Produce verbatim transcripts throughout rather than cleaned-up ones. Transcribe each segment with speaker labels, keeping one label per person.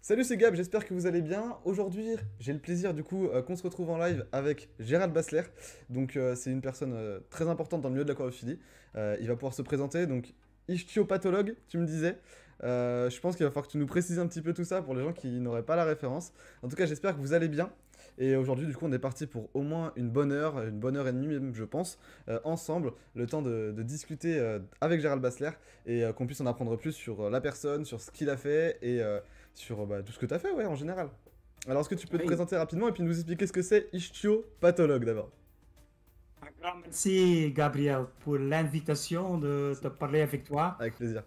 Speaker 1: Salut, c'est Gab, j'espère que vous allez bien. Aujourd'hui, j'ai le plaisir du coup euh, qu'on se retrouve en live avec Gérald Bassler. Donc euh, c'est une personne euh, très importante dans le milieu de l'aquariophilie. Euh, il va pouvoir se présenter, donc ichtiopathologue, tu me disais. Euh, je pense qu'il va falloir que tu nous précises un petit peu tout ça pour les gens qui n'auraient pas la référence. En tout cas, j'espère que vous allez bien. Et aujourd'hui, du coup, on est parti pour au moins une bonne heure, une bonne heure et demie même, je pense, euh, ensemble, le temps de, de discuter euh, avec Gérald Bassler et euh, qu'on puisse en apprendre plus sur euh, la personne, sur ce qu'il a fait et euh, sur bah, tout ce que tu as fait, ouais, en général. Alors, est-ce que tu peux te
Speaker 2: Oui,
Speaker 1: présenter rapidement et puis nous expliquer ce que c'est ichtiopathologue d'abord?
Speaker 2: un grand merci Gabriel pour l'invitation de, de parler avec toi
Speaker 1: Avec plaisir.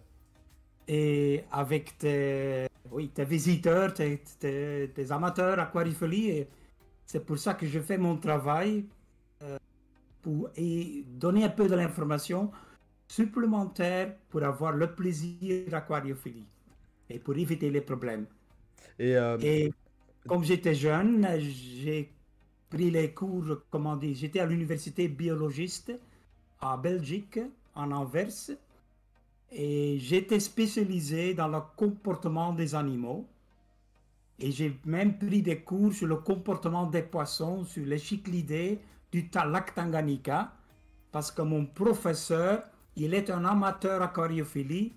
Speaker 2: et avec tes, oui, tes visiteurs, tes, tes- tes amateurs aquariphilie. Et c'est pour ça que je fais mon travail pour et donner un peu de l'information supplémentaire pour avoir le plaisir d'aquariophilie et pour éviter les problèmes.
Speaker 1: Et euh,
Speaker 2: Et comme j'étais jeune, j'ai pris les cours, comment dire, j'étais à l'université biologiste à Belgique, en Anvers, et j'étais spécialisé dans le comportement des animaux. Et j'ai même pris des cours sur le comportement des poissons, sur les chyclidés du lac Tanganyika, parce que mon professeur, il est un amateur aquariophilie,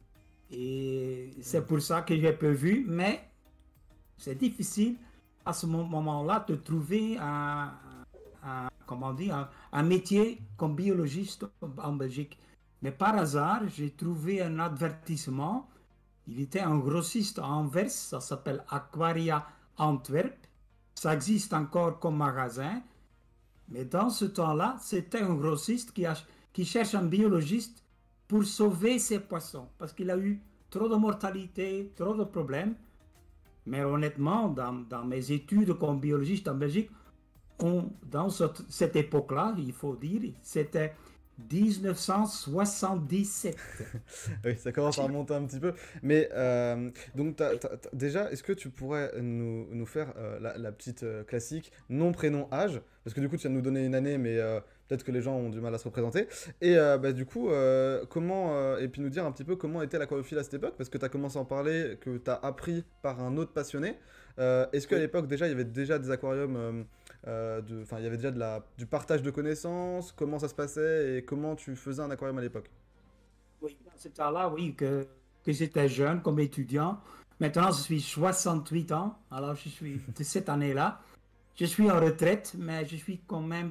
Speaker 2: et c'est pour ça que j'ai peu vu, mais c'est difficile à ce moment-là de trouver un, un- comment dire, un, un métier comme biologiste en Belgique. Mais par hasard, j'ai trouvé un avertissement. Il était un grossiste à Anvers, ça s'appelle Aquaria Antwerp. Ça existe encore comme magasin. Mais dans ce temps-là, c'était un grossiste qui, a- qui cherche un biologiste pour sauver ses poissons. Parce qu'il a eu trop de mortalité, trop de problèmes. Mais honnêtement, dans, dans mes études comme biologiste en Belgique, on, dans cette, cette époque-là, il faut dire, c'était mille neuf cent soixante-dix-sept.
Speaker 1: oui, ça commence à remonter un petit peu. Mais euh, donc, t'as- t'as- t'as- déjà, est-ce que tu pourrais nous, nous faire euh, la, la petite euh, classique nom, prénom, âge? Parce que du coup, tu viens de nous donner une année, mais euh, peut-être que les gens ont du mal à se représenter. Et euh, bah, du coup, euh, comment. Euh, et puis nous dire un petit peu comment était l'aquariophile à cette époque? Parce que tu as commencé à en parler, que tu as appris par un autre passionné. Euh, est-ce qu'à
Speaker 2: Oui,
Speaker 1: l'époque, déjà, il y avait déjà des aquariums euh, euh, de, enfin, il y avait déjà de la, du partage de connaissances? Comment ça se passait et comment tu faisais un aquarium à l'époque?
Speaker 2: oui, dans ce temps-là, oui, que, que j'étais jeune comme étudiant. Maintenant, je suis soixante-huit ans, alors je suis de cette année-là. Je suis en retraite, mais je suis quand même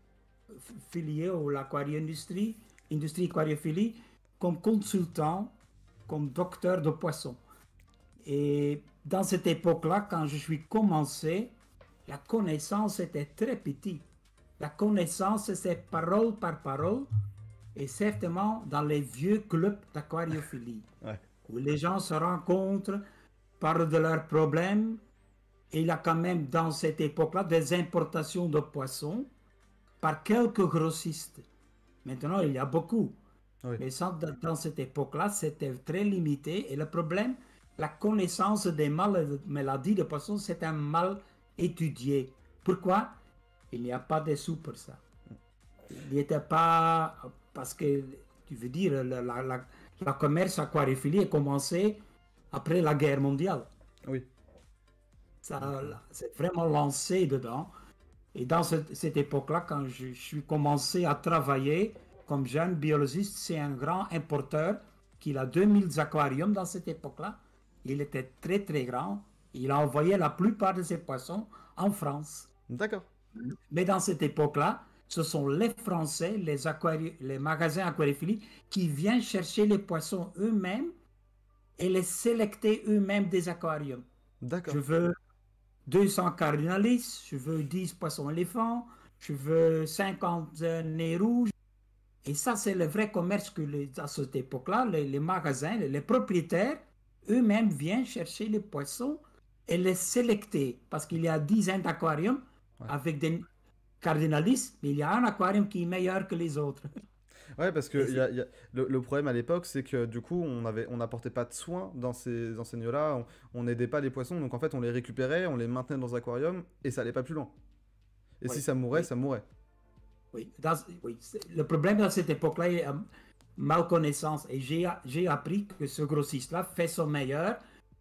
Speaker 2: filié à l'aquariindustrie, industrie aquariophilie, comme consultant, comme docteur de poissons. Et dans cette époque-là, quand je suis commencé, la connaissance était très petite. La connaissance, c'est parole par parole, et certainement dans les vieux clubs d'aquariophilie,
Speaker 1: Ouais.
Speaker 2: où les gens se rencontrent, parlent de leurs problèmes, et il y a quand même dans cette époque-là des importations de poissons par quelques grossistes. Maintenant, il y a beaucoup.
Speaker 1: Oui.
Speaker 2: Mais ça, dans cette époque-là, c'était très limité. Et le problème, la connaissance des maladies de poissons, c'est un mal étudié. Pourquoi? Il n'y a pas de sous pour ça. Il n'y était pas... Parce que, tu veux dire, la, la, la, la commerce aquariphilie a commencé après la guerre mondiale.
Speaker 1: Oui.
Speaker 2: Ça,
Speaker 1: D'accord.
Speaker 2: c'est vraiment lancé dedans. Et dans cette, cette époque-là, quand je, je suis commencé à travailler comme jeune biologiste, c'est un grand importeur qui a deux mille aquariums dans cette époque-là. Il était très très grand. Il a envoyé la plupart de ses poissons en France.
Speaker 1: D'accord.
Speaker 2: Mais dans cette époque-là, ce sont les Français, les, aquari- les magasins aquariophiles, qui viennent chercher les poissons eux-mêmes et les sélecter eux-mêmes des aquariums. Je
Speaker 1: D'accord.
Speaker 2: veux deux cents cardinalis, je veux dix poissons éléphants, je veux cinquante euh, nez rouges. Et ça, c'est le vrai commerce que les, à cette époque-là, les, les magasins, les, les propriétaires, eux-mêmes viennent chercher les poissons et les sélecter. Parce qu'il y a dizaines d'aquariums
Speaker 1: Ouais.
Speaker 2: avec des cardinalis, mais il y a un aquarium qui est meilleur que les autres.
Speaker 1: Ouais, parce
Speaker 2: Et
Speaker 1: que y
Speaker 2: c'est
Speaker 1: a, y a- le, le problème à l'époque, c'est que du coup, on avait, on n'apportait pas de soins dans ces enseignes-là, on on n'aidait pas les poissons, donc en fait, on les récupérait, on les maintenait dans un aquarium, et ça allait pas plus loin. Et si
Speaker 2: oui,
Speaker 1: ça mourait,
Speaker 2: oui,
Speaker 1: ça mourait.
Speaker 2: oui. Dans- oui. Le problème à cette époque-là est euh, mal connaissance. Et j'ai j'ai appris que ce grossiste-là fait son meilleur.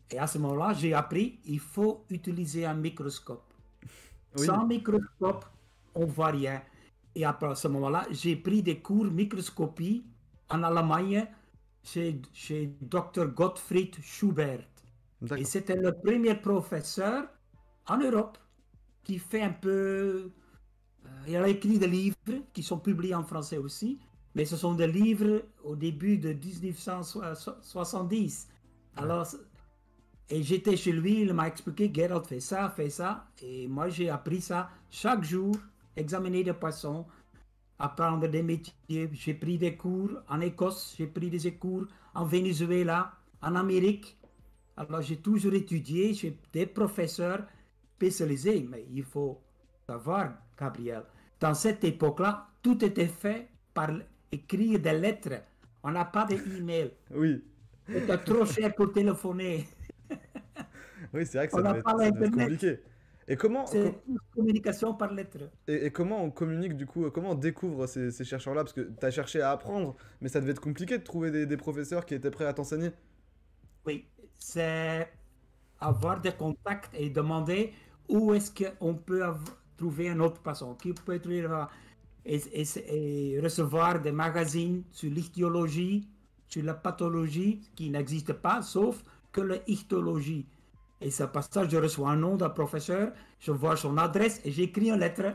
Speaker 2: Et à ce moment-là, j'ai appris il faut utiliser un microscope.
Speaker 1: Oui,
Speaker 2: Sans microscope, on ne voit rien. Et après à ce moment-là, j'ai pris des cours microscopie en Allemagne chez, chez docteur Gottfried Schubert. Et
Speaker 1: d'accord.
Speaker 2: c'était le premier professeur en Europe qui fait un peu... euh, il a écrit des livres qui sont publiés en français aussi, mais ce sont des livres au début de mille neuf cent soixante-dix.
Speaker 1: Ouais.
Speaker 2: Alors, et j'étais chez lui, il m'a expliqué, Gerald fait ça, fait ça, et moi j'ai appris ça chaque jour, examiner des poissons, apprendre des métiers. J'ai pris des cours en Écosse, j'ai pris des cours en Venezuela, en Amérique. Alors j'ai toujours étudié, j'ai des professeurs spécialisés, mais il faut savoir, Gabriel, dans cette époque-là, tout était fait par écrire des lettres. On n'a pas d'email.
Speaker 1: Oui,
Speaker 2: C'était trop cher pour téléphoner.
Speaker 1: oui, c'est vrai que
Speaker 2: On
Speaker 1: ça
Speaker 2: n'a
Speaker 1: devait
Speaker 2: pas
Speaker 1: être, ça devait être
Speaker 2: l'Internet.
Speaker 1: compliqué. Et comment,
Speaker 2: C'est
Speaker 1: com-
Speaker 2: une communication par lettres.
Speaker 1: et, et comment on communique du coup, euh, comment on découvre ces, ces chercheurs-là? Parce que tu as cherché à apprendre, mais ça devait être compliqué de trouver des, des professeurs qui étaient prêts à t'enseigner.
Speaker 2: Oui, c'est avoir des contacts et demander où est-ce qu'on peut av- trouver un autre patient, qui peut trouver et, et- et recevoir des magazines sur l'ichthyologie, sur la pathologie qui n'existe pas, sauf que l'ichthyologie. Et c'est pour ça que je reçois un nom d'un professeur, je vois son adresse et j'écris une lettre.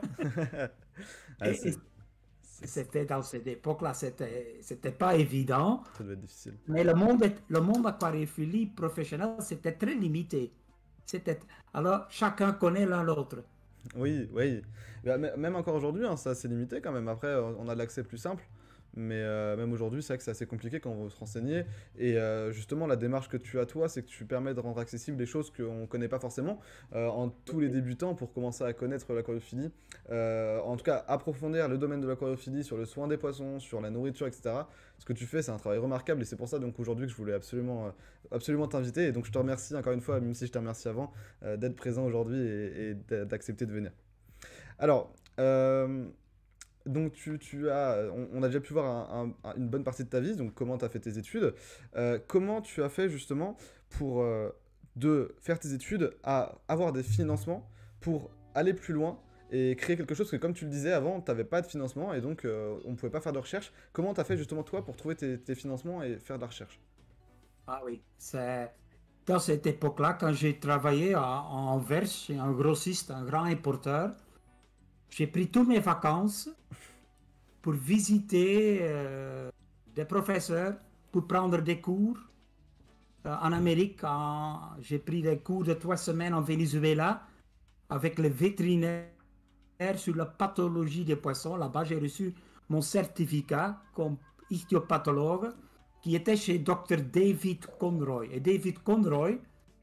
Speaker 1: Ah,
Speaker 2: Et, et
Speaker 1: c'est, c'est- c'est-
Speaker 2: c'était dans cette époque-là, c'était, c'était pas évident.
Speaker 1: ça devait être difficile.
Speaker 2: Mais le monde, est- le monde aquariophilie professionnel, c'était très limité. C'était, alors, chacun connaît l'un l'autre.
Speaker 1: Oui, oui. Bah, m- même encore aujourd'hui, hein, c'est assez limité quand même. Après, euh, on a de l'accès plus simple. Mais euh, même aujourd'hui, c'est vrai que c'est assez compliqué quand on veut se renseigner. Et euh, justement, la démarche que tu as, toi, c'est que tu permets de rendre accessibles des choses qu'on ne connaît pas forcément, euh, en tous les débutants, pour commencer à connaître l'aquariophilie. Euh, en tout cas, approfondir le domaine de l'aquariophilie sur le soin des poissons, sur la nourriture, et cetera. Ce que tu fais, c'est un travail remarquable. Et c'est pour ça donc aujourd'hui que je voulais absolument, euh, absolument t'inviter. Et donc, je te remercie encore une fois, même si je te remercie avant, euh, d'être présent aujourd'hui et, et d'a- d'accepter de venir. Alors, euh, donc tu, tu as, on, on a déjà pu voir un- un- un- une bonne partie de ta vie, donc comment tu as fait tes études. Euh, comment tu as fait justement pour euh, de faire tes études à avoir des financements pour aller plus loin et créer quelque chose, parce que comme tu le disais avant, tu n'avais pas de financement et donc euh, on ne pouvait pas faire de recherche. Comment tu as fait justement toi pour trouver tes, tes financements et faire de la recherche?
Speaker 2: Ah oui, c'est dans cette époque-là, quand j'ai travaillé à, à Anvers chez un grossiste, un grand importeur, j'ai pris toutes mes vacances pour visiter euh, des professeurs, pour prendre des cours. Euh, en Amérique, en- j'ai pris des cours de trois semaines en Venezuela avec les vétérinaires sur la pathologie des poissons. Là-bas, j'ai reçu mon certificat comme ichthyopathologue qui était chez docteur David Conroy. Et David Conroy,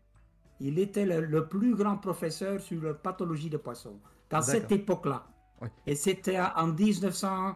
Speaker 2: il était le, le plus grand professeur sur la pathologie des poissons dans cette
Speaker 1: D'accord.
Speaker 2: époque-là.
Speaker 1: Oui.
Speaker 2: Et c'était en mille neuf cent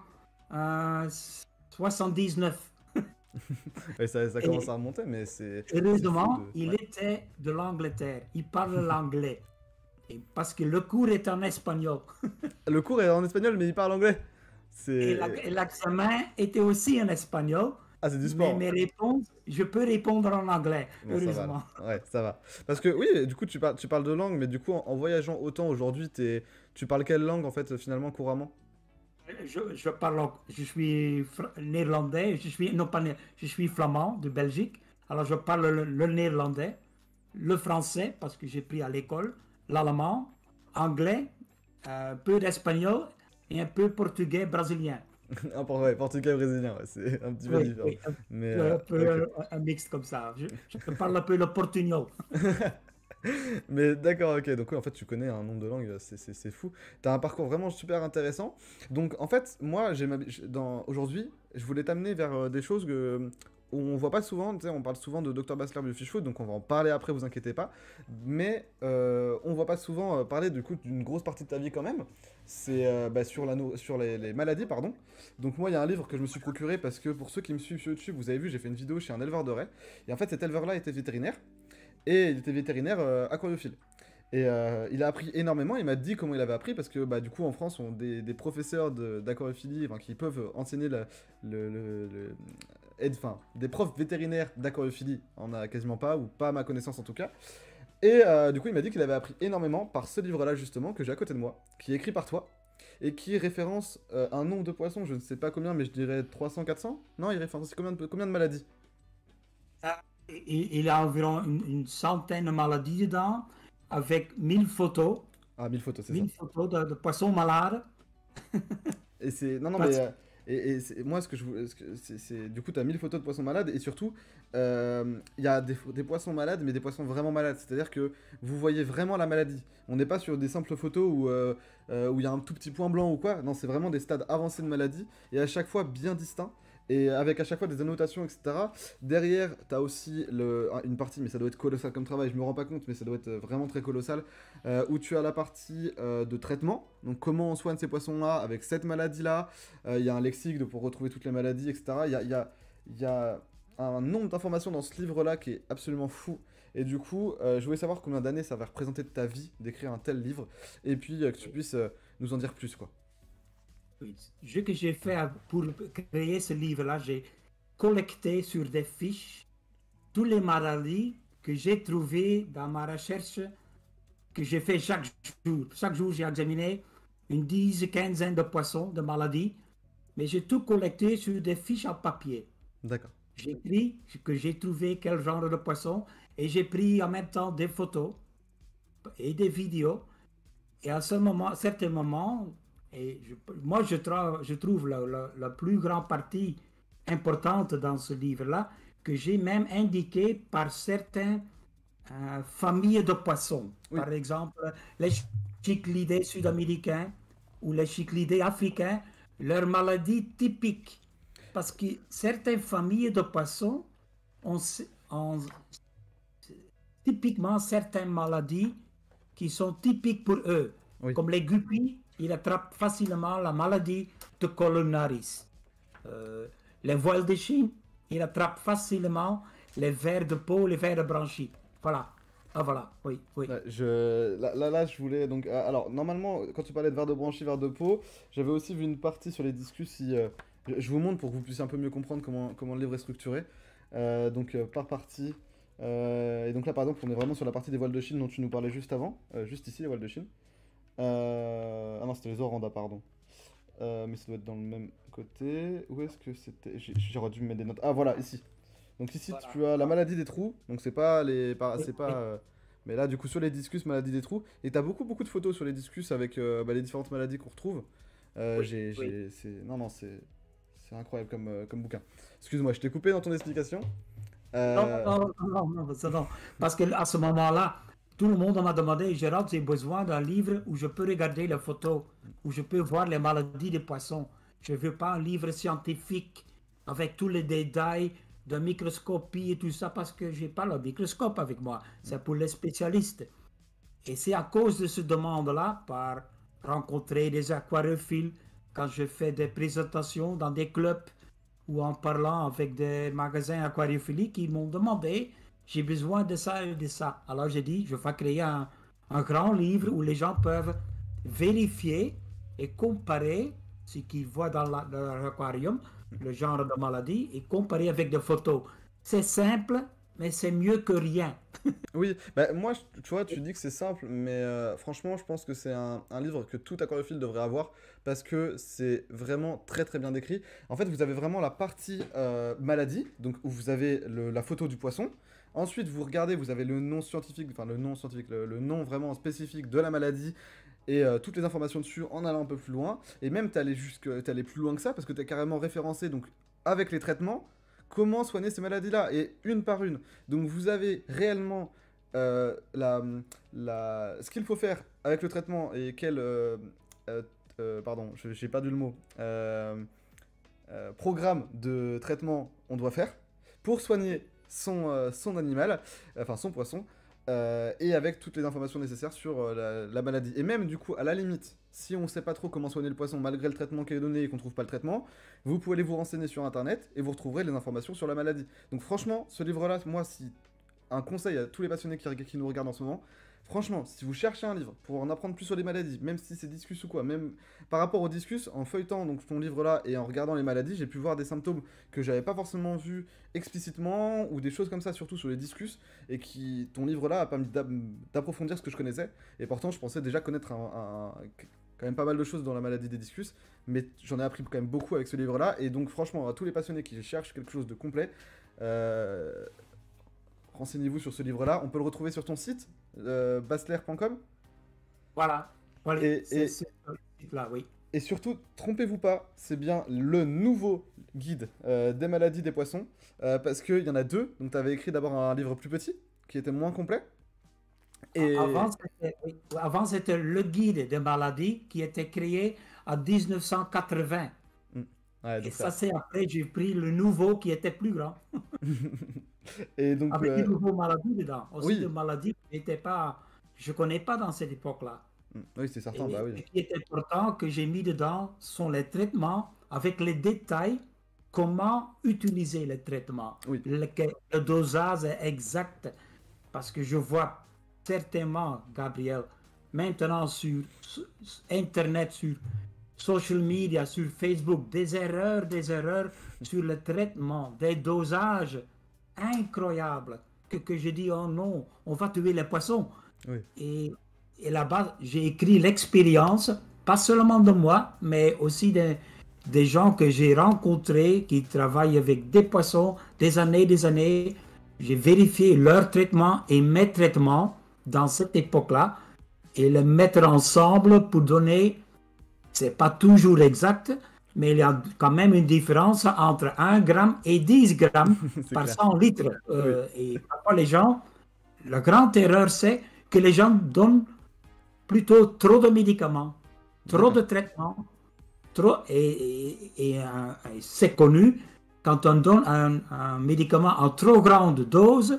Speaker 2: soixante-dix-neuf.
Speaker 1: Ouais, ça, ça commence
Speaker 2: Et
Speaker 1: à remonter, mais c'est c'est fou
Speaker 2: heureusement,
Speaker 1: de.
Speaker 2: il
Speaker 1: Ouais.
Speaker 2: était de l'Angleterre. Il parle l'anglais. Et parce que le cours est en espagnol.
Speaker 1: Le cours est en espagnol, mais il parle anglais.
Speaker 2: Et la-
Speaker 1: C'est.
Speaker 2: et l'examen était aussi en espagnol.
Speaker 1: Ah, c'est du
Speaker 2: Mais
Speaker 1: sport.
Speaker 2: mes réponses, je peux répondre en anglais,
Speaker 1: Bon, ça va
Speaker 2: heureusement.
Speaker 1: alors. Ouais, ça va. Parce que oui, du coup, tu parles, tu parles de langue, mais du coup, en, en voyageant autant aujourd'hui, t'es- tu parles quelle langue en fait, finalement, couramment?
Speaker 2: Je, je parle, je suis fr- néerlandais, je suis, non pas né- je suis flamand de Belgique. Alors je parle le, le néerlandais, le français parce que j'ai pris à l'école, l'allemand, anglais, un peu d'espagnol et un peu portugais brésilien.
Speaker 1: Ah, pour- ouais, portugais brésilien, ouais, c'est un petit peu
Speaker 2: Oui,
Speaker 1: différent.
Speaker 2: oui, un
Speaker 1: Mais
Speaker 2: peu,
Speaker 1: euh,
Speaker 2: un, peu,
Speaker 1: ok.
Speaker 2: euh, un mix comme ça. Je, je parle un peu le portugnol.
Speaker 1: Mais d'accord, ok. Donc, oui, en fait, tu connais un nombre de langues, c'est c'est- c'est fou. T'as un parcours vraiment super intéressant. Donc, en fait, moi, j'ai ma- j'ai- dans aujourd'hui, je voulais t'amener vers euh, des choses que, où on voit pas souvent. Tu sais, on parle souvent de docteur Bassler Biofish Food, donc on va en parler après, vous inquiétez pas. Mais euh, on voit pas souvent euh, parler du coup d'une grosse partie de ta vie quand même. C'est euh, bah, sur, la nou- sur les, les maladies, pardon. Donc, moi, il y a un livre que je me suis procuré parce que pour ceux qui me suivent sur YouTube, vous avez vu, j'ai fait une vidéo chez un éleveur de raies. Et en fait, cet éleveur-là était vétérinaire. Et il était vétérinaire euh, aquariophile. Et euh, il a appris énormément, il m'a dit comment il avait appris, parce que bah, du coup en France on a des, des professeurs de- d'aquariophilie enfin, qui peuvent enseigner la- le, le- le- aide, enfin, des profs vétérinaires d'aquariophilie, on a quasiment pas, ou pas à ma connaissance en tout cas. Et euh, du coup, il m'a dit qu'il avait appris énormément par ce livre-là, justement, que j'ai à côté de moi, qui est écrit par toi, et qui référence euh, un nombre de poissons, je ne sais pas combien, mais je dirais trois cents, quatre cents. Non, il référence combien de, combien de maladies?
Speaker 2: Ah, Il il a environ une, une centaine de maladies dedans, avec mille photos,
Speaker 1: Ah, mille photos, c'est ça.
Speaker 2: mille photos de, de poissons malades.
Speaker 1: Et c'est... Non, non, mais...
Speaker 2: Parce-
Speaker 1: euh, et et c'est- moi, ce que je voulais... ce que- c'est- c'est- Du coup, t'as mille photos de poissons malades, et surtout, euh, il y a des, des poissons malades, mais des poissons vraiment malades. C'est-à-dire que vous voyez vraiment la maladie. On n'est pas sur des simples photos où euh, euh, où il y a un tout petit point blanc ou quoi. Non, c'est vraiment des stades avancés de maladie, et à chaque fois bien distincts. Et avec à chaque fois des annotations, et cetera. Derrière, t'as aussi le, une partie, mais ça doit être colossal comme travail, je me rends pas compte, mais ça doit être vraiment très colossal, euh, où tu as la partie euh, de traitement, donc comment on soigne ces poissons-là avec cette maladie-là. Euh, Il y a un lexique de- pour retrouver toutes les maladies, et cetera. Il y a, il y a- il y a un nombre d'informations dans ce livre-là qui est absolument fou. Et du coup, euh, je voulais savoir combien d'années ça va représenter de ta vie d'écrire un tel livre, et puis euh, que tu puisses euh, nous en dire plus, quoi.
Speaker 2: Ce que j'ai fait pour créer ce livre-là, j'ai collecté sur des fiches toutes les maladies que j'ai trouvées dans ma recherche que j'ai fait chaque jour. Chaque jour, j'ai examiné une dizaine, quinzaine de poissons, de maladies, mais j'ai tout collecté sur des fiches en papier.
Speaker 1: D'accord.
Speaker 2: J'ai écrit que j'ai trouvé quel genre de poisson et j'ai pris en même temps des photos et des vidéos. Et à ce moment, à certains moments, et je- moi je, tra- je trouve la, la- la plus grande partie importante dans ce livre-là, que j'ai même indiqué par certaines euh, familles de poissons.
Speaker 1: Oui.
Speaker 2: Par exemple, les cichlidés sud-américains ou les cichlidés africains, leurs maladies typiques. Parce que certaines familles de poissons ont, ont typiquement certaines maladies qui sont typiques pour eux.
Speaker 1: Oui.
Speaker 2: Comme les guppies, ils attrapent facilement la maladie de columnaris. Euh, les voiles de Chine, ils attrapent facilement les vers de peau, les vers de branchies. Voilà. Ah voilà, oui, oui.
Speaker 1: Ouais, je... Là, là, là, je voulais donc... euh, alors, normalement, quand tu parlais de verre de branchie, verre de peau, j'avais aussi vu une partie sur les discus. Si, euh, je, je vous montre pour que vous puissiez un peu mieux comprendre comment, comment le livre est structuré. Euh, donc, euh, par partie. Euh, et donc là, par exemple, on est vraiment sur la partie des voiles de Chine dont tu nous parlais juste avant. Euh, juste ici, les voiles de Chine. Euh, Ah non, c'était les orandas, pardon. Euh, mais ça doit être dans le même côté. Où est-ce que c'était? J'ai- J'aurais dû me mettre des notes. Ah, voilà, ici. Donc ici,
Speaker 2: Voilà.
Speaker 1: tu as la maladie des trous. Donc c'est pas les... pas-
Speaker 2: Oui,
Speaker 1: c'est pas...
Speaker 2: oui.
Speaker 1: euh, Mais là, du coup, sur les discus, maladie des trous. Et t'as beaucoup, beaucoup de photos sur les discus avec euh, bah, les différentes maladies qu'on retrouve. Euh,
Speaker 2: Oui,
Speaker 1: j'ai...
Speaker 2: oui.
Speaker 1: j'ai- c'est... Non, non, c'est... C'est incroyable comme, euh, comme bouquin. Excuse-moi, je t'ai coupé dans ton explication.
Speaker 2: Non,
Speaker 1: Euh,
Speaker 2: non, non, non, non, ça, non. Parce qu'à ce moment-là, tout le monde m'a demandé, Gérald, j'ai besoin d'un livre où je peux regarder les photos, où je peux voir les maladies des poissons. Je ne veux pas un livre scientifique avec tous les détails de microscopie et tout ça, parce que je n'ai pas le microscope avec moi. C'est pour les spécialistes. Et c'est à cause de ce demande-là, par rencontrer des aquariophiles, quand je fais des présentations dans des clubs ou en parlant avec des magasins aquariophiliques, qui m'ont demandé, j'ai besoin de ça et de ça. Alors j'ai dit, je vais créer un, un grand livre où les gens peuvent vérifier et comparer ce qu'ils voient dans, la- dans leur aquarium, le genre de maladie, et comparer avec des photos. C'est simple, mais c'est mieux que rien.
Speaker 1: Oui, bah moi, je- tu vois, tu dis que c'est simple, mais euh, franchement, je pense que c'est un, un livre que tout aquariophile devrait avoir parce que c'est vraiment très très bien décrit. En fait, vous avez vraiment la partie euh, maladie, donc où vous avez le- la photo du poisson. Ensuite, vous regardez, vous avez le nom scientifique, enfin le nom scientifique, le, le nom vraiment spécifique de la maladie et euh, toutes les informations dessus en allant un peu plus loin. Et même, t'es allé jusque, t'es allé plus loin que ça parce que t'es carrément référencé, donc avec les traitements, comment soigner ces maladies-là et une par une. Donc vous avez réellement euh, la, la, ce qu'il faut faire avec le traitement et quel... euh, euh, euh, pardon, je- j'ai perdu le mot. Euh, euh, programme de traitement on doit faire pour soigner son, euh, son animal, enfin son poisson, euh, et avec toutes les informations nécessaires sur euh, la, la maladie. Et même du coup, à la limite, si on ne sait pas trop comment soigner le poisson malgré le traitement qui est donné et qu'on ne trouve pas le traitement, vous pouvez aller vous renseigner sur internet et vous retrouverez les informations sur la maladie. Donc franchement, ce livre-là, moi, si un conseil à tous les passionnés qui, qui nous regardent en ce moment, franchement, si vous cherchez un livre pour en apprendre plus sur les maladies, même si c'est discus ou quoi, même par rapport aux discus, en feuilletant donc ton livre là et en regardant les maladies, j'ai pu voir des symptômes que j'avais pas forcément vus explicitement ou des choses comme ça, surtout sur les discus, et qui ton livre là a permis d'ap- d'approfondir ce que je connaissais. Et pourtant, je pensais déjà connaître un, un- quand même pas mal de choses dans la maladie des discus, mais j'en ai appris quand même beaucoup avec ce livre là. Et donc, franchement, à tous les passionnés qui cherchent quelque chose de complet, euh, renseignez-vous sur ce livre-là. On peut le retrouver sur ton site, euh, basler point com.
Speaker 2: Voilà. Voilà.
Speaker 1: Et,
Speaker 2: C'est
Speaker 1: et,
Speaker 2: ce site-là, oui.
Speaker 1: et surtout, trompez-vous pas, c'est bien le nouveau guide euh, des maladies des poissons. euh, parce qu'il y en a deux. Donc, tu avais écrit d'abord un livre plus petit, qui était moins complet. Et...
Speaker 2: Avant, c'était oui, avant, c'était le guide des maladies qui était créé en mille neuf cent quatre-vingts.
Speaker 1: Mm. Ouais,
Speaker 2: Et
Speaker 1: donc
Speaker 2: ça,
Speaker 1: ça.
Speaker 2: c'est après, j'ai pris le nouveau qui était plus grand.
Speaker 1: Et donc,
Speaker 2: Avec des
Speaker 1: euh,
Speaker 2: nouvelles maladies dedans. Aussi
Speaker 1: oui.
Speaker 2: des maladies qui n'étaient pas, je ne connais pas dans cette époque-là.
Speaker 1: Mm. Oui, c'est certain, bah
Speaker 2: Et
Speaker 1: oui.
Speaker 2: ce qui est important que j'ai mis dedans sont les traitements avec les détails, comment utiliser les traitements,
Speaker 1: Oui.
Speaker 2: le, le dosage exact. Parce que je vois certainement, Gabriel, maintenant sur, sur Internet, sur social media, sur Facebook, des erreurs, des erreurs sur le traitement, des dosages incroyables que, que je dis, oh non, on va tuer les poissons.
Speaker 1: Oui.
Speaker 2: Et, et là-bas, j'ai écrit l'expérience, pas seulement de moi, mais aussi des, des gens que j'ai rencontrés qui travaillent avec des poissons des années, des années. J'ai vérifié leur traitement et mes traitements dans cette époque-là et les mettre ensemble pour donner, c'est pas toujours exact, mais il y a quand même une différence entre un gramme et dix grammes par
Speaker 1: clair.
Speaker 2: cent litres. Euh, oui. Et parfois les gens, la grande erreur c'est que les gens donnent plutôt trop de médicaments, trop de traitements, trop, et, et, et, et c'est connu. Quand on donne un, un médicament en trop grande dose,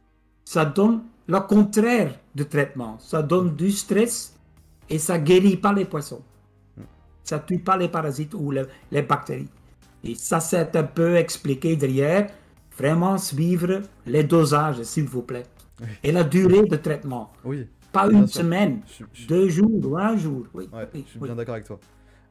Speaker 2: ça donne le contraire de traitement. Ça donne du stress et ça ne guérit pas les poissons. Ça ne tue pas les parasites ou les, les bactéries. Et ça, c'est un peu expliqué derrière. Vraiment suivre les dosages, s'il vous plaît. Oui. Et la durée de traitement.
Speaker 1: Oui.
Speaker 2: Pas
Speaker 1: bien
Speaker 2: une
Speaker 1: sûr.
Speaker 2: semaine,
Speaker 1: je, je...
Speaker 2: deux jours ou un jour. Oui,
Speaker 1: ouais,
Speaker 2: oui,
Speaker 1: je suis
Speaker 2: oui.
Speaker 1: bien d'accord avec toi.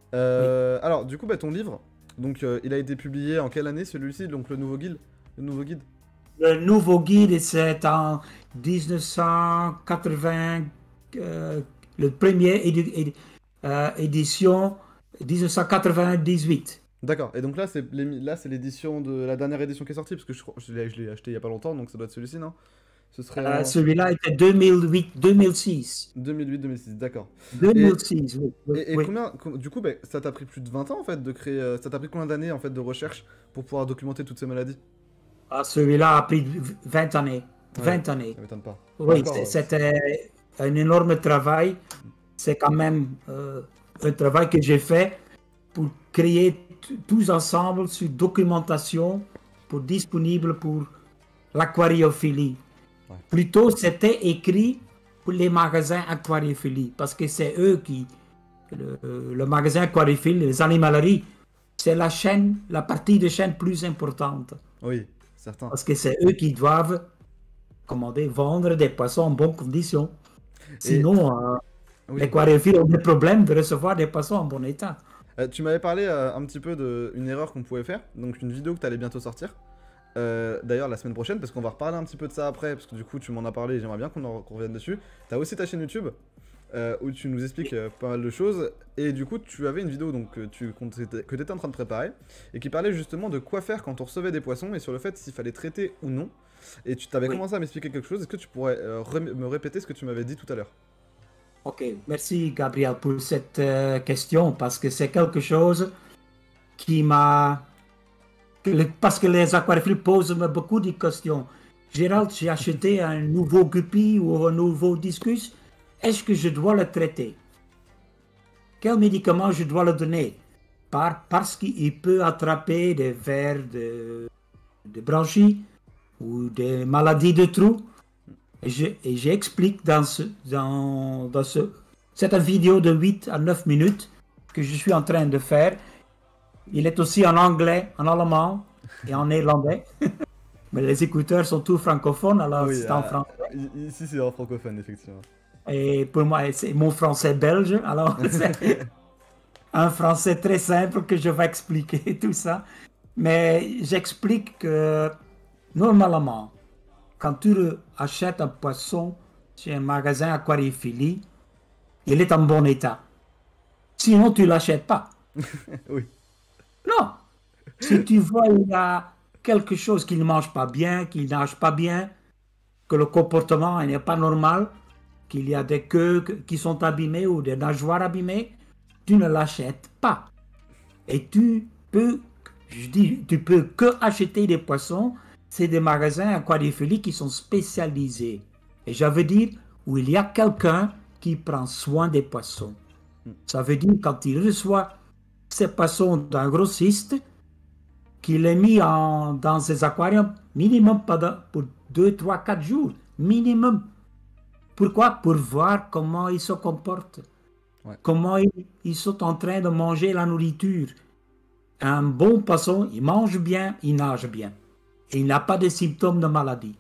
Speaker 1: Euh, oui. Alors, du coup, bah, ton livre, donc, euh, il a été publié en quelle année celui-ci, donc le nouveau guide, le nouveau guide
Speaker 2: Le nouveau guide, c'est en mille neuf cent quatre-vingts, euh, le premier édi édi euh, édition mille neuf cent quatre-vingt-dix-huit.
Speaker 1: D'accord. Et donc là, c'est là, c'est l'édition de la dernière édition qui est sortie, parce que je, je l'ai acheté il y a pas longtemps, donc ça doit être celui-ci, non? Ce serait
Speaker 2: euh,
Speaker 1: en...
Speaker 2: Celui-là était deux mille huit deux mille six.
Speaker 1: deux mille huit deux mille six, d'accord.
Speaker 2: deux mille six,
Speaker 1: et,
Speaker 2: oui. oui,
Speaker 1: et, et
Speaker 2: oui.
Speaker 1: combien, du coup, bah, ça t'a pris plus de vingt ans en fait de créer. Euh, ça t'a pris combien d'années en fait de recherche pour pouvoir documenter toutes ces maladies?
Speaker 2: Ah, celui-là a pris vingt années. vingt
Speaker 1: ouais,
Speaker 2: années.
Speaker 1: Ça m'étonne pas.
Speaker 2: Oui, c'était un énorme travail. C'est quand même euh, un travail que j'ai fait pour créer tous ensemble sur documentation pour disponible pour l'aquariophilie. Ouais. Plutôt, c'était écrit pour les magasins aquariophilie parce que c'est eux qui, le, le magasin aquariophile, les animaleries, c'est la chaîne, la partie de chaîne plus importante.
Speaker 1: Oui, certain.
Speaker 2: Parce que c'est eux qui doivent commander, vendre des poissons en bonnes conditions. Sinon, Et... euh, oui. les aquariophiles ont des problèmes de recevoir des poissons en bon état.
Speaker 1: Euh, tu m'avais parlé euh, un petit peu d'une erreur qu'on pouvait faire, donc une vidéo que tu allais bientôt sortir. Euh, D'ailleurs la semaine prochaine, parce qu'on va reparler un petit peu de ça après, parce que du coup tu m'en as parlé et j'aimerais bien qu'on qu revienne dessus. Tu as aussi ta chaîne YouTube, euh, où tu nous expliques euh, pas mal de choses, et du coup tu avais une vidéo donc, que tu que étais en train de préparer, et qui parlait justement de quoi faire quand on recevait des poissons, et sur le fait s'il fallait traiter ou non. Et tu t'avais oui. commencé à m'expliquer quelque chose, est-ce que tu pourrais euh, me répéter ce que tu m'avais dit tout à l'heure?
Speaker 2: Ok, merci Gabriel pour cette euh, question, parce que c'est quelque chose qui m'a... Parce que les aquariophiles posent beaucoup de questions. Gérald, j'ai acheté un nouveau guppy ou un nouveau discus. Est-ce que je dois le traiter? Quel médicament je dois le donner? Par, Parce qu'il peut attraper des vers de, de branchies ou des maladies de trous. Et j'explique dans, ce, dans, dans ce, cette vidéo de huit à neuf minutes que je suis en train de faire. Il est aussi en anglais, en allemand et en néerlandais. Mais les écouteurs sont tous francophones, alors oui, c'est en euh, français.
Speaker 1: Ici, c'est en francophone, effectivement.
Speaker 2: Et pour moi, c'est mon français belge, alors c'est un français très simple que je vais expliquer tout ça. Mais j'explique que normalement, quand tu achètes un poisson chez un magasin aquariophilie, il est en bon état. Sinon, tu ne l'achètes pas.
Speaker 1: Oui.
Speaker 2: Non. Si tu vois il y a quelque chose qui ne mange pas bien, qui nage pas bien, que le comportement n'est pas normal, qu'il y a des queues qui sont abîmées ou des nageoires abîmées, tu ne l'achètes pas. Et tu peux, je dis, tu peux que acheter des poissons, c'est des magasins aquariophiles qui sont spécialisés. Et je veux dire, où il y a quelqu'un qui prend soin des poissons. Ça veut dire, quand il reçoit ces poissons d'un grossiste, qu'il les mis en, dans ses aquariums minimum pendant, pour deux, trois, quatre jours. Minimum. Pourquoi? Pour voir comment ils se comportent. Ouais. Comment ils, ils sont en train de manger la nourriture. Un bon poisson, il mange bien, il nage bien. Et il n'a pas de symptômes de maladie.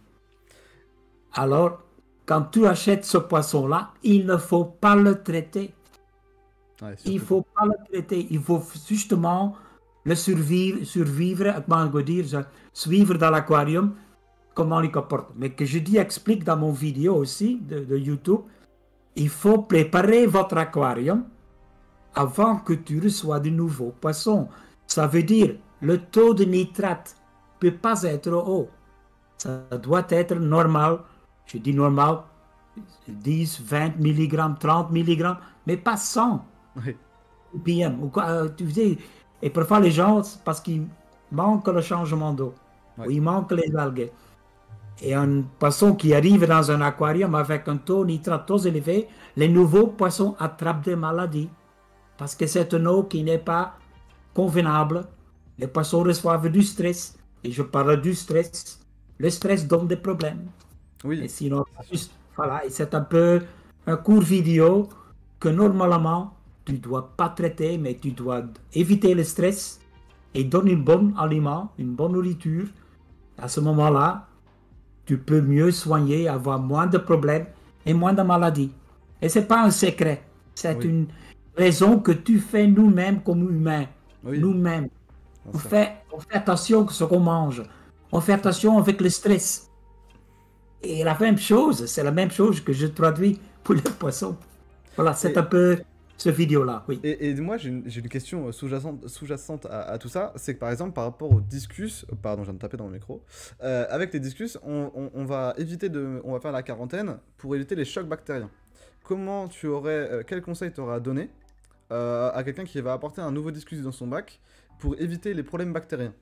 Speaker 2: Alors, quand tu achètes ce poisson-là, il ne faut pas le traiter. Ouais, il ne faut pas le traiter. Il faut justement le survivre, survivre, comment dire, suivre dans l'aquarium, comment il comporte. Mais que je dis, explique dans mon vidéo aussi de, de YouTube, il faut préparer votre aquarium avant que tu reçois de nouveaux poissons. Ça veut dire, le taux de nitrate ne peut pas être haut. Ça doit être normal. Je dis normal, dix, vingt milligrammes, trente milligrammes, mais pas cent. Oui. P M. Tu sais, et parfois les gens, parce qu'il manque le changement d'eau, oui. ou il manque les algues. Et un poisson qui arrive dans un aquarium avec un taux nitratose élevé, les nouveaux poissons attrapent des maladies. Parce que c'est une eau qui n'est pas convenable. Les poissons reçoivent du stress. Et je parle du stress. Le stress donne des problèmes.
Speaker 1: Oui.
Speaker 2: Et sinon, juste, voilà, et c'est un peu un court vidéo que normalement, tu ne dois pas traiter, mais tu dois éviter le stress et donner un bon aliment, une bonne nourriture. À ce moment-là, tu peux mieux soigner, avoir moins de problèmes et moins de maladies. Et ce n'est pas un secret. C'est oui. une raison que tu fais nous-mêmes comme humains. Oui. Nous-mêmes. On fait, on fait attention à ce qu'on mange. On fait attention avec le stress. Et la même chose, c'est la même chose que je traduis pour les poissons. Voilà, c'est et, un peu ce vidéo-là, oui.
Speaker 1: Et, et moi, j'ai une, j'ai une question sous-jacente, sous-jacente à, à tout ça. C'est que par exemple, par rapport aux discus, pardon, je viens de taper dans le micro, euh, avec les discus, on, on, on va éviter de, on va faire la quarantaine pour éviter les chocs bactériens. Comment tu aurais, euh, quel conseil tu aurais à donner euh, à quelqu'un qui va apporter un nouveau discus dans son bac pour éviter les problèmes bactériens?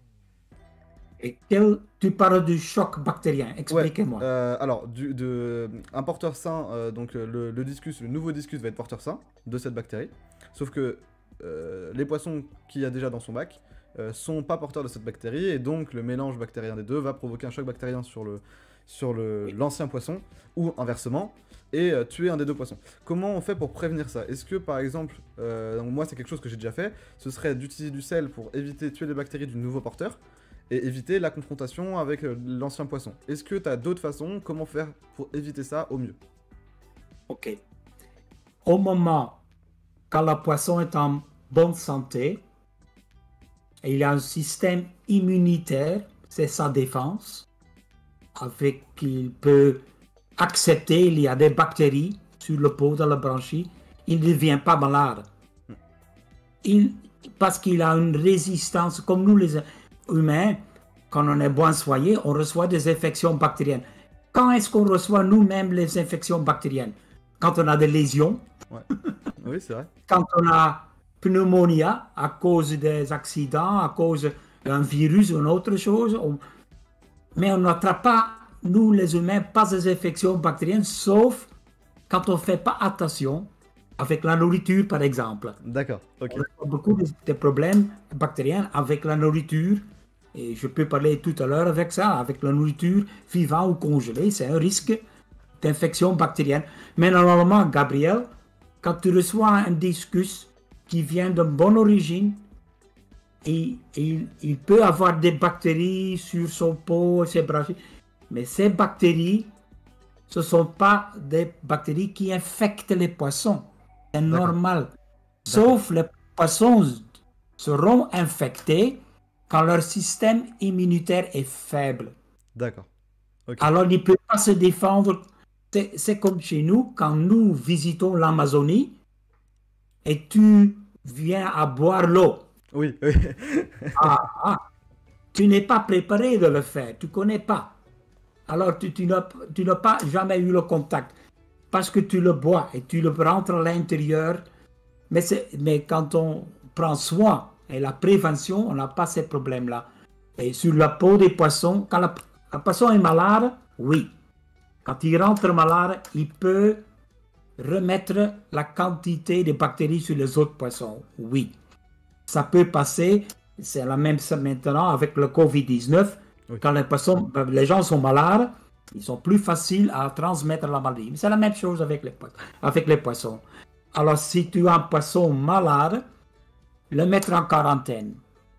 Speaker 2: Et quel, tu parles du choc bactérien, expliquez-moi.
Speaker 1: Ouais, euh, alors, du, de, un porteur sain, euh, donc le, le discus, le nouveau discus va être porteur sain de cette bactérie. Sauf que euh, les poissons qu'il y a déjà dans son bac euh, sont pas porteurs de cette bactérie, et donc le mélange bactérien des deux va provoquer un choc bactérien sur le, sur le, oui. l'ancien poisson, ou inversement, et euh, tuer un des deux poissons. Comment on fait pour prévenir ça? Est-ce que par exemple, euh, donc moi c'est quelque chose que j'ai déjà fait, ce serait d'utiliser du sel pour éviter de tuer les bactéries du nouveau porteur, et éviter la confrontation avec euh, l'ancien poisson. Est-ce que tu as d'autres façons? Comment faire pour éviter ça au mieux?
Speaker 2: Ok. Au moment quand le poisson est en bonne santé, et il a un système immunitaire, c'est sa défense, avec qu'il peut accepter, il y a des bactéries sur le peau, dans la branchie, il ne devient pas malade. Il, parce qu'il a une résistance, comme nous les humains, quand on est bien soigné, on reçoit des infections bactériennes. Quand est-ce qu'on reçoit nous-mêmes les infections bactériennes? Quand on a des lésions.
Speaker 1: Ouais. Oui, c'est vrai.
Speaker 2: Quand on a pneumonie à cause des accidents, à cause d'un virus ou une autre chose. On... Mais on n'attrape pas, nous les humains, pas des infections bactériennes, sauf quand on ne fait pas attention avec la nourriture, par exemple.
Speaker 1: D'accord, ok.
Speaker 2: On a beaucoup de, de problèmes bactériens avec la nourriture. Et je peux parler tout à l'heure avec ça, avec la nourriture vivante ou congelée. C'est un risque d'infection bactérienne. Mais normalement, Gabriel, quand tu reçois un discus qui vient d'une bonne origine, et, et, il peut avoir des bactéries sur son peau, ses branchies. Mais ces bactéries ce ne sont pas des bactéries qui infectent les poissons. C'est normal. Sauf les poissons seront infectés quand leur système immunitaire est faible.
Speaker 1: D'accord. Okay.
Speaker 2: Alors, il ne peut pas se défendre. C'est comme chez nous, quand nous visitons l'Amazonie et tu viens à boire l'eau.
Speaker 1: Oui. oui.
Speaker 2: ah, ah, tu n'es pas préparé de le faire, tu ne connais pas. Alors, tu, tu n'as pas jamais eu le contact parce que tu le bois et tu le rentres à l'intérieur. Mais, mais quand on prend soin et la prévention, on n'a pas ces problèmes-là. Et sur la peau des poissons, quand la, un poisson est malade, oui. Quand il rentre malade, il peut remettre la quantité de bactéries sur les autres poissons, oui. Ça peut passer, c'est la même chose maintenant avec le covid dix-neuf. Oui. Quand les, poissons, les gens sont malades, ils sont plus faciles à transmettre la maladie. C'est la même chose avec les, avec les poissons. Alors, si tu as un poisson malade, le mettre en quarantaine,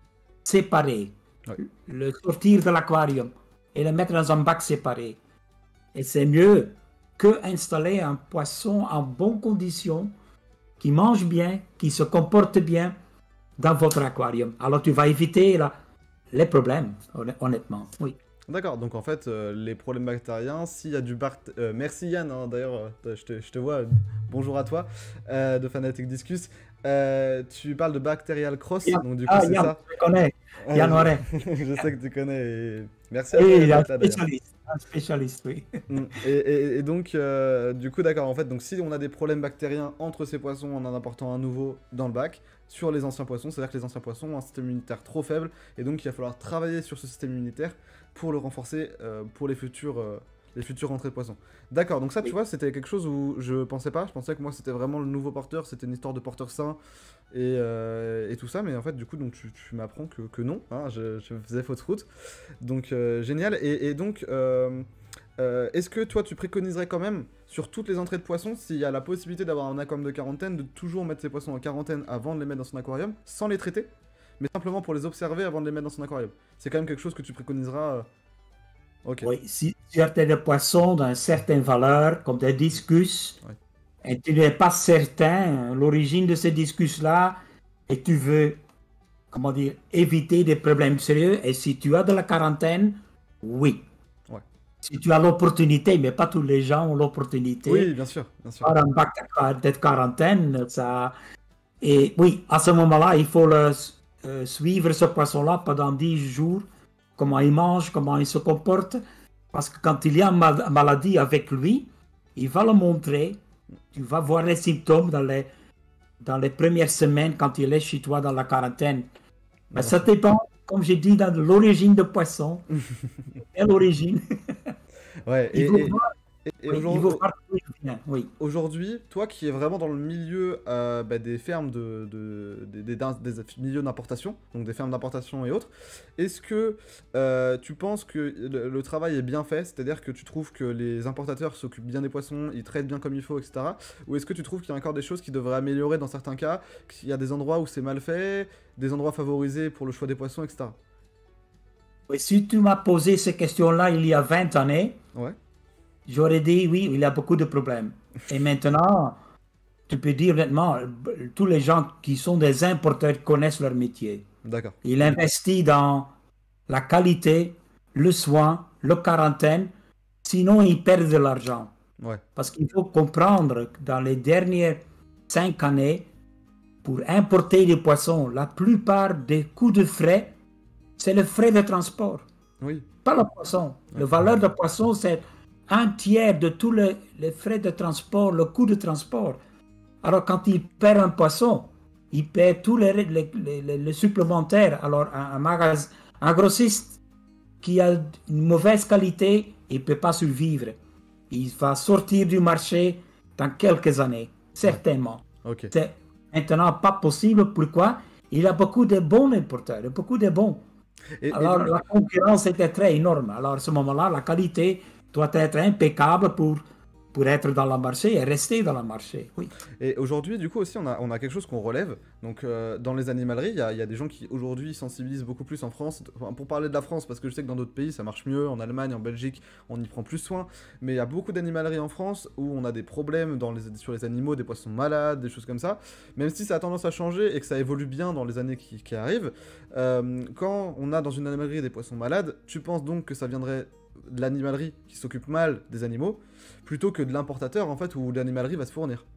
Speaker 2: séparé, oui. le sortir de l'aquarium et le mettre dans un bac séparé. Et c'est mieux que installer un poisson en bonne condition, qui mange bien, qui se comporte bien dans votre aquarium. Alors, tu vas éviter la, les problèmes, honnêtement, oui.
Speaker 1: D'accord, donc en fait, euh, les problèmes bactériens, s'il y a du bar... Euh, merci Yann, hein, d'ailleurs, euh, je, te, je te vois, euh, bonjour à toi, euh, de Fanatic Discus. Euh, tu parles de Bacterial Cross,
Speaker 2: Yann.
Speaker 1: donc du coup
Speaker 2: ah,
Speaker 1: c'est
Speaker 2: Yann,
Speaker 1: ça.
Speaker 2: Je connais, Yann Auret.
Speaker 1: Je sais que tu connais, et merci à
Speaker 2: oui,
Speaker 1: toi.
Speaker 2: Il est un
Speaker 1: là,
Speaker 2: spécialiste, un spécialiste, oui.
Speaker 1: Et, et, et donc, euh, du coup, d'accord, en fait, donc si on a des problèmes bactériens entre ces poissons en en apportant un nouveau dans le bac, sur les anciens poissons, c'est-à-dire que les anciens poissons ont un système immunitaire trop faible, et donc il va falloir travailler sur ce système immunitaire pour le renforcer euh, pour les futurs, euh, les futures rentrées de poissons. D'accord, donc ça, tu oui. vois, c'était quelque chose où je pensais pas, je pensais que moi, c'était vraiment le nouveau porteur, c'était une histoire de porteur sain, et, euh, et tout ça, mais en fait, du coup, donc, tu, tu m'apprends que, que non, hein, je, je faisais fausse route, donc euh, génial, et, et donc... Euh, Euh, Est-ce que toi tu préconiserais quand même sur toutes les entrées de poissons, s'il y a la possibilité d'avoir un aquarium de quarantaine, de toujours mettre ces poissons en quarantaine avant de les mettre dans son aquarium, sans les traiter, mais simplement pour les observer avant de les mettre dans son aquarium? C'est quand même quelque chose que tu préconiseras. euh... Ok.
Speaker 2: Oui, si tu as des poissons d'une certaine valeur, comme des discus, oui. et tu n'es pas certain l'origine de ces discus-là, et tu veux, comment dire, éviter des problèmes sérieux, et si tu as de la quarantaine, oui. Si tu as l'opportunité, mais pas tous les gens ont l'opportunité.
Speaker 1: Oui, bien sûr, bien sûr.
Speaker 2: Par un bac de quarantaine, ça... Et oui, à ce moment-là, il faut le, euh, suivre ce poisson-là pendant dix jours, comment il mange, comment il se comporte, parce que quand il y a une mal maladie avec lui, il va le montrer, tu vas voir les symptômes dans les, dans les premières semaines quand il est chez toi dans la quarantaine. Mais ça dépend, comme j'ai dit, dans l'origine de poisson. Quelle origine?
Speaker 1: Ouais, et, et, et, et
Speaker 2: oui,
Speaker 1: aujourd'hui,
Speaker 2: oui.
Speaker 1: aujourd'hui, toi qui es vraiment dans le milieu euh, bah, des fermes de, de, de, des, des, des milieux d'importation, donc des fermes d'importation et autres, est-ce que euh, tu penses que le, le travail est bien fait, c'est-à-dire que tu trouves que les importateurs s'occupent bien des poissons, ils traitent bien comme il faut, et cetera. Ou est-ce que tu trouves qu'il y a encore des choses qui devraient améliorer dans certains cas, qu'il y a des endroits où c'est mal fait, des endroits favorisés pour le choix des poissons, et cetera.
Speaker 2: Oui, si tu m'as posé ces questions-là il y a vingt années,
Speaker 1: ouais.
Speaker 2: j'aurais dit oui, il y a beaucoup de problèmes. Et maintenant, tu peux dire honnêtement, tous les gens qui sont des importateurs connaissent leur métier.
Speaker 1: D'accord.
Speaker 2: Ils investissent dans la qualité, le soin, la quarantaine, sinon ils perdent de l'argent.
Speaker 1: Ouais.
Speaker 2: Parce qu'il faut comprendre que dans les dernières cinq années, pour importer des poissons, la plupart des coûts de frais, c'est le frais de transport.
Speaker 1: Oui.
Speaker 2: Pas le poisson. Ouais. La valeur du poisson, c'est un tiers de tous les, les frais de transport, le coût de transport. Alors, quand il perd un poisson, il perd tous les, les, les, les, les supplémentaires. Alors, un, un, magasin, un grossiste qui a une mauvaise qualité, il ne peut pas survivre. Il va sortir du marché dans quelques années, certainement.
Speaker 1: Okay.
Speaker 2: C'est maintenant pas possible. Pourquoi? Il y a beaucoup de bons importateurs, beaucoup de bons. Et, Alors, et donc... la concurrence était très énorme. Alors, à ce moment-là, la qualité doit être impeccable pour pour être dans le marché et rester dans le marché. Oui.
Speaker 1: Et aujourd'hui, du coup, aussi, on a, on a quelque chose qu'on relève. Donc, euh, dans les animaleries, il y a, il y a des gens qui, aujourd'hui, sensibilisent beaucoup plus en France. Enfin, pour parler de la France, parce que je sais que dans d'autres pays, ça marche mieux. En Allemagne, en Belgique, on y prend plus soin. Mais il y a beaucoup d'animaleries en France où on a des problèmes dans les, sur les animaux, des poissons malades, des choses comme ça. Même si ça a tendance à changer et que ça évolue bien dans les années qui, qui arrivent, euh, quand on a dans une animalerie des poissons malades, tu penses donc que ça viendrait de l'animalerie qui s'occupe mal des animaux, plutôt que de l'importateur, en fait, où l'animalerie va se fournir.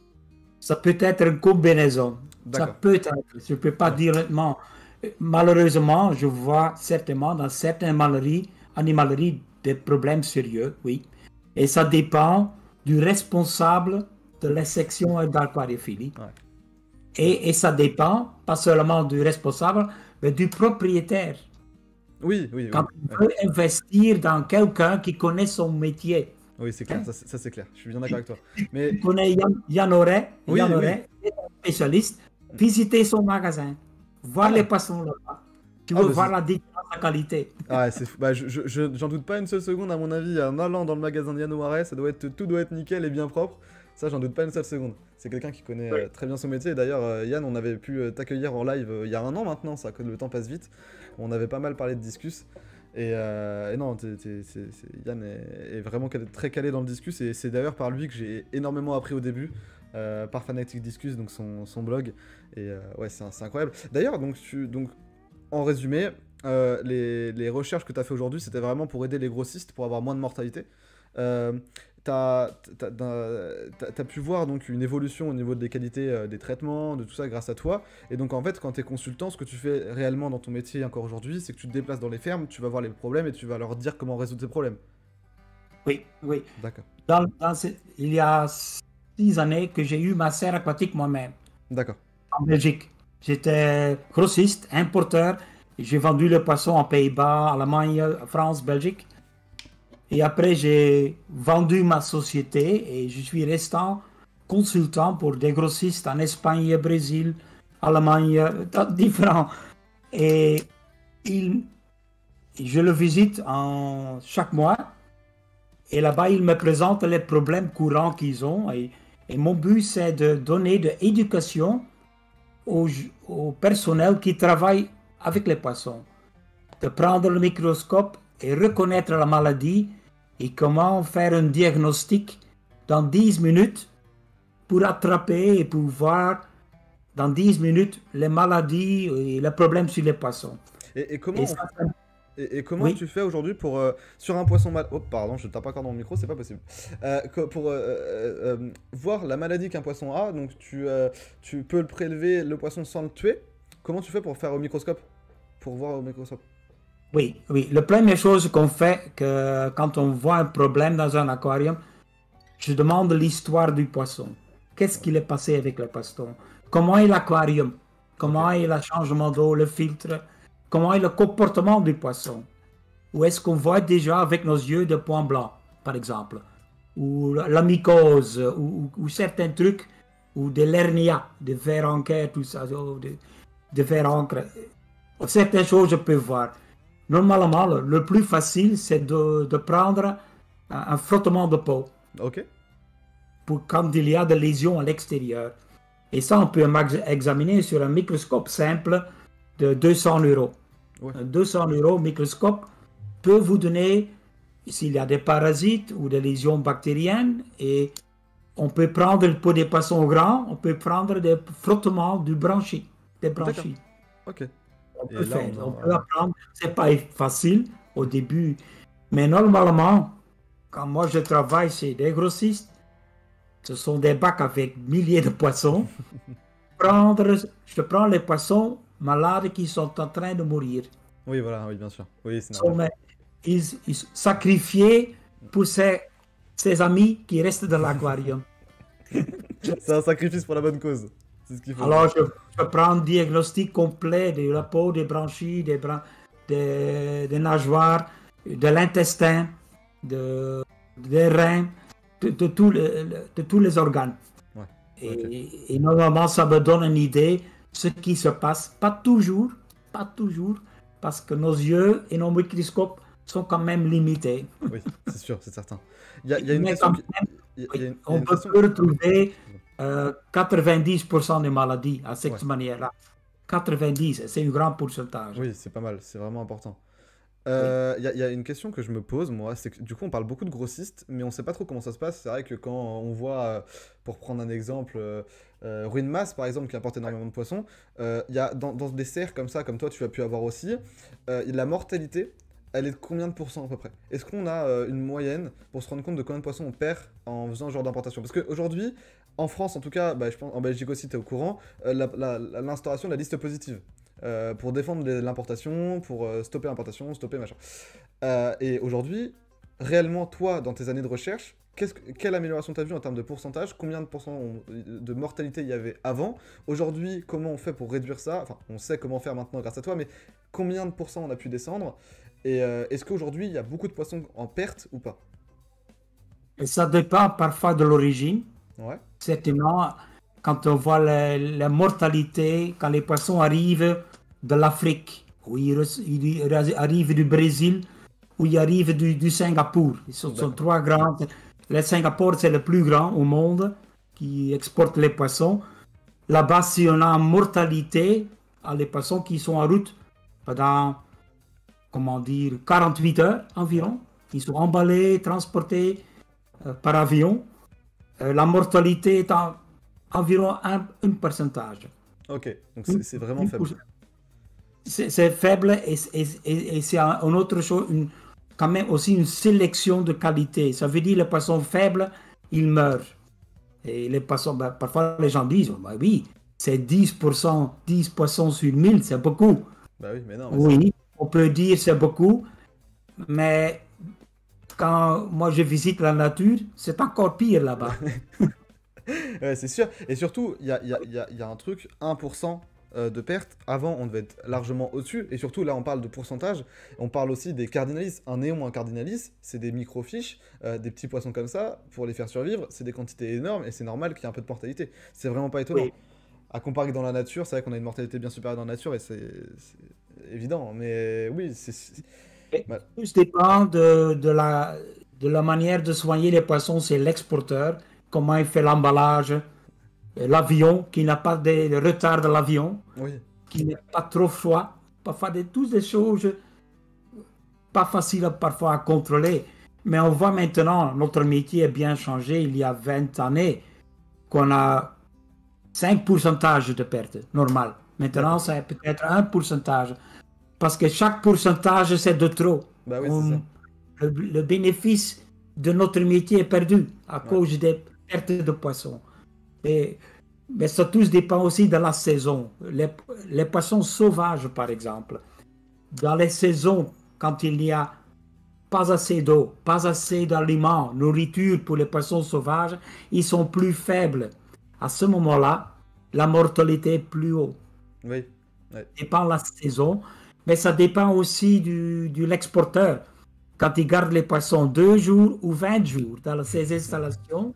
Speaker 2: Ça peut être une combinaison. Ça
Speaker 1: D'accord.
Speaker 2: peut être. Je ne peux pas
Speaker 1: Ouais.
Speaker 2: dire honnêtement. Malheureusement, je vois certainement dans certaines animaleries, animaleries des problèmes sérieux, oui. Et ça dépend du responsable de la section d'aquariophilie.
Speaker 1: Ouais.
Speaker 2: Et, et ça dépend pas seulement du responsable, mais du propriétaire.
Speaker 1: Oui, oui,
Speaker 2: Quand
Speaker 1: oui.
Speaker 2: il
Speaker 1: Ouais.
Speaker 2: veut investir dans quelqu'un qui connaît son métier,
Speaker 1: Oui, c'est clair, ça, c'est ça, c'est clair. Je suis bien d'accord avec toi. Mais
Speaker 2: qui connaît Yann, Yann Auret,
Speaker 1: oui,
Speaker 2: Yann
Speaker 1: oui.
Speaker 2: Auret, spécialiste, visiter son magasin, voir les
Speaker 1: Ah,
Speaker 2: poissons là-bas. Tu
Speaker 1: ah
Speaker 2: veux
Speaker 1: bah,
Speaker 2: voir
Speaker 1: c'est-
Speaker 2: la différence de qualité.
Speaker 1: ah, c'est fou. Bah, je, je- je- j'en doute pas une seule seconde, à mon avis, en allant dans le magasin de Yann Ouaret, ça doit être, tout doit être nickel et bien propre. Ça, j'en doute pas une seule seconde. C'est quelqu'un qui connaît
Speaker 2: Oui.
Speaker 1: euh, très bien son métier. Et d'ailleurs, euh, Yann, on avait pu euh, t'accueillir en live euh, il y a un an maintenant, ça, que le temps passe vite. On avait pas mal parlé de discus. Et, euh, et non, t'es- t'es- c'est- c'est- Yann est, est vraiment calé- très calé dans le discus. Et c'est d'ailleurs par lui que j'ai énormément appris au début, euh, par Fanatic Discus, donc son, son blog. Et euh, ouais, c'est c'est incroyable. D'ailleurs, donc, tu, donc, en résumé, euh, les, les recherches que tu as fait aujourd'hui, c'était vraiment pour aider les grossistes, pour avoir moins de mortalité. Euh, t'as, t'as, t'as- t'as- t'as pu voir donc une évolution au niveau des qualités euh, des traitements, de tout ça grâce à toi. Et donc en fait, quand tu es consultant, ce que tu fais réellement dans ton métier encore aujourd'hui, c'est que tu te déplaces dans les fermes, tu vas voir les problèmes et tu vas leur dire comment résoudre ces problèmes.
Speaker 2: Oui, oui.
Speaker 1: D'accord.
Speaker 2: Dans, dans ce- il y a six années que j'ai eu ma serre aquatique moi-même
Speaker 1: D'accord.
Speaker 2: en Belgique. J'étais grossiste, importeur. J'ai vendu le poisson en Pays-Bas, Allemagne, France, Belgique. Et après, j'ai vendu ma société et je suis restant consultant pour des grossistes en Espagne, Brésil, Allemagne, dans différents. Et il, je le visite en, chaque mois. Et là-bas, il me présente les problèmes courants qu'ils ont. Et, et mon but, c'est de donner de l'éducation au, au personnel qui travaille avec les poissons. De prendre le microscope et reconnaître la maladie et comment faire un diagnostic dans dix minutes pour attraper et pour voir dans dix minutes les maladies et les problèmes sur les poissons.
Speaker 1: Et, et comment,
Speaker 2: Et
Speaker 1: on-
Speaker 2: ça, ça-
Speaker 1: et, et comment
Speaker 2: oui.
Speaker 1: tu fais aujourd'hui pour euh, sur un poisson malade. Oh, pardon, je tape encore dans le micro, c'est pas possible. Euh, co- pour euh, euh, euh, voir la maladie qu'un poisson a, donc tu, euh, tu peux le prélever le poisson sans le tuer. Comment tu fais pour faire au microscope? Pour voir au microscope.
Speaker 2: Oui, oui. La première chose qu'on fait que quand on voit un problème dans un aquarium, je demande l'histoire du poisson. Qu'est-ce qu'il est passé avec le poisson? Comment est l'aquarium? Comment
Speaker 1: Ok.
Speaker 2: est le changement d'eau, le filtre? Comment est le comportement du poisson? Ou est-ce qu'on voit déjà avec nos yeux des points blancs, par exemple? Ou la mycose, ou, ou- ou certains trucs, ou de l'hernia, des vers encre, tout ça, ou de, de vers encre. Certaines choses je peux voir. Normalement, le, le plus facile, c'est de, de prendre un, un frottement de peau
Speaker 1: Ok.
Speaker 2: pour quand il y a des lésions à l'extérieur. Et ça, on peut max- examiner sur un microscope simple de deux cents euros.
Speaker 1: Ouais.
Speaker 2: Un deux cents euros microscope peut vous donner s'il y a des parasites ou des lésions bactériennes. Et on peut prendre pour des poissons grands, on peut prendre des frottements du branchis, des branchies.
Speaker 1: Ok.
Speaker 2: On
Speaker 1: Et
Speaker 2: peut
Speaker 1: là,
Speaker 2: faire,
Speaker 1: on
Speaker 2: on
Speaker 1: voit,
Speaker 2: peut
Speaker 1: euh,
Speaker 2: apprendre. C'est pas facile au début, mais normalement, quand moi je travaille chez des grossistes, ce sont des bacs avec milliers de poissons. Prendre, je prends les poissons malades qui sont en train de mourir.
Speaker 1: Oui, voilà, oui, bien sûr. Oui, c'est
Speaker 2: Ils sont
Speaker 1: normal.
Speaker 2: ils, ils sont sacrifiés pour ces, ces amis qui restent dans l'aquarium.
Speaker 1: C'est un sacrifice pour la bonne cause. C'est ce qu'il faut.
Speaker 2: Alors, je, je prends un diagnostic complet de la peau, des branchies, des, bran- des, des nageoires, de l'intestin, de, des reins, de, de, tous les, de tous les organes.
Speaker 1: Ouais,
Speaker 2: Et,
Speaker 1: ok.
Speaker 2: et normalement, ça me donne une idée de ce qui se passe. Pas toujours, pas toujours, parce que nos yeux et nos microscopes sont quand même limités.
Speaker 1: Oui, c'est sûr, c'est certain. Il y a, il y a une
Speaker 2: Mais
Speaker 1: question
Speaker 2: quand
Speaker 1: qui...
Speaker 2: même,
Speaker 1: il y, a- il y
Speaker 2: Oui.
Speaker 1: a une, il y a
Speaker 2: On
Speaker 1: une
Speaker 2: peut
Speaker 1: question.
Speaker 2: plus retrouver euh, quatre-vingt-dix pour cent des maladies à cette
Speaker 1: Ouais,
Speaker 2: manière-là. quatre-vingt-dix, c'est un grand pourcentage.
Speaker 1: oui, c'est pas mal, c'est vraiment important.
Speaker 2: Oui.
Speaker 1: Euh, Il y, a il y a une question que je me pose, moi, c'est que du coup, on parle beaucoup de grossistes, mais on sait pas trop comment ça se passe. C'est vrai que quand on voit, euh, pour prendre un exemple, euh, euh, Ruine Masse, par exemple, qui importe énormément de poissons, euh, il y a dans, dans des serres comme ça, comme toi, tu as pu avoir aussi, euh, la mortalité, elle est de combien de pourcents à peu près? Est-ce qu'on a euh, une moyenne pour se rendre compte de combien de poissons on perd en faisant ce genre d'importation? Parce qu'aujourd'hui, en France, en tout cas, bah, je pense en Belgique aussi, tu es au courant, euh, la- la- la- l'instauration de la liste positive. Euh, pour défendre les- l'importation, pour euh, stopper l'importation, stopper machin. Euh, et aujourd'hui, réellement, toi, dans tes années de recherche, qu'est-ce que- quelle amélioration tu as vu en termes de pourcentage? Combien de pourcents on- de mortalité il y avait avant? Aujourd'hui, comment on fait pour réduire ça? Enfin, on sait comment faire maintenant grâce à toi, mais combien de pourcents on a pu descendre? Et euh, est-ce qu'aujourd'hui, il y a beaucoup de poissons en perte ou pas?
Speaker 2: Et ça dépend parfois de l'origine.
Speaker 1: Ouais,
Speaker 2: Certainement, quand on voit la, la mortalité, quand les poissons arrivent de l'Afrique, ou ils, re- ils arrivent du Brésil, ou ils arrivent du, du Singapour. Ce sont
Speaker 1: d'accord.
Speaker 2: trois grands. Le Singapour, c'est le plus grand au monde qui exporte les poissons. Là-bas, si on a une mortalité, à les poissons qui sont en route pendant, comment dire, quarante-huit heures
Speaker 1: Ouais,
Speaker 2: environ, ils sont emballés, transportés euh, par avion. Euh, la mortalité est en- environ un, un pourcentage.
Speaker 1: ok, donc c'est
Speaker 2: Une-
Speaker 1: c'est vraiment
Speaker 2: une
Speaker 1: faible.
Speaker 2: pour- C'est c'est faible et, et- et- et c'est un- une autre chose, une- quand même aussi une sélection de qualité. Ça veut dire les poissons faibles, ils meurent. Et les poissons, ben, parfois les gens disent, bah oui, c'est dix pour cent, dix poissons sur mille, c'est beaucoup.
Speaker 1: Bah oui, mais non, mais c'est vrai.
Speaker 2: Oui, on peut dire c'est beaucoup, mais quand moi je visite la nature, c'est encore pire là-bas.
Speaker 1: Ouais, c'est sûr. Et surtout, il y a, il y a- il y a- il y a un truc, un pour cent euh, de perte. Avant, on devait être largement au-dessus. Et surtout, là, on parle de pourcentage. On parle aussi des cardinalis. Un néon, un cardinalis, c'est des microfiches, euh, des petits poissons comme ça. Pour les faire survivre, c'est des quantités énormes et c'est normal qu'il y ait un peu de mortalité. C'est vraiment pas étonnant.
Speaker 2: Oui.
Speaker 1: À comparer que dans la nature, c'est vrai qu'on a une mortalité bien supérieure dans la nature et c'est c'est évident. Mais oui, c'est. c'est-
Speaker 2: Et
Speaker 1: bah,
Speaker 2: tout dépend de, de la, de la manière de soigner les poissons, c'est l'exporteur, comment il fait l'emballage, euh, l'avion, qui n'a pas de, de retard de l'avion,
Speaker 1: oui,
Speaker 2: qui n'est pas trop froid. Parfois, des, toutes des choses pas faciles à- parfois à contrôler. Mais on voit maintenant, notre métier a bien changé il y a vingt années, qu'on a cinq pourcentages de perte, normal. Maintenant,
Speaker 1: d'accord.
Speaker 2: c'est peut-être un pourcentage. Parce que chaque pourcentage, c'est de trop.
Speaker 1: Bah oui, c'est ça.
Speaker 2: On- le, le bénéfice de notre métier est perdu à
Speaker 1: Ouais.
Speaker 2: cause des pertes de poissons. Et, mais ça tout dépend aussi de la saison. Les, les poissons sauvages, par exemple, dans les saisons, quand il n'y a pas assez d'eau, pas assez d'aliments, nourriture pour les poissons sauvages, ils sont plus faibles. À ce moment-là, la mortalité est plus haute.
Speaker 1: Oui. Ouais.
Speaker 2: Ça dépend de la saison, mais ça dépend aussi du, de l'exporteur. Quand il garde les poissons deux jours ou vingt jours dans ses installations,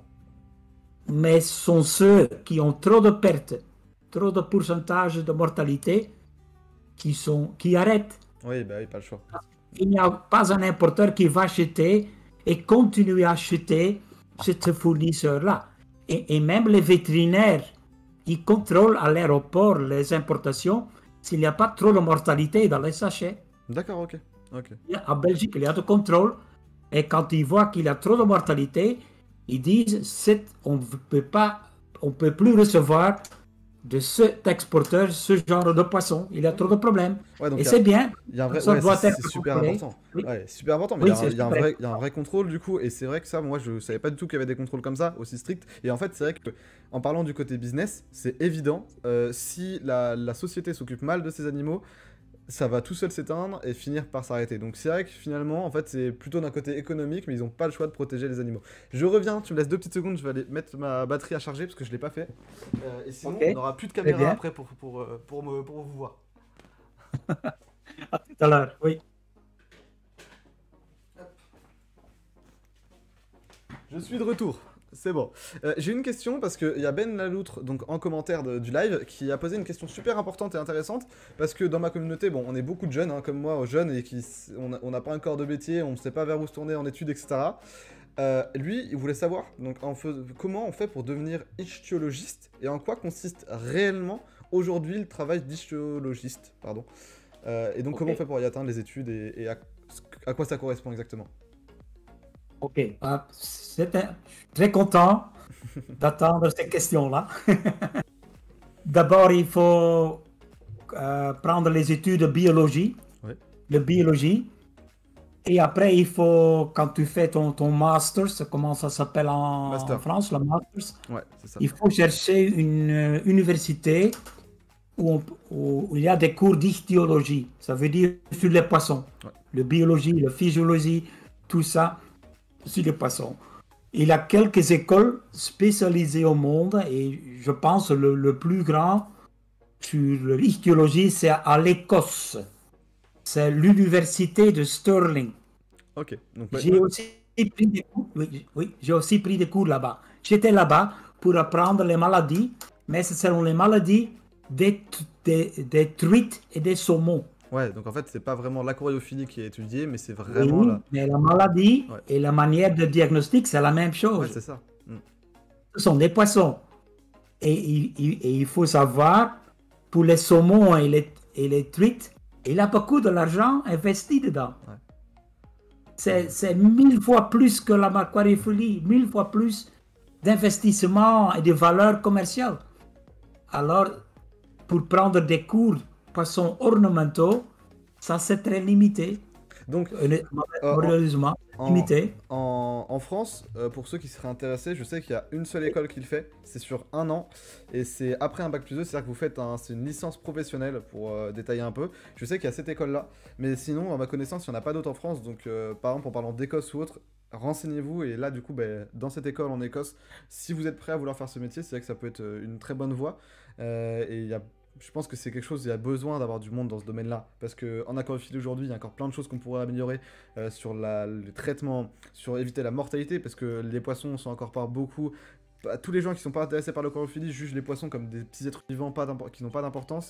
Speaker 2: mais ce sont ceux qui ont trop de pertes, trop de pourcentage de mortalité qui, sont, qui arrêtent.
Speaker 1: Oui, bah oui, pas le choix.
Speaker 2: Il n'y a pas un importeur qui va acheter et continuer à acheter ce fournisseur-là. Et, et même les vétérinaires, ils contrôlent à l'aéroport les importations s'il n'y a pas trop de mortalité dans les sachets.
Speaker 1: D'accord, ok. Ok.
Speaker 2: En Belgique, il y a de contrôle. Et quand ils voient qu'il y a trop de mortalité, ils disent c'est- on ne peut pas, on peut plus recevoir de cet exporteur ce genre de poisson. Il y a trop de problèmes.
Speaker 1: Ouais, donc
Speaker 2: Et
Speaker 1: il y a-
Speaker 2: c'est bien.
Speaker 1: Il y a un vrai,
Speaker 2: Ça
Speaker 1: ouais,
Speaker 2: doit
Speaker 1: c'est
Speaker 2: être
Speaker 1: c'est super
Speaker 2: contrôlé.
Speaker 1: important.
Speaker 2: Oui.
Speaker 1: Ouais, c'est super important, mais
Speaker 2: Oui,
Speaker 1: il y a un,
Speaker 2: c'est
Speaker 1: il y a un
Speaker 2: super
Speaker 1: vrai, il y a un vrai contrôle du coup, et c'est vrai que ça, moi, je savais pas du tout qu'il y avait des contrôles comme ça, aussi stricts. Et en fait, c'est vrai que, en parlant du côté business, c'est évident, euh, si la, la société s'occupe mal de ces animaux, ça va tout seul s'éteindre et finir par s'arrêter. Donc c'est vrai que finalement, en fait, c'est plutôt d'un côté économique, mais ils ont pas le choix de protéger les animaux. Je reviens, tu me laisses deux petites secondes, je vais aller mettre ma batterie à charger parce que je l'ai pas fait. Euh, et sinon,
Speaker 2: Ok,
Speaker 1: on n'aura plus de
Speaker 2: très
Speaker 1: caméra
Speaker 2: bien.
Speaker 1: après pour, pour, euh, pour, me, pour vous voir.
Speaker 2: À tout à l'heure. Oui.
Speaker 1: Je suis de retour. C'est bon. Euh, J'ai une question parce qu'il y a Ben Laloutre, donc en commentaire de- du live, qui a posé une question super importante et intéressante. Parce que dans ma communauté, bon, on est beaucoup de jeunes, hein, comme moi, jeunes, et qui s- on n'a on n'a pas un corps de métier, on ne sait pas vers où se tourner en études, et cetera. Euh, lui, il voulait savoir donc, en fais- comment on fait pour devenir ichthyologiste et en quoi consiste réellement aujourd'hui le travail d'ichthyologiste. Pardon. Euh, et donc,
Speaker 2: Ok.
Speaker 1: comment on fait pour y atteindre les études et, et à, à quoi ça correspond exactement.
Speaker 2: Ok. Ah, c'était- je suis très content d'attendre ces questions-là. D'abord, il faut euh, prendre les études de biologie,
Speaker 1: Ouais.
Speaker 2: de biologie. Et après, il faut, quand tu fais ton, ton master's, comment ça s'appelle en, en
Speaker 1: Master.
Speaker 2: France, le master's,
Speaker 1: Ouais, c'est ça.
Speaker 2: il faut chercher une euh, université où, on- où il y a des cours d'ichthyologie. Ça veut dire sur les poissons.
Speaker 1: Ouais.
Speaker 2: Le biologie, la physiologie, tout ça sur les poissons. Il y a quelques écoles spécialisées au monde et je pense le, le plus grand sur l'ichthyologie, c'est à l'Écosse. C'est l'université de Stirling.
Speaker 1: Ok. Donc, ouais,
Speaker 2: J'ai aussi pris des cours, oui, oui, j'ai aussi pris des cours là-bas. J'étais là-bas pour apprendre les maladies, mais ce sont les maladies des, des, des truites et des saumons.
Speaker 1: ouais, donc en fait, c'est pas vraiment l'aquariophilie qui est étudiée, mais c'est vraiment
Speaker 2: Oui,
Speaker 1: là.
Speaker 2: mais la maladie
Speaker 1: Ouais,
Speaker 2: et la manière de diagnostic, c'est la même
Speaker 1: ouais,
Speaker 2: chose.
Speaker 1: c'est ça. Mm.
Speaker 2: Ce sont des poissons. Et, il- il- et il faut savoir, pour les saumons et les, et les truites, il y a beaucoup de l'argent investi dedans.
Speaker 1: Ouais.
Speaker 2: C'est c'est mille fois plus que la aquariophilie, mille fois plus d'investissement et de valeur commerciale. Alors, pour prendre des cours poissons ornementaux, ça c'est très limité,
Speaker 1: Donc,
Speaker 2: euh,
Speaker 1: euh,
Speaker 2: malheureusement,
Speaker 1: en,
Speaker 2: limité.
Speaker 1: en, en France, euh, pour ceux qui seraient intéressés, je sais qu'il y a une seule école qui le fait, c'est sur un an, et c'est après un bac plus deux, c'est-à-dire que vous faites un, c'est une licence professionnelle, pour euh, détailler un peu. Je sais qu'il y a cette école-là, mais sinon, à ma connaissance, il n'y en a pas d'autres en France, donc euh, par exemple, en parlant d'Écosse ou autre, renseignez-vous, et là, du coup, ben, dans cette école en Écosse, si vous êtes prêt à vouloir faire ce métier, c'est vrai que ça peut être euh, une très bonne voie, euh, et il y a je pense que c'est quelque chose, il y a besoin d'avoir du monde dans ce domaine-là. Parce qu'en aquariophilie aujourd'hui, il y a encore plein de choses qu'on pourrait améliorer euh, sur la, le traitement, sur éviter la mortalité, parce que les poissons sont encore pas beaucoup. Bah, tous les gens qui sont pas intéressés par l'aquariophilie jugent les poissons comme des petits êtres vivants pas qui n'ont pas d'importance.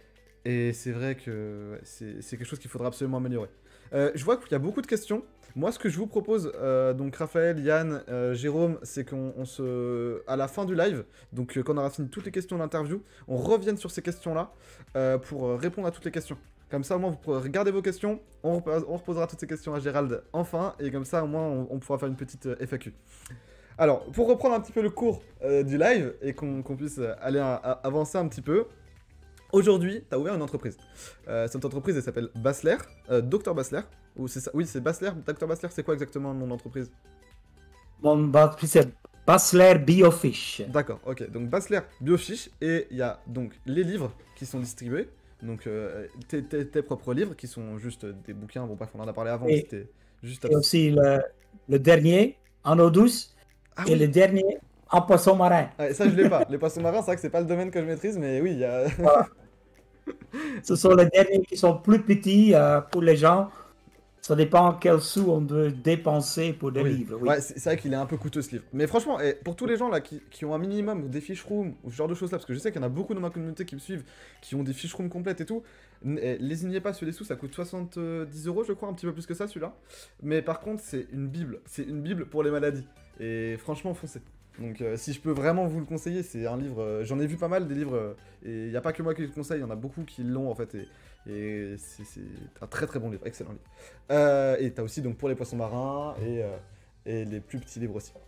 Speaker 1: Et c'est vrai que c'est c'est quelque chose qu'il faudra absolument améliorer. Euh, je vois qu'il y a beaucoup de questions. Moi, ce que je vous propose, euh, donc Raphaël, Yann, euh, Jérôme, c'est qu'on on se, à la fin du live, donc euh, quand on aura fini toutes les questions de l'interview, on revienne sur ces questions-là euh, pour euh, répondre à toutes les questions. Comme ça, au moins, vous pourrez regarder vos questions, on, repose, on reposera toutes ces questions à Gérald enfin, et comme ça, au moins, on, on pourra faire une petite euh, F A Q. Alors, pour reprendre un petit peu le cours euh, du live et qu'on qu'on puisse aller à, à, avancer un petit peu. Aujourd'hui, tu as ouvert une entreprise. Euh, cette entreprise, elle s'appelle Basler, euh, docteur Basler. Ou c'est ça Oui, c'est Basler. docteur Basler, c'est quoi exactement le nom d'entreprise?
Speaker 2: Mon entreprise, c'est Basler Biofish.
Speaker 1: D'accord, ok. Donc Basler Biofish, et il y a donc les livres qui sont distribués. Donc euh, tes, tes- tes propres livres qui sont juste des bouquins. Bon, bref, on en a parlé avant,
Speaker 2: Et-
Speaker 1: c'était juste
Speaker 2: Et
Speaker 1: abs-
Speaker 2: aussi le, le dernier en eau douce
Speaker 1: Ah
Speaker 2: et
Speaker 1: oui.
Speaker 2: le dernier en poisson marin.
Speaker 1: Ah, ça, je l'ai pas. Les poissons marins, c'est vrai que c'est pas le domaine que je maîtrise, mais oui, il y a.
Speaker 2: Ce sont les derniers qui sont plus petits euh, pour les gens. Ça dépend quel sous on doit dépenser pour des
Speaker 1: Oui.
Speaker 2: livres. Oui.
Speaker 1: Ouais, c'est c'est vrai qu'il est un peu coûteux ce livre. Mais franchement, eh, pour tous les gens là qui, qui ont un minimum des fiches room ou ce genre de choses là, parce que je sais qu'il y en a beaucoup dans ma communauté qui me suivent, qui ont des fiches room complètes et tout, n- eh, lésignez pas sur les sous, ça coûte soixante-dix euros, je crois, un petit peu plus que ça celui-là. Mais par contre, c'est une bible, c'est une bible pour les maladies. Et franchement, foncez. Donc euh, si je peux vraiment vous le conseiller, c'est un livre, euh, j'en ai vu pas mal des livres, euh, et il n'y a pas que moi qui le conseille, il y en a beaucoup qui l'ont en fait, et, et c'est c'est un très très bon livre, excellent livre. Euh, et t'as aussi donc pour les poissons marins, et, euh, et les plus petits livres aussi.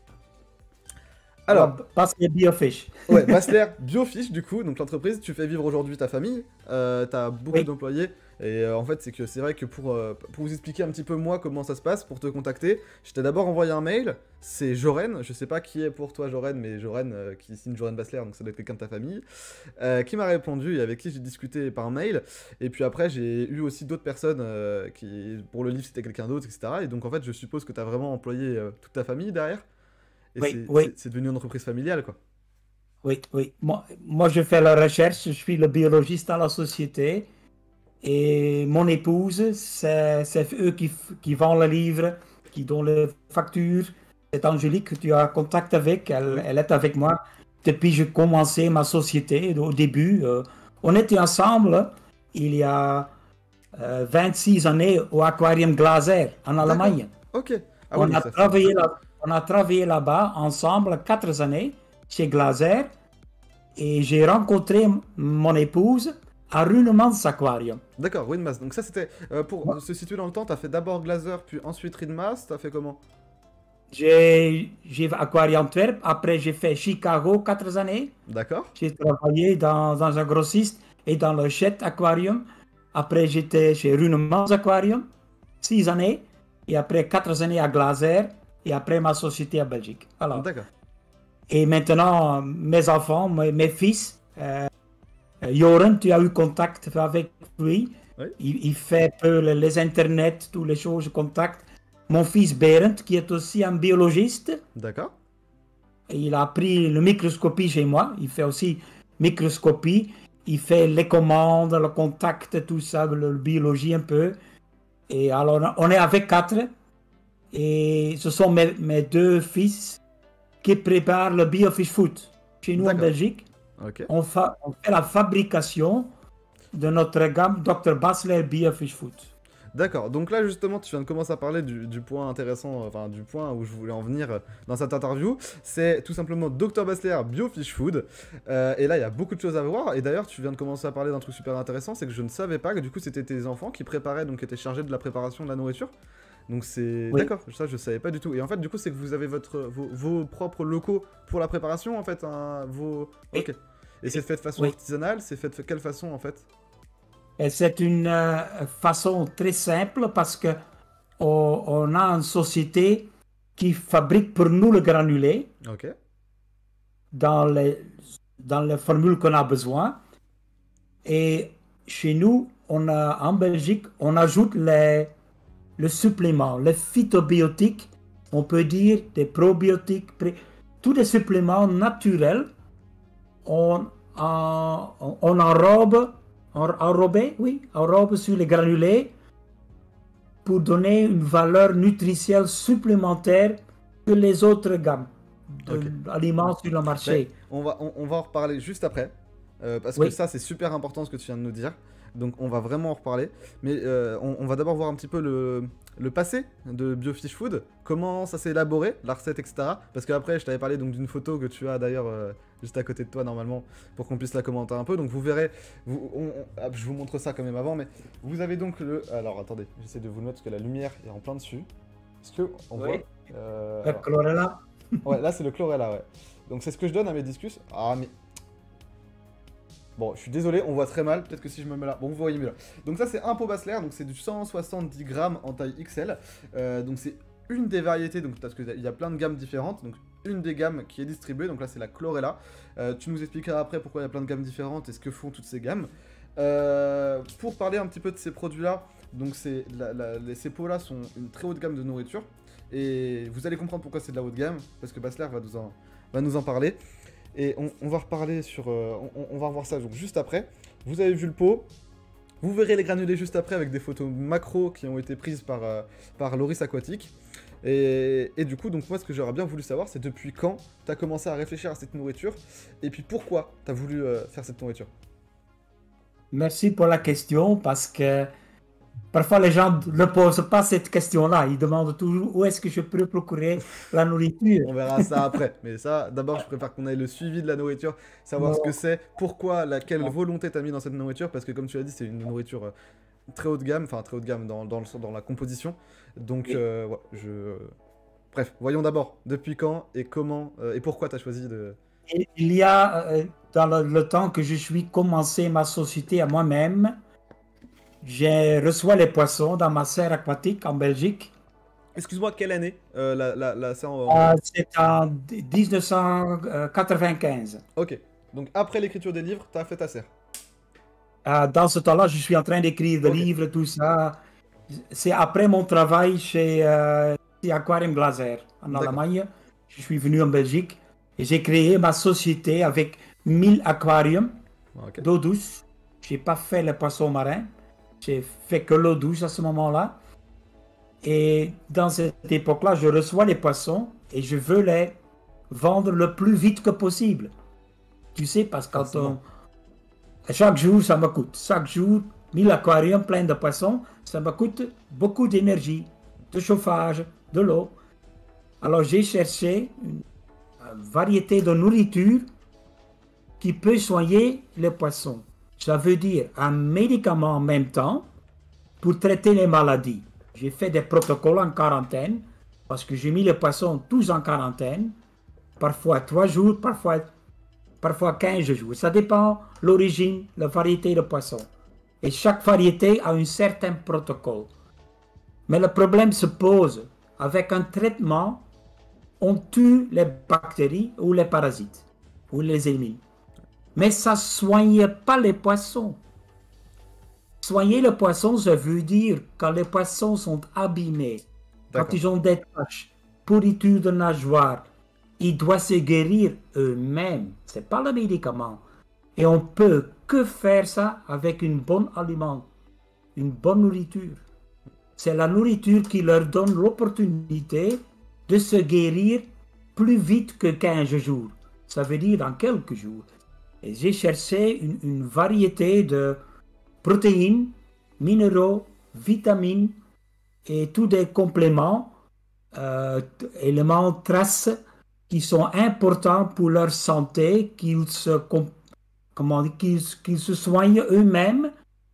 Speaker 1: Alors,
Speaker 2: Basler Biofish.
Speaker 1: ouais, Basler Biofish, du coup, donc l'entreprise, tu fais vivre aujourd'hui ta famille, euh, t'as beaucoup
Speaker 2: Oui.
Speaker 1: d'employés, et euh, en fait, c'est que c'est vrai que pour, euh, pour vous expliquer un petit peu moi comment ça se passe, pour te contacter, je t'ai d'abord envoyé un mail, c'est Joren, je sais pas qui est pour toi Joren, mais Joren, euh, qui signe Joren Basler, donc ça doit être quelqu'un de ta famille, euh, qui m'a répondu et avec qui j'ai discuté par mail, et puis après, j'ai eu aussi d'autres personnes euh, qui, pour le livre, c'était quelqu'un d'autre, et cetera. Et donc en fait, je suppose que t'as vraiment employé euh, toute ta famille derrière, et
Speaker 2: Oui,
Speaker 1: c'est
Speaker 2: oui.
Speaker 1: c'est- c'est devenu une entreprise familiale, quoi.
Speaker 2: Oui, oui. Moi, moi, je fais la recherche, je suis le biologiste dans la société. Et mon épouse, c'est c'est eux qui, f- qui vendent le livre, qui donnent les factures. C'est Angélique que tu as contact avec, elle,
Speaker 1: Oui.
Speaker 2: elle est avec moi depuis que j'ai commencé ma société. Au début, euh, on était ensemble il y a euh, vingt-six années au Aquarium Glaser en Allemagne.
Speaker 1: Ok. Ah oui,
Speaker 2: On
Speaker 1: donc
Speaker 2: a
Speaker 1: ça fait-
Speaker 2: travaillé là, on a travaillé là-bas ensemble quatre années chez Glaser et j'ai rencontré mon épouse à Runemans Aquarium.
Speaker 1: D'accord, Winmas. Donc ça c'était, euh, pour
Speaker 2: Ouais.
Speaker 1: se situer dans le temps, t'as fait d'abord Glaser, puis ensuite Rinmas, t'as fait comment?
Speaker 2: J'ai j'ai fait Aquarium Antwerp, après j'ai fait Chicago quatre années.
Speaker 1: D'accord.
Speaker 2: J'ai travaillé dans, dans un grossiste et dans le Chet Aquarium. Après j'étais chez Runemans Aquarium, six années. Et après quatre années à Glaser. Et après ma société à Belgique. Alors,
Speaker 1: D'accord.
Speaker 2: et maintenant, mes enfants, mes, mes fils, euh, Joren, tu as eu contact avec lui.
Speaker 1: Oui.
Speaker 2: Il, il fait un peu les, les internets, toutes les choses, je contacte. Mon fils Berend, qui est aussi un biologiste,
Speaker 1: D'accord.
Speaker 2: et il a appris le microscopie chez moi. Il fait aussi microscopie. Il fait les commandes, le contact, tout ça, la biologie un peu. Et alors, on est avec quatre. Et ce sont mes, mes deux fils qui préparent le BioFish Food. Chez nous en
Speaker 1: D'accord.
Speaker 2: Belgique,
Speaker 1: Ok.
Speaker 2: on, fa- on fait la fabrication de notre gamme docteur Basler BioFish Food.
Speaker 1: D'accord, donc là justement tu viens de commencer à parler du, du point intéressant, euh, enfin du point où je voulais en venir euh, dans cette interview, c'est tout simplement docteur Basler BioFish Food, euh, et là il y a beaucoup de choses à voir, et d'ailleurs tu viens de commencer à parler d'un truc super intéressant, c'est que je ne savais pas que du coup c'était tes enfants qui préparaient, donc qui étaient chargés de la préparation de la nourriture, donc c'est...
Speaker 2: Oui.
Speaker 1: D'accord, ça je savais pas du tout, et en fait du coup c'est que vous avez votre, vos, vos propres locaux pour la préparation en fait, hein, vos...
Speaker 2: Oui.
Speaker 1: Ok, et c'est fait de façon
Speaker 2: Oui.
Speaker 1: artisanale, c'est fait de quelle façon en fait?
Speaker 2: Et c'est une euh, façon très simple parce que on, on a une société qui fabrique pour nous le granulé
Speaker 1: Ok,
Speaker 2: dans les, dans les formules qu'on a besoin. Et chez nous, on a, en Belgique, on ajoute les, le supplément, les phytobiotiques, on peut dire des probiotiques, pré- tous les suppléments naturels. On, en- on enrobe, en- enrobé, oui, enrobe sur les granulés pour donner une valeur nutritionnelle supplémentaire que les autres gammes
Speaker 1: Ok.
Speaker 2: d'aliments sur le marché.
Speaker 1: on va, on, on va en reparler juste après. euh, parce
Speaker 2: Oui.
Speaker 1: que ça, c'est super important ce que tu viens de nous dire. Donc, on va vraiment en reparler. Mais euh, on, on va d'abord voir un petit peu le, le passé de BioFish Food. Comment ça s'est élaboré, la recette, et cetera. Parce qu'après, je t'avais parlé donc d'une photo que tu as d'ailleurs euh, juste à côté de toi, normalement, pour qu'on puisse la commenter un peu. Donc, vous verrez. Vous, on- on- ah, je vous montre ça quand même avant. Mais vous avez donc le. Alors, attendez, j'essaie de vous le mettre parce que la lumière est en plein dessus. Est-ce que on
Speaker 2: Oui.
Speaker 1: voit euh,
Speaker 2: Le
Speaker 1: alors-
Speaker 2: chlorella.
Speaker 1: Ouais, là c'est le chlorella, ouais. Donc c'est ce que je donne à mes discus. Ah, mais. Bon, je suis désolé, on voit très mal. Peut-être que si je me mets là. Bon, vous voyez mieux là. Donc, ça, c'est un pot Basler. Donc, c'est du cent soixante-dix grammes en taille X L. Euh, donc, c'est une des variétés. Donc, parce qu'il y a plein de gammes différentes. Donc, une des gammes qui est distribuée. Donc, là, c'est la chlorella. Euh, tu nous expliqueras après pourquoi il y a plein de gammes différentes et ce que font toutes ces gammes. Euh, pour parler un petit peu de ces produits-là. Donc, c'est la- la- les- ces pots-là sont une très haute gamme de nourriture. Et vous allez comprendre pourquoi c'est de la haute gamme. Parce que Basler va nous en, va nous en parler. Et on, on va reparler sur... euh, on, on va revoir ça donc juste après. Vous avez vu le pot. Vous verrez les granulés juste après avec des photos macro qui ont été prises par, euh, par Loris Aquatique. Et, et du coup, donc moi, ce que j'aurais bien voulu savoir, c'est depuis quand tu as commencé à réfléchir à cette nourriture. Et puis pourquoi tu as voulu euh, faire cette nourriture.
Speaker 2: Merci pour la question parce que parfois les gens ne posent pas cette question-là. Ils demandent toujours où est-ce que je peux procurer la nourriture.
Speaker 1: On verra ça après. Mais ça, d'abord, je préfère qu'on ait le suivi de la nourriture, savoir
Speaker 2: Non.
Speaker 1: ce que c'est, pourquoi, la, quelle
Speaker 2: Non.
Speaker 1: volonté t'as mis dans cette nourriture, parce que comme tu l'as dit, c'est une nourriture euh, très haut de gamme, enfin très haut de gamme dans, dans, le, dans la composition. Donc,
Speaker 2: Oui.
Speaker 1: euh, ouais, je... Bref, voyons d'abord, depuis quand et comment euh, et pourquoi t'as choisi de...
Speaker 2: Et il y a, euh, dans le, le temps que je suis commencé ma société à moi-même, j'ai reçu les poissons dans ma serre aquatique en Belgique.
Speaker 1: Excuse-moi, quelle année euh, la, la, la, ça, en- en-
Speaker 2: Euh, C'est en dix-neuf cent quatre-vingt-quinze.
Speaker 1: Ok, donc après l'écriture des livres, t'as fait ta serre.
Speaker 2: Euh, dans ce temps-là, je suis en train d'écrire des
Speaker 1: Ok.
Speaker 2: livres, tout ça. C'est après mon travail chez, euh, chez Aquarium Glaser en
Speaker 1: D'accord.
Speaker 2: Allemagne. Je suis venu en Belgique et j'ai créé ma société avec mille aquariums
Speaker 1: Ok.
Speaker 2: d'eau douce. Je n'ai pas fait les poissons marins. J'ai fait que l'eau douce à ce moment-là. Et dans cette époque-là, je reçois les poissons et je veux les vendre le plus vite que possible. Tu sais, parce que quand
Speaker 1: Forcément.
Speaker 2: on... chaque jour, ça me coûte. Chaque jour, mille aquariums pleins de poissons, ça me coûte beaucoup d'énergie, de chauffage, de l'eau. Alors j'ai cherché une euh, variété de nourriture qui peut soigner les poissons. Ça veut dire un médicament en même temps pour traiter les maladies. J'ai fait des protocoles en quarantaine parce que j'ai mis les poissons tous en quarantaine, parfois trois jours, parfois, parfois quinze jours. Ça dépend de l'origine, la variété de poisson. Et chaque variété a un certain protocole. Mais le problème se pose avec un traitement, on tue les bactéries ou les parasites, ou les élimine. Mais ça ne soigne pas les poissons. Soigner le poisson, ça veut dire quand les poissons sont abîmés, quand ils ont des taches, pourriture de nageoire, ils doivent se guérir eux-mêmes. Ce n'est pas le médicament. Et on peut que faire ça avec une bonne aliment, une bonne nourriture. C'est la nourriture qui leur donne l'opportunité de se guérir plus vite que quinze jours. Ça veut dire dans quelques jours. Et j'ai cherché une, une variété de protéines, minéraux, vitamines et tous des compléments, euh, éléments traces qui sont importants pour leur santé, qu'ils se, comment, qu'ils, qu'ils se soignent eux-mêmes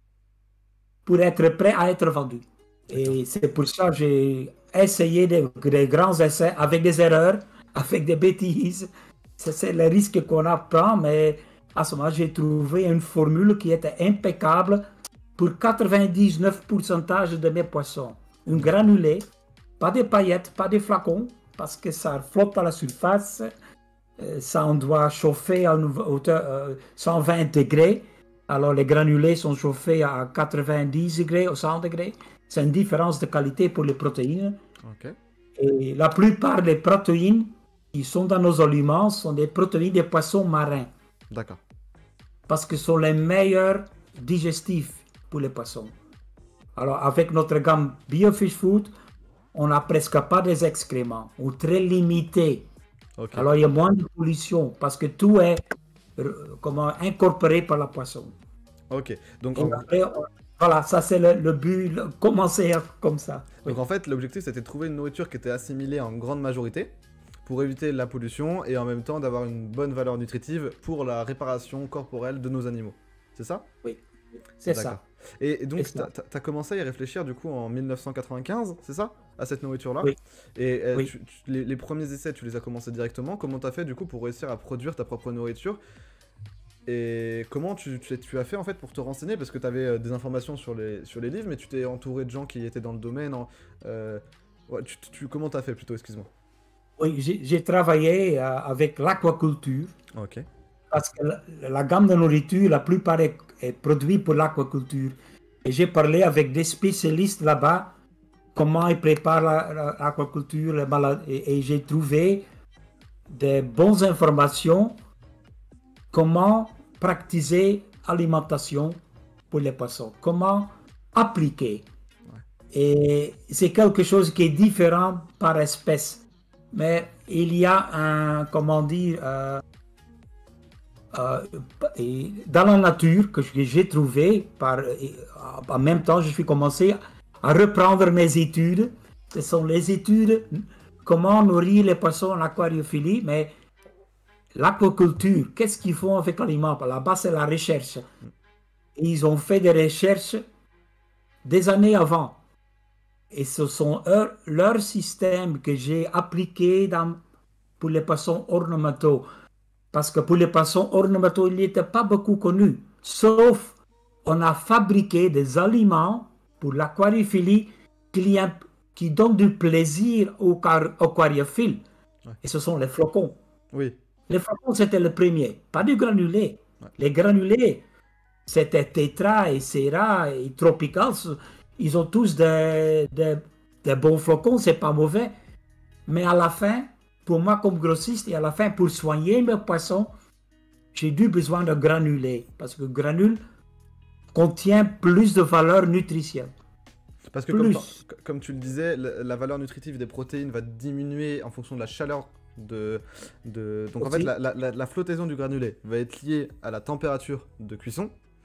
Speaker 2: pour être prêts à être vendus. Et c'est pour ça que j'ai essayé des, des grands essais avec des erreurs, avec des bêtises. C'est, c'est le risque qu'on apprend, mais à ce moment, j'ai trouvé une formule qui était impeccable pour quatre-vingt-dix-neuf pour cent de mes poissons. Un granulé, pas des paillettes, pas des flacons, parce que ça flotte à la surface. Euh, ça, on doit chauffer à hauteur, euh, cent vingt degrés. Alors, les granulés sont chauffés à quatre-vingt-dix degrés ou cent degrés. C'est une différence de qualité pour les protéines.
Speaker 1: Okay.
Speaker 2: Et la plupart des protéines qui sont dans nos aliments sont des protéines des poissons marins.
Speaker 1: D'accord.
Speaker 2: Parce que ce sont les meilleurs digestifs pour les poissons. Alors, avec notre gamme BioFish Food, on n'a presque pas des excréments, ou très limité. Okay. Alors, il y a moins de pollution, parce que tout est euh, comment, incorporé par la poisson.
Speaker 1: Ok. Donc,
Speaker 2: Et
Speaker 1: en...
Speaker 2: après, on... voilà, ça c'est le, le but, le... commencer comme ça.
Speaker 1: Donc,
Speaker 2: oui.
Speaker 1: En fait, l'objectif, c'était de trouver une nourriture qui était assimilée en grande majorité, pour éviter la pollution et en même temps d'avoir une bonne valeur nutritive pour la réparation corporelle de nos animaux. C'est ça?
Speaker 2: Oui, c'est ça.
Speaker 1: Et donc, tu as commencé à y réfléchir du coup en mille neuf cent quatre-vingt-quinze, c'est ça? À cette nourriture-là?
Speaker 2: Oui.
Speaker 1: Et euh,
Speaker 2: oui.
Speaker 1: Tu, tu, les, les premiers essais, tu les as commencés directement. Comment tu as fait du coup pour réussir à produire ta propre nourriture? Et comment tu, tu, tu as fait en fait pour te renseigner? Parce que tu avais euh, des informations sur les, sur les livres, mais tu t'es entouré de gens qui étaient dans le domaine. En, euh, ouais, tu, tu, comment tu as fait plutôt, excuse-moi?
Speaker 2: Oui, j'ai travaillé euh, avec l'aquaculture.
Speaker 1: Ok.
Speaker 2: Parce que la, la gamme de nourriture, la plupart est, est produite pour l'aquaculture. Et j'ai parlé avec des spécialistes là-bas, comment ils préparent l'aquaculture, la, la, et, et j'ai trouvé des bonnes informations, comment pratiquer l'alimentation pour les poissons, comment appliquer. Ouais. Et c'est quelque chose qui est différent par espèce. Mais il y a un, comment dire, euh, euh, dans la nature que j'ai trouvé, par, en même temps, je suis commencé à reprendre mes études. Ce sont les études, comment nourrir les poissons en aquariophilie, mais l'aquaculture, qu'est-ce qu'ils font avec l'aliment? Là-bas, c'est la recherche. Ils ont fait des recherches des années avant. Et ce sont eux, leur système que j'ai appliqué dans, pour les poissons ornementaux. Parce que pour les poissons ornementaux, il n'était pas beaucoup connu. Sauf, on a fabriqué des aliments pour l'aquariophilie qui, qui donnent du plaisir aux aquariophiles. Ouais. Et ce sont les flocons.
Speaker 1: Oui.
Speaker 2: Les flocons, c'était le premier. Pas du granulé. Ouais. Les granulés, c'était Tetra et Serra et Tropical. Ils ont tous des, des, des bons flocons, c'est pas mauvais. Mais à la fin, pour moi comme grossiste, et à la fin, pour soigner mes poissons, j'ai dû besoin de granulés. Parce que le granule contient plus de valeur nutritionnelle.
Speaker 1: Parce que comme, comme tu le disais, la, la valeur nutritive des protéines va diminuer en fonction de la chaleur de... de... Donc Aussi. En fait, la, la, la flottaison du granulé va être liée à la température de cuisson.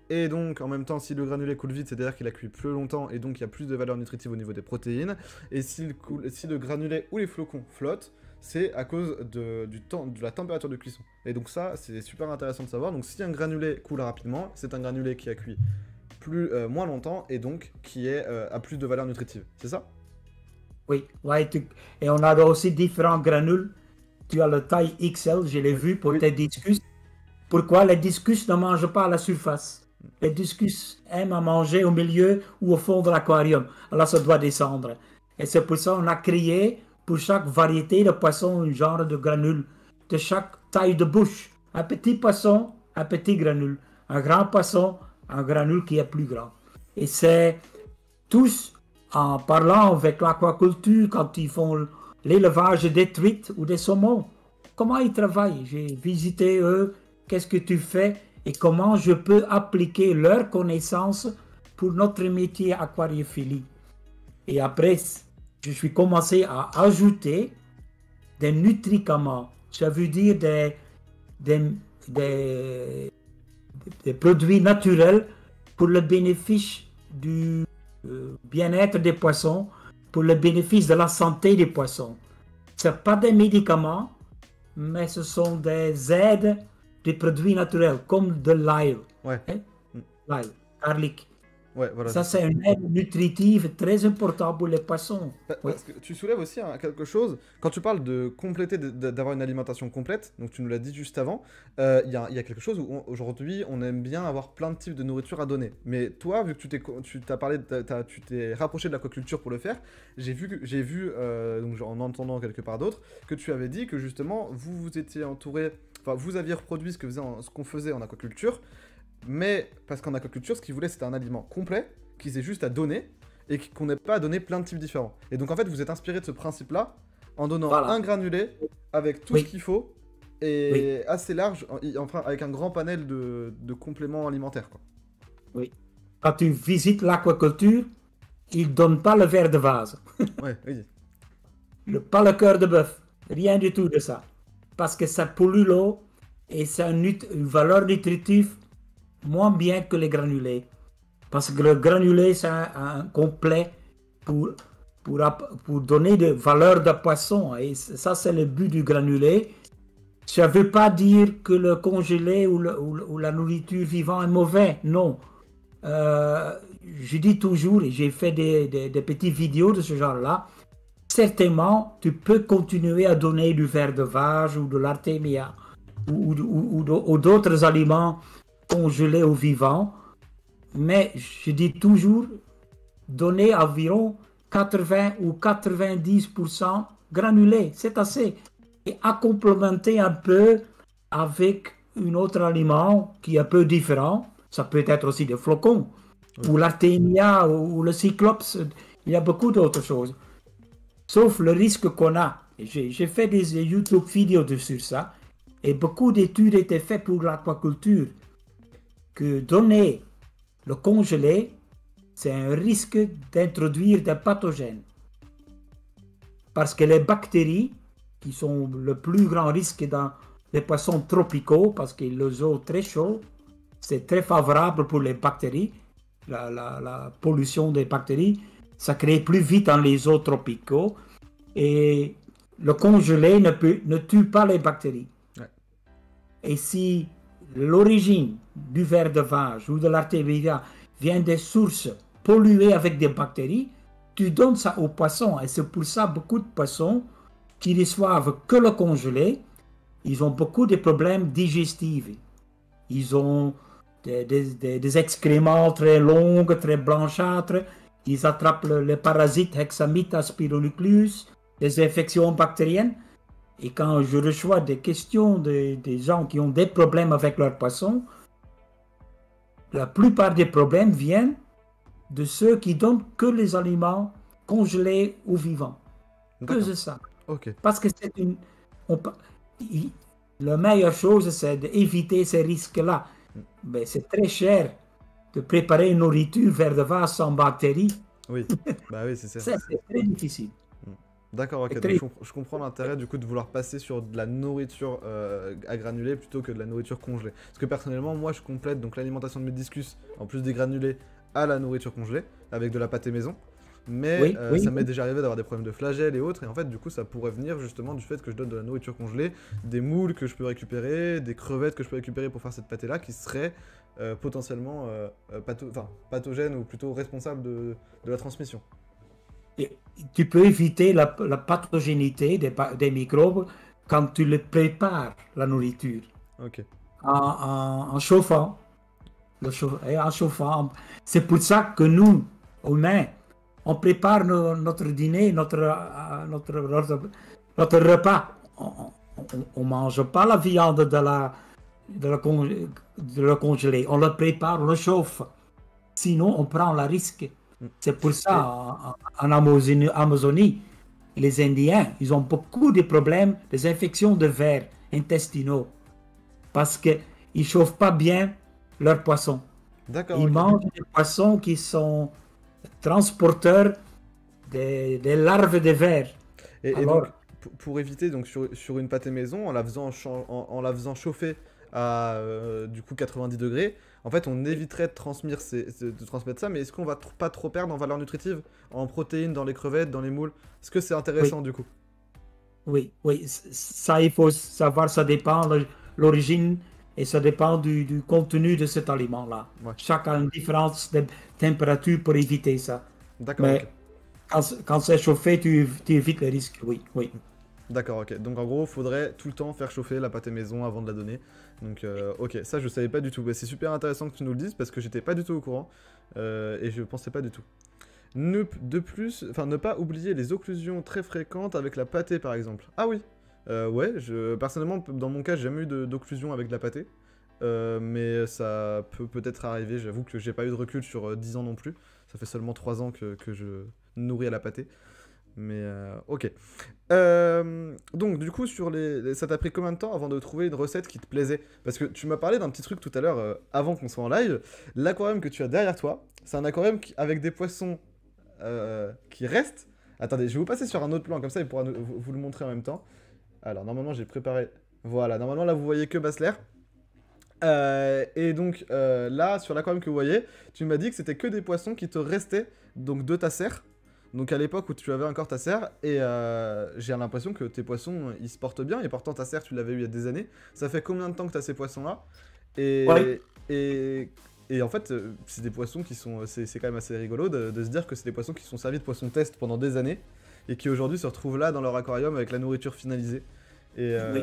Speaker 1: et donc en même temps, si le granulé coule vite, c'est-à-dire qu'il a cuit plus longtemps, et donc il y a plus de valeur nutritive au niveau des protéines. Et si le, coule, si le granulé ou les flocons flottent, c'est à cause de, du temps, de la température de cuisson. Et donc ça, c'est super intéressant de savoir. Donc si un granulé coule rapidement, c'est un granulé qui a cuit plus, euh, moins longtemps, et donc qui est, euh, a plus de valeur nutritive. C'est ça?
Speaker 2: Oui, ouais, tu- et on a aussi différents granules. Tu as le taille X L, je l'ai vu pour
Speaker 1: Oui.
Speaker 2: tes discus. Pourquoi les discus ne mangent pas à la surface? Les discus aiment à manger au milieu ou au fond de l'aquarium. Alors ça doit descendre. Et c'est pour ça qu'on a créé pour chaque variété de poisson un genre de granule de chaque taille de bouche. Un petit poisson, un petit granule. Un grand poisson, un granule qui est plus grand. Et c'est tous en parlant avec l'aquaculture quand ils font l'élevage des truites ou des saumons. Comment ils travaillent? J'ai visité eux, qu'est-ce que tu fais et comment je peux appliquer leurs connaissances pour notre métier aquariophilie. Et après, je suis commencé à ajouter des nutriments, ça veut dire des, des, des, des produits naturels pour le bénéfice du euh, bien-être des poissons, pour le bénéfice de la santé des poissons. Ce ne sont pas des médicaments, mais ce sont des aides, des produits naturels, comme de l'ail,
Speaker 1: Ouais.
Speaker 2: hein? L'ail, garlic.
Speaker 1: Ouais, voilà.
Speaker 2: Ça, c'est une aide nutritive très importante pour les poissons.
Speaker 1: Pa-
Speaker 2: Oui.
Speaker 1: Parce que tu soulèves aussi hein, quelque chose, quand tu parles de compléter, de- de- d'avoir une alimentation complète, donc tu nous l'as dit juste avant, euh, il y, a, il y a quelque chose où on- aujourd'hui on aime bien avoir plein de types de nourriture à donner. Mais toi, vu que tu t'es co- tu t'as parlé, de ta- t'as- tu t'es rapproché de l'aquaculture pour le faire, j'ai vu, que- j'ai vu euh, donc en entendant quelque part d'autre, que tu avais dit que justement vous vous étiez entouré, enfin vous aviez reproduit ce que faisait en- ce qu'on faisait en aquaculture, mais parce qu'en aquaculture, ce qu'ils voulaient c'était un aliment complet, qu'ils aient juste à donner, et qu'on n'ait pas à donner plein de types différents. Et donc en fait, vous êtes inspiré de ce principe-là en donnant
Speaker 2: Voilà.
Speaker 1: un granulé avec tout
Speaker 2: Oui.
Speaker 1: ce qu'il faut et assez large, en- enfin avec un grand panel de, de compléments alimentaires. Quoi.
Speaker 2: Oui. Quand tu visites l'aquaculture, ils ne donnent pas le verre de vase,
Speaker 1: Ouais, oui.
Speaker 2: le- pas le cœur de bœuf, rien du tout de ça. Parce que ça pollue l'eau et c'est un nut- une valeur nutritive moins bien que les granulés. Parce que le granulé, c'est un, un complet pour, pour, app- pour donner de valeur de poisson. Et ça, c'est le but du granulé. Ça ne veut pas dire que le congelé ou, le- ou le- ou la nourriture vivante est mauvais. Non. Euh, je dis toujours, et j'ai fait des, des, des petites vidéos de ce genre-là, certainement, tu peux continuer à donner du ver de vache ou de l'artémia ou, ou- ou- ou- ou d'autres aliments congelés ou vivants, mais je dis toujours, donner environ quatre-vingts ou quatre-vingt-dix pour cent granulés, c'est assez. Et à complémenter un peu avec un autre aliment qui est un peu différent, ça peut être aussi des flocons,
Speaker 1: Oui.
Speaker 2: ou l'artémia, ou le cyclops, il y a beaucoup d'autres choses. Sauf le risque qu'on a. J'ai j'ai fait des YouTube vidéos de- sur ça, et beaucoup d'études étaient faites pour l'aquaculture, que donner le congelé, c'est un risque d'introduire des pathogènes. Parce que les bactéries, qui sont le plus grand risque dans les poissons tropicaux, parce que les eaux très chaudes, c'est très favorable pour les bactéries, la, la- la pollution des bactéries, ça crée plus vite dans les eaux tropicaux, et le congelé ne, peut, ne tue pas les bactéries.
Speaker 1: Ouais.
Speaker 2: Et si l'origine du ver de vache ou de l'artémia vient des sources polluées avec des bactéries, tu donnes ça aux poissons. Et c'est pour ça beaucoup de poissons qui reçoivent que le congelé, ils ont beaucoup de problèmes digestifs. Ils ont des, des- des- des excréments très longs, très blanchâtres. Ils attrapent le, le parasite Hexamita spironucleus, des infections bactériennes. Et quand je reçois des questions de- des gens qui ont des problèmes avec leurs poissons, la plupart des problèmes viennent de ceux qui donnent que les aliments congelés ou vivants. Que
Speaker 1: D'accord.
Speaker 2: c'est ça.
Speaker 1: Ok.
Speaker 2: Parce que c'est une. on pa- il- la meilleure chose, c'est d'éviter ces risques-là. Mais c'est très cher de préparer une nourriture vers de vache sans bactéries.
Speaker 1: Oui. Bah oui, c'est ça.
Speaker 2: Ça, c'est très difficile.
Speaker 1: D'accord, ok.
Speaker 2: C'est
Speaker 1: Donc
Speaker 2: très-
Speaker 1: je, comp- je comprends l'intérêt du coup de vouloir passer sur de la nourriture euh, à granulés plutôt que de la nourriture congelée. Parce que personnellement, moi je complète donc l'alimentation de mes discus en plus des granulés à la nourriture congelée avec de la pâté maison. Mais
Speaker 2: Oui,
Speaker 1: euh,
Speaker 2: oui,
Speaker 1: ça m'est déjà arrivé d'avoir des problèmes de flagelles et autres. Et en fait, du coup, ça pourrait venir justement du fait que je donne de la nourriture congelée, des moules que je peux récupérer, des crevettes que je peux récupérer pour faire cette pâté-là qui seraient euh, potentiellement euh, euh, patho- enfin, pathogènes ou plutôt responsables de, de la transmission.
Speaker 2: Et tu peux éviter la, la pathogénité des, pa- des microbes quand tu le prépares, la nourriture,
Speaker 1: Ok.
Speaker 2: en, en- en chauffant. Le chauffe- et en chauffant. C'est pour ça que nous, humains, on prépare no- notre dîner, notre, euh, notre, notre, notre repas. On ne mange pas la viande de la, de la, con- de la congeler. On le prépare, on le chauffe. Sinon, on prend le risque.
Speaker 1: Mm.
Speaker 2: C'est pour
Speaker 1: Et,
Speaker 2: ça, en, en Amazonie, Amazonie, les Indiens, ils ont beaucoup de problèmes, des infections de vers intestinaux, parce qu'ils ne chauffent pas bien leurs poissons.
Speaker 1: d'accord,
Speaker 2: Ils
Speaker 1: ok.
Speaker 2: mangent des poissons qui sont transporteurs des, des larves de vers.
Speaker 1: Et, et
Speaker 2: Alors,
Speaker 1: donc, pour, pour éviter, donc sur, sur une pâté maison, en la faisant, chan- en, en la faisant chauffer à euh, du coup quatre-vingt-dix degrés, en fait, on éviterait de, transmettre ces- ces- de transmettre ça, mais est-ce qu'on va tr- pas trop perdre en valeur nutritive, en protéines dans les crevettes, dans les moules? Est-ce que c'est
Speaker 2: oui,
Speaker 1: intéressant du coup?
Speaker 2: oui, oui, ça, il faut savoir, ça dépend de l'origine et ça dépend du, du contenu de cet aliment-là.
Speaker 1: Ouais,
Speaker 2: Chaque a une différence de température pour éviter ça.
Speaker 1: d'accord, ok.
Speaker 2: Mais quand, quand c'est chauffé, tu, tu évites les risques, oui, oui.
Speaker 1: D'accord, ok. Donc en gros, faudrait tout le temps faire chauffer la pâté maison avant de la donner. Donc euh, ok, ça je savais pas du tout. Bah, c'est super intéressant que tu nous le dises parce que j'étais pas du tout au courant euh, et je pensais pas du tout. Ne, de plus, enfin ne pas oublier les occlusions très fréquentes avec la pâtée par exemple. Ah oui, euh, ouais, je, personnellement dans mon cas j'ai jamais eu de- d'occlusion avec de la pâtée. Euh, mais ça peut peut-être arriver, j'avoue que j'ai pas eu de recul sur euh, dix ans non plus. Ça fait seulement trois ans que, que je nourris à la pâtée. Mais euh, ok. Euh, donc du coup sur les, les- ça t'a pris combien de temps avant de trouver une recette qui te plaisait? Parce que tu m'as parlé d'un petit truc tout à l'heure euh, avant qu'on soit en live. L'aquarium que tu as derrière toi, c'est un aquarium qui- avec des poissons euh, qui restent. Attendez, je vais vous passer sur un autre plan comme ça il pourra nous- vous, vous le montrer en même temps. Alors normalement j'ai préparé. Voilà, normalement là vous voyez que Bassler. Euh, et donc euh, là sur l'aquarium que vous voyez, tu m'as dit que c'était que des poissons qui te restaient donc de ta serre. Donc à l'époque où tu avais encore ta serre, et euh, j'ai l'impression que tes poissons ils se portent bien, et pourtant ta serre tu l'avais eu il y a des années. Ça fait combien de temps que tu as ces poissons là?
Speaker 2: Oui,
Speaker 1: et, et, et en fait, euh, c'est des poissons qui sont. C'est c'est quand même assez rigolo de, de se dire que c'est des poissons qui sont servis de poissons test pendant des années, et qui aujourd'hui se retrouvent là dans leur aquarium avec la nourriture finalisée. Et euh,
Speaker 2: oui.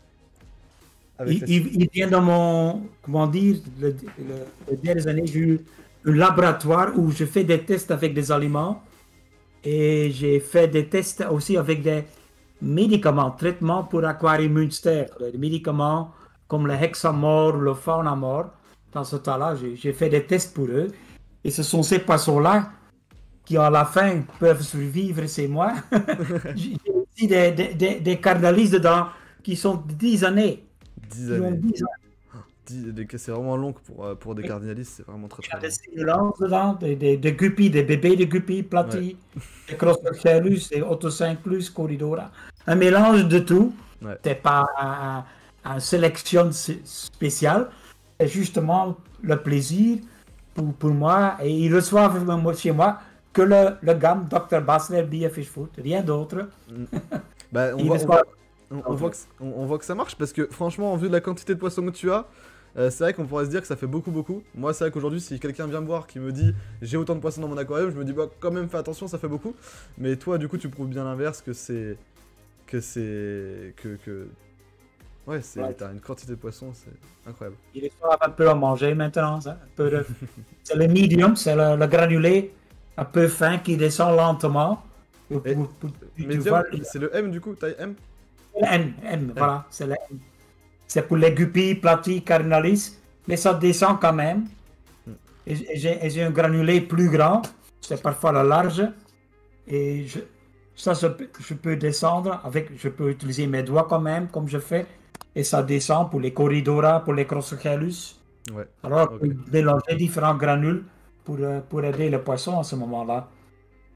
Speaker 1: avec
Speaker 2: Il,
Speaker 1: la.
Speaker 2: il- il vient dans mon, comment dire, le, le- les dernières années, j'ai eu un laboratoire où je fais des tests avec des aliments et j'ai fait des tests aussi avec des médicaments, traitements pour Aquarium Münster, des médicaments comme le Hexamor, le Faunamor. Dans ce temps-là, j'ai j'ai fait des tests pour eux et ce sont ces poissons-là qui, à la fin, peuvent survivre, c'est moi. J'ai aussi des, des, des, des carnalis dedans qui sont de dix années.
Speaker 1: dix
Speaker 2: Qui ont
Speaker 1: années.
Speaker 2: dix
Speaker 1: dix des- C'est vraiment long pour, euh, pour des cardinalis, c'est vraiment très
Speaker 2: Il y
Speaker 1: très
Speaker 2: a des
Speaker 1: long.
Speaker 2: simulances dedans, des, des, des guppies, des bébés de guppies,
Speaker 1: Ouais,
Speaker 2: platis, des Crossocerus, des Otocinclus, Corridora. Un mélange de tout.
Speaker 1: ouais.
Speaker 2: C'est pas un, un- une sélection s- spéciale. C'est justement le plaisir pour, pour moi. Et ils reçoivent moi- chez moi que le, le gamme docteur Bassler B F Fish Food, rien d'autre.
Speaker 1: Mm. Bah, on
Speaker 2: Ils
Speaker 1: voit, on,
Speaker 2: reçoivent.
Speaker 1: voit, on, on voit que, c- on- on voit que ça marche parce que franchement, en vue de la quantité de poissons que tu as, euh, c'est vrai qu'on pourrait se dire que ça fait beaucoup, beaucoup. Moi, c'est vrai qu'aujourd'hui, si quelqu'un vient me voir qui me dit j'ai autant de poissons dans mon aquarium, je me dis bah, quand même, fais attention, ça fait beaucoup. Mais toi, du coup, tu prouves bien l'inverse que c'est. Que c'est. Que. que... Ouais, c'est,
Speaker 2: Ouais.
Speaker 1: t'as une quantité de poissons, c'est incroyable.
Speaker 2: Ils reçoivent un peu à manger maintenant. ça, un peu de- C'est le medium, c'est le, le granulé un peu fin qui descend lentement. Pour-
Speaker 1: Et-
Speaker 2: pour- pour- tu
Speaker 1: Medium,
Speaker 2: vois,
Speaker 1: c'est le M du coup, taille M?
Speaker 2: N, N, voilà, c'est le N. C'est pour les guppies, platis, cardinalis, mais ça descend quand même.
Speaker 1: Mm.
Speaker 2: Et, et j'ai, et j'ai un granulé plus grand, c'est parfois le large. Et je, ça, je, peux- je peux descendre avec, je peux utiliser mes doigts quand même, comme je fais. Et ça descend pour les corridora, pour les crossocelus.
Speaker 1: Ouais.
Speaker 2: Alors,
Speaker 1: Ok.
Speaker 2: on peut mélanger différents granules pour, euh, pour aider le poisson à ce moment-là.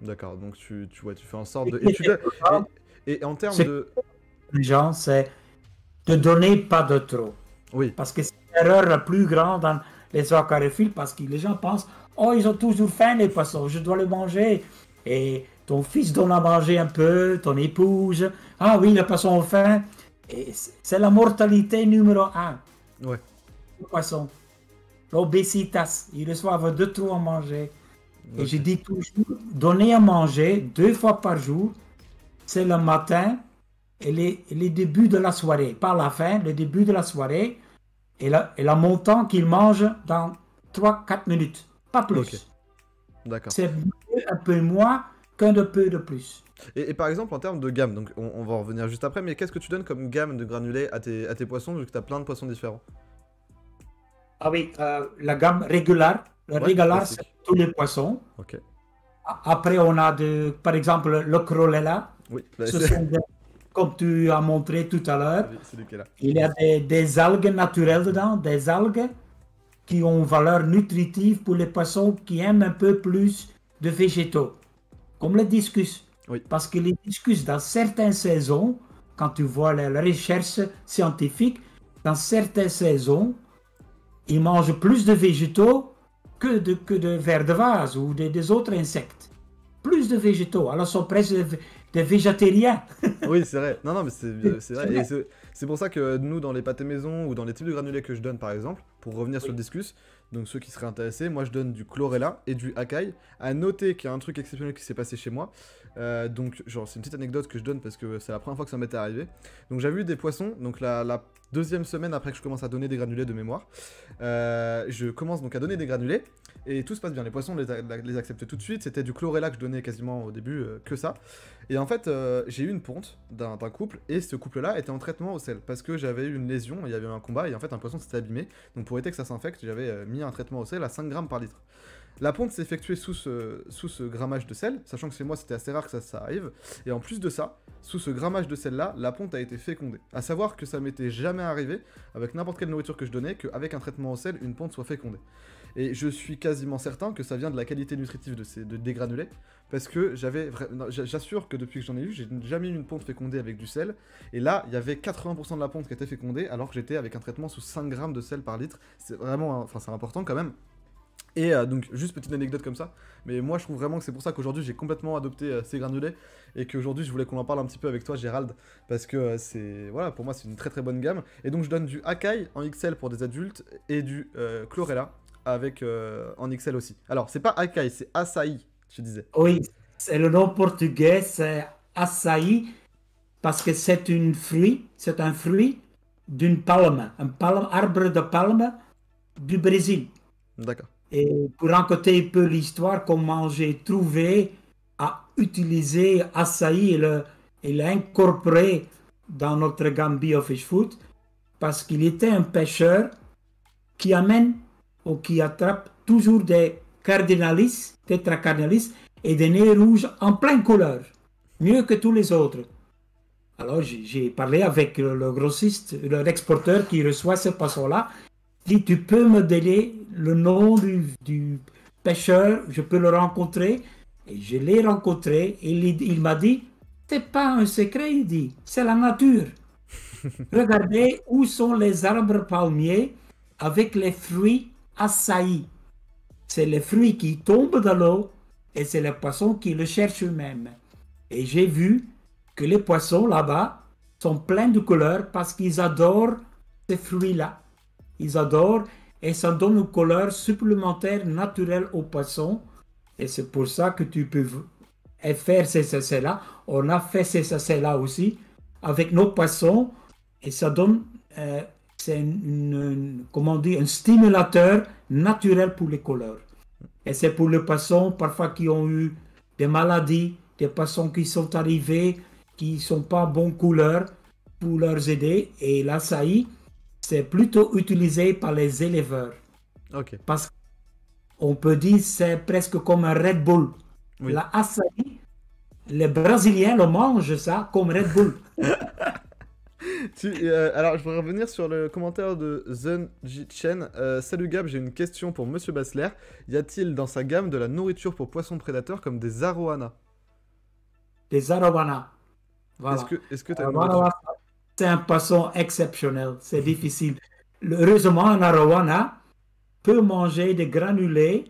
Speaker 1: D'accord, donc tu, tu, ouais, tu fais en sorte de... Et, tu donnes- et, et en termes
Speaker 2: C'est
Speaker 1: de...
Speaker 2: les gens, c'est de donner pas de trop.
Speaker 1: Oui,
Speaker 2: Parce que c'est l'erreur la plus grande dans les aquariophiles, parce que les gens pensent, oh, ils ont toujours faim, les poissons, je dois les manger. Et ton fils donne à manger un peu, ton épouse, ah oui, les poissons ont faim. Et c'est la mortalité numéro un,
Speaker 1: ouais,
Speaker 2: les poissons. L'obésitas, ils reçoivent de trop à manger. Et je
Speaker 1: ok.
Speaker 2: dis toujours, donner à manger deux fois par jour, c'est le matin et les, les débuts de la soirée. Pas la fin, le début de la soirée et la, et la montant qu'ils mangent dans trois quatre minutes. Pas
Speaker 1: Ok,
Speaker 2: plus.
Speaker 1: d'accord.
Speaker 2: C'est un peu moins qu'un de peu de plus.
Speaker 1: Et, et par exemple, en termes de gamme, donc on, on va en revenir juste après, mais qu'est-ce que tu donnes comme gamme de granulés à tes, à tes poissons, vu que tu as plein de poissons différents?
Speaker 2: Ah oui, euh, la gamme régulière. Le
Speaker 1: Ouais,
Speaker 2: régulier, c'est
Speaker 1: classique.
Speaker 2: tous les poissons.
Speaker 1: Ok.
Speaker 2: Après, on a de, par exemple le crolella.
Speaker 1: Oui, bah,
Speaker 2: Ce
Speaker 1: c'est
Speaker 2: sont des, comme tu as montré tout à l'heure,
Speaker 1: c'est lequel là?
Speaker 2: il y a des, des algues naturelles dedans, des algues qui ont valeur nutritive pour les poissons qui aiment un peu plus de végétaux, comme les discus.
Speaker 1: Oui,
Speaker 2: Parce que les discus, dans certaines saisons, quand tu vois les, les recherches scientifiques, dans certaines saisons, ils mangent plus de végétaux que de, que de vers de vase ou des, des autres insectes. Plus de végétaux. Alors, ils sont presque des, des végétariens.
Speaker 1: oui, c'est vrai. Non, non, mais c'est c'est
Speaker 2: C'est
Speaker 1: vrai. Et
Speaker 2: vrai.
Speaker 1: c'est c'est pour ça que nous, dans les pâtés maison ou dans les types de granulés que je donne, par exemple, pour revenir sur le
Speaker 2: Oui.
Speaker 1: discus, donc ceux qui seraient intéressés, moi je donne du chlorella et du akai. À noter qu'il y a un truc exceptionnel qui s'est passé chez moi. Euh, donc, genre, c'est une petite anecdote que je donne parce que c'est la première fois que ça m'était arrivé. Donc, j'avais eu des poissons, donc la, la deuxième semaine après que je commence à donner des granulés de mémoire, euh, je commence donc à donner des granulés et tout se passe bien. Les poissons les, a- les acceptent tout de suite. C'était du chlorella que je donnais quasiment au début, euh, que ça. Et en fait, euh, j'ai eu une ponte d'un d'un couple, et ce couple-là était en traitement au sel, parce que j'avais eu une lésion, il y avait eu un combat, et en fait un poisson s'était abîmé, donc pour éviter que ça s'infecte, j'avais euh, mis un traitement au sel à cinq grammes par litre. La ponte s'est effectuée sous ce, sous ce grammage de sel, sachant que chez moi c'était assez rare que ça, ça arrive, et en plus de ça, sous ce grammage de sel-là, la ponte a été fécondée. À savoir que ça m'était jamais arrivé, avec n'importe quelle nourriture que je donnais, qu'avec un traitement au sel, une ponte soit fécondée. Et je suis quasiment certain que ça vient de la qualité nutritive de ces de, des granulés, parce que j'avais vra- non, j'a- j'assure que depuis que j'en ai eu, j'ai jamais eu une ponte fécondée avec du sel. Et là, il y avait quatre-vingts pour cent de la ponte qui était fécondée, alors que j'étais avec un traitement sous cinq grammes de sel par litre. C'est vraiment, enfin, c'est important quand même. Et euh, donc, juste petite anecdote comme ça. Mais moi, je trouve vraiment que c'est pour ça qu'aujourd'hui, j'ai complètement adopté euh, ces granulés. Et qu'aujourd'hui, je voulais qu'on en parle un petit peu avec toi, Gérald. Parce que euh, c'est. Voilà, pour moi, c'est une très très bonne gamme. Et donc, je donne du Akai en X L pour des adultes et du euh, Chlorella avec euh, en X L aussi. Alors, c'est pas Akai, c'est Açaï, je disais.
Speaker 2: Oui, c'est le nom portugais, c'est açaí, parce que c'est une fruit, c'est un fruit d'une palme, un palme, arbre de palme du Brésil.
Speaker 1: D'accord.
Speaker 2: Et pour raconter un peu l'histoire, comment j'ai trouvé à utiliser açaí et le- et l'incorporer dans notre gamme BioFish Food, parce qu'il était un pêcheur qui amène ou qui attrape toujours des cardinalis, tétracardinalis et des nez rouges en pleine couleur, mieux que tous les autres. Alors j'ai j'ai parlé avec le, le grossiste, le- l'exporteur qui reçoit ce poisson-là. Il dit, tu peux me donner le nom du, du pêcheur, je peux le rencontrer. Et je l'ai rencontré et il, il m'a dit, c'est pas un secret, il dit, c'est la nature. Regardez où sont les arbres palmiers avec les fruits açaï. C'est les fruits qui tombent dans l'eau et c'est les poissons qui le cherchent eux-mêmes. Et j'ai vu que les poissons là-bas sont pleins de couleurs parce qu'ils adorent ces fruits-là. Ils adorent et ça donne une couleur supplémentaire naturelle aux poissons. Et c'est pour ça que tu peux faire ces essais-là. On a fait ces essais-là aussi avec nos poissons et ça donne, euh, c'est une, une- comment dire, un stimulateur naturel pour les couleurs. Et c'est pour les poissons parfois qui ont eu des maladies, des poissons qui sont arrivés, qui ne sont pas bonne couleur pour leur aider. Et l'açaï, c'est plutôt utilisé par les éleveurs.
Speaker 1: Ok.
Speaker 2: Parce qu'on peut dire que c'est presque comme un Red Bull.
Speaker 1: Oui.
Speaker 2: La açaï, les Brésiliens le mangent ça comme Red Bull.
Speaker 1: Tu, euh, alors, je voudrais revenir sur le commentaire de Zunji Chen. Euh, Salut Gab, j'ai une question pour Monsieur Bassler. Y a-t-il dans sa gamme de la nourriture pour poissons prédateurs comme des arowanas?
Speaker 2: Des arowanas.
Speaker 1: Est-ce
Speaker 2: Voilà.
Speaker 1: que est-ce que tu as une nourriture?
Speaker 2: Arowana, c'est un poisson exceptionnel. C'est difficile. Le- Heureusement, un arowana peut manger des granulés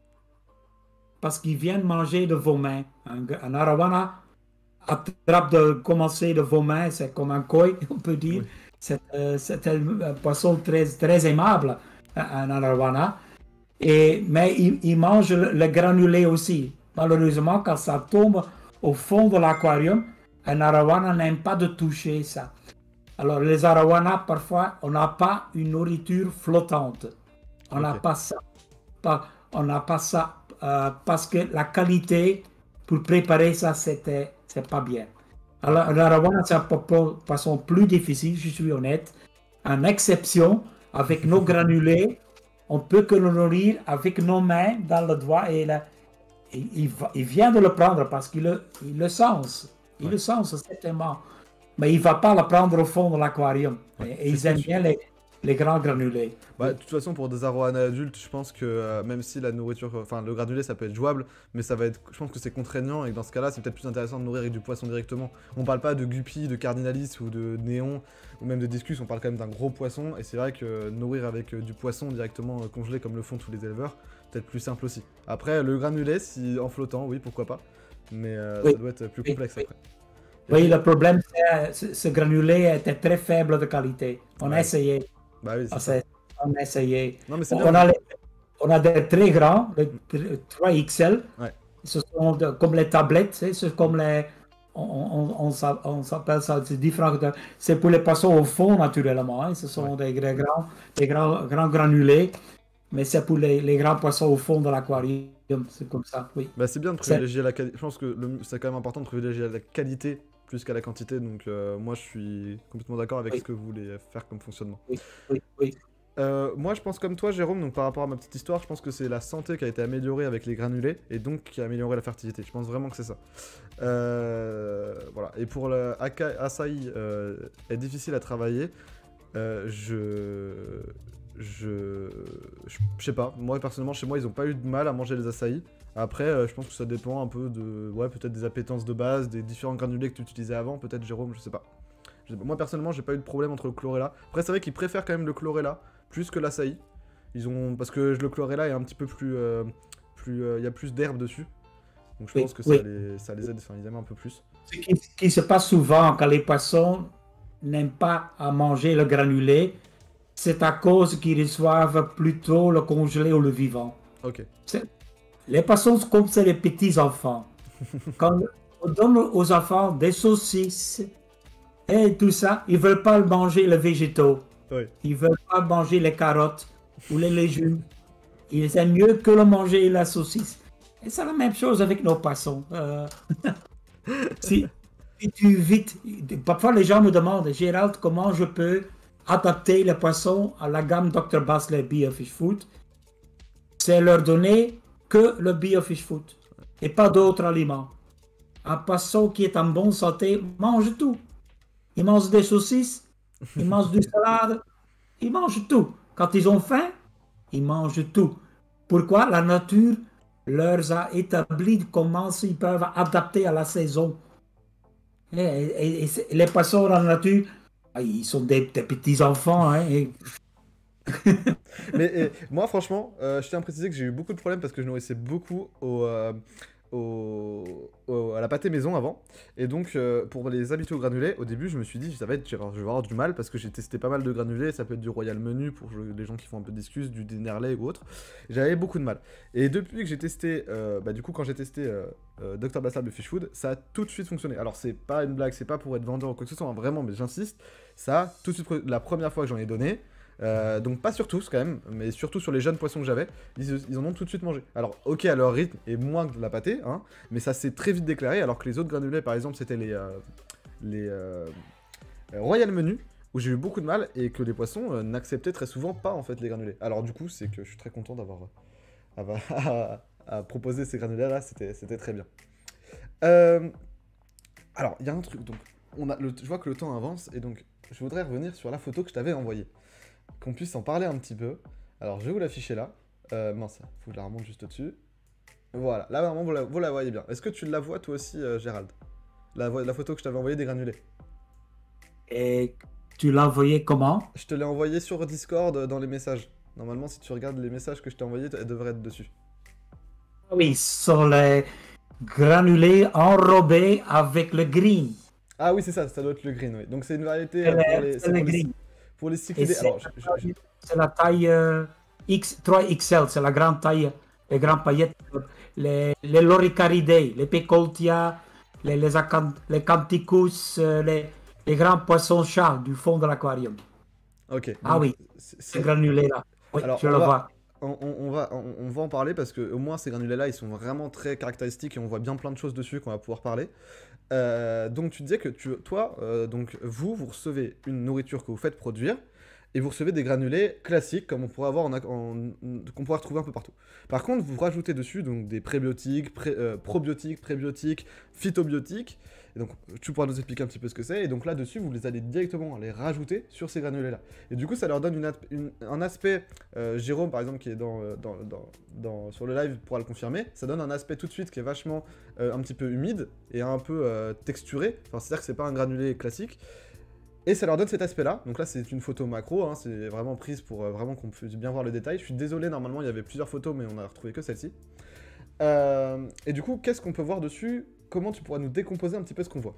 Speaker 2: parce qu'il vient de manger de vos mains. Un, un arowana attrape de commencer de vos mains, c'est comme un koi, on peut dire.
Speaker 1: Oui.
Speaker 2: C'est euh, c'est un, un poisson très, très aimable, un, un arowana. Et, mais il, il mange le, le granulé aussi. Malheureusement, quand ça tombe au fond de l'aquarium, un arowana n'aime pas de toucher ça. Alors, les arowanas, parfois, on n'a pas une nourriture flottante. On n'a
Speaker 1: Ok.
Speaker 2: pas ça. Pas, on n'a pas ça euh, parce que la qualité pour préparer ça, c'était, c'est pas bien. Alors, l'arawana, c'est un po- po- poisson plus difficile, je suis honnête. En exception, avec nos granulés, on peut que le nourrir avec nos mains dans le doigt et la- il, il va- il vient de le prendre parce qu'il le, il le sent. Il
Speaker 1: Ouais.
Speaker 2: le sent certainement. Mais il ne va pas le prendre au fond de l'aquarium.
Speaker 1: Ouais.
Speaker 2: Et, et
Speaker 1: C'est
Speaker 2: ils
Speaker 1: ce que
Speaker 2: aiment
Speaker 1: tu-
Speaker 2: bien les, les grands granulés.
Speaker 1: Bah, de toute façon, pour des arowanas adultes, je pense que euh, même si la nourriture, enfin le granulé, ça peut être jouable, mais ça va être, je pense que c'est contraignant et que dans ce cas-là, c'est peut-être plus intéressant de nourrir avec du poisson directement. On parle pas de guppy, de cardinalis ou de néon ou même de discus, on parle quand même d'un gros poisson et c'est vrai que nourrir avec euh, du poisson directement euh, congelé comme le font tous les éleveurs, peut-être plus simple aussi. Après, le granulé, si en flottant, oui, pourquoi pas, mais euh,
Speaker 2: Oui.
Speaker 1: ça doit être plus
Speaker 2: Oui,
Speaker 1: complexe
Speaker 2: oui.
Speaker 1: après. Et
Speaker 2: Oui,
Speaker 1: puis-
Speaker 2: le problème, c'est ce, ce granulé était très faible de qualité. On a
Speaker 1: Ouais.
Speaker 2: essayé.
Speaker 1: Bah oui, c'est
Speaker 2: On,
Speaker 1: ça.
Speaker 2: s'est- on a essayé.
Speaker 1: Non, mais c'est
Speaker 2: On,
Speaker 1: bien.
Speaker 2: on a les- on a des très grands, les tr- trois X L.
Speaker 1: Ouais.
Speaker 2: Ce sont de- comme les tablettes, c'est c'est comme les. On, on- on s'a- on s'appelle ça, c'est différent. de- C'est pour les poissons au fond, naturellement. Hein. Ce sont des, des grands, des grands, grands granulés, mais c'est pour les, les grands poissons au fond de l'aquarium. C'est comme ça, oui.
Speaker 1: Bah c'est bien de
Speaker 2: C'est-
Speaker 1: privilégier la qualité. Je pense que le- c'est quand même important de privilégier la qualité plus qu'à la quantité. Donc euh, moi je suis complètement d'accord avec
Speaker 2: Oui.
Speaker 1: ce que vous voulez faire comme fonctionnement.
Speaker 2: Oui, oui, oui.
Speaker 1: Euh, moi je pense comme toi Jérôme, donc par rapport à ma petite histoire, je pense que c'est la santé qui a été améliorée avec les granulés et donc qui a amélioré la fertilité. Je pense vraiment que c'est ça. Euh, voilà. Et pour le aka- açaï euh, est difficile à travailler. Euh, je... Je... je... je sais pas. Moi personnellement chez moi ils ont pas eu de mal à manger les açaïs. Après euh, je pense que ça dépend un peu de... Ouais peut-être des appétences de base, des différents granulés que tu utilisais avant, peut-être Jérôme, je sais pas. Je sais pas. Moi personnellement j'ai pas eu de problème entre le chlorella. Après c'est vrai qu'ils préfèrent quand même le chlorella plus que l'açaï. Ils ont... Parce que le chlorella est un petit peu plus... euh, plus euh, il y a plus d'herbe dessus. Donc je
Speaker 2: Oui,
Speaker 1: pense que
Speaker 2: oui.
Speaker 1: ça, les... ça les aide, enfin ils aiment un peu plus.
Speaker 2: Ce qui, ce qui se passe souvent quand les poissons n'aiment pas à manger le granulé, c'est à cause qu'ils reçoivent plutôt le congelé ou le vivant.
Speaker 1: Ok.
Speaker 2: Les poissons, comme c'est les petits enfants, quand on donne aux enfants des saucisses et tout ça, ils ne veulent pas manger les végétaux.
Speaker 1: Oui.
Speaker 2: Ils ne veulent pas manger les carottes ou les légumes. Ils aiment mieux que le manger la saucisse. Et c'est la même chose avec nos poissons. Euh, si, si tu vite, parfois les gens me demandent, Gérald, comment je peux adapter les poissons à la gamme docteur Bassler BioFish Food? C'est leur donner que le BioFish Food et pas d'autres aliments. Un poisson qui est en bonne santé mange tout. Il mange des saucisses, il mange du salade, il mange tout. Quand ils ont faim, ils mangent tout. Pourquoi? La nature leur a établi comment ils peuvent adapter à la saison. Et, et- et c'est- les poissons dans la nature, ah, ils sont des, des petits enfants. Hein, et-
Speaker 1: Mais et, moi, franchement, euh, je tiens à préciser que j'ai eu beaucoup de problèmes parce que je nourrissais beaucoup au, euh, au- au- à la pâté maison avant. Et donc, euh, pour les habitués au granulé, au début, je me suis dit, ça va être, je vais avoir du mal parce que j'ai testé pas mal de granulés. Ça peut être du Royal Menu pour je- les gens qui font un peu de discus, du Dinerley ou autre. J'avais beaucoup de mal. Et depuis que j'ai testé, euh, bah, du coup, quand j'ai testé euh, euh, docteur Bassler de Fish Food, ça a tout de suite fonctionné. Alors, c'est pas une blague, c'est pas pour être vendeur ou quoi que ce soit, hein, vraiment, mais j'insiste. Ça a tout de suite, la première fois que j'en ai donné. Euh, donc pas sur tous quand même, mais surtout sur les jeunes poissons que j'avais, ils, ils en ont tout de suite mangé. Alors ok à leur rythme et moins que de la pâtée, hein, mais ça s'est très vite déclaré alors que les autres granulés par exemple c'était les, euh, les euh, Royal Menu où j'ai eu beaucoup de mal et que les poissons euh, n'acceptaient très souvent pas en fait les granulés. Alors du coup c'est que je suis très content d'avoir avoir- à, à proposer ces granulés là, c'était c'était très bien. Euh, alors il y a un truc donc on a le, je vois que le temps avance et donc je voudrais revenir sur la photo que je t'avais envoyée. Qu'on puisse en parler un petit peu. Alors, je vais vous l'afficher là. Euh, mince, faut que je la remonte juste au-dessus. Voilà, là vraiment vous la, vous la voyez bien. Est-ce que tu la vois toi aussi, euh, Gérald la, la photo que je t'avais envoyée des granulés.
Speaker 2: Et tu l'as envoyé comment?
Speaker 1: Je te l'ai envoyée sur Discord euh, dans les messages. Normalement, si tu regardes les messages que je t'ai envoyés, elle devrait être dessus.
Speaker 2: Oui, sur les granulés enrobés avec le green.
Speaker 1: Ah oui, c'est ça, ça doit être le green, oui. Donc c'est une variété
Speaker 2: C'est
Speaker 1: euh, pour
Speaker 2: le,
Speaker 1: les,
Speaker 2: c'est
Speaker 1: c'est
Speaker 2: le
Speaker 1: pour les,
Speaker 2: green.
Speaker 1: pour les
Speaker 2: Et
Speaker 1: cyclidés.
Speaker 2: c'est
Speaker 1: Alors, je-
Speaker 2: la
Speaker 1: je- je-
Speaker 2: taille, c'est la taille euh, X, trois X L, c'est la grande taille, les grandes paillettes, les, les loricaridae, les pécoltia, les, les, acan- les canticus, euh, les, les grands poissons-chats du fond de l'aquarium.
Speaker 1: ok,
Speaker 2: Ah
Speaker 1: donc
Speaker 2: oui,
Speaker 1: c'est-
Speaker 2: ces
Speaker 1: c'est-
Speaker 2: granulés-là. Oui,
Speaker 1: alors
Speaker 2: je
Speaker 1: on
Speaker 2: le
Speaker 1: va,
Speaker 2: vois.
Speaker 1: on, on- on va, on, on va en parler parce que au moins ces granulés-là, ils sont vraiment très caractéristiques et on voit bien plein de choses dessus qu'on va pouvoir parler. Euh, donc tu disais que tu, toi, euh, donc vous, vous recevez une nourriture que vous faites produire et vous recevez des granulés classiques comme on pourrait avoir en, ac- en- qu'on pourrait retrouver un peu partout. Par contre, vous rajoutez dessus donc des prébiotiques, pré- euh, probiotiques, prébiotiques, phytobiotiques. Et donc tu pourras nous expliquer un petit peu ce que c'est. Et donc là-dessus, vous les allez directement les rajouter sur ces granulés-là. Et du coup, ça leur donne une, at- une- un aspect. euh, Jérôme, par exemple, qui est dans, euh, dans, dans- dans- sur le live, pourra le confirmer. Ça donne un aspect tout de suite qui est vachement euh, un petit peu humide et un peu euh, texturé. Enfin, c'est-à-dire que c'est pas un granulé classique. Et ça leur donne cet aspect-là. Donc là, c'est une photo macro. Hein, c'est vraiment prise pour euh, vraiment qu'on puisse bien voir le détail. Je suis désolé, normalement, il y avait plusieurs photos, mais on a retrouvé que celle-ci. Euh, et du coup, qu'est-ce qu'on peut voir dessus? Comment tu pourras nous décomposer un petit peu ce qu'on voit?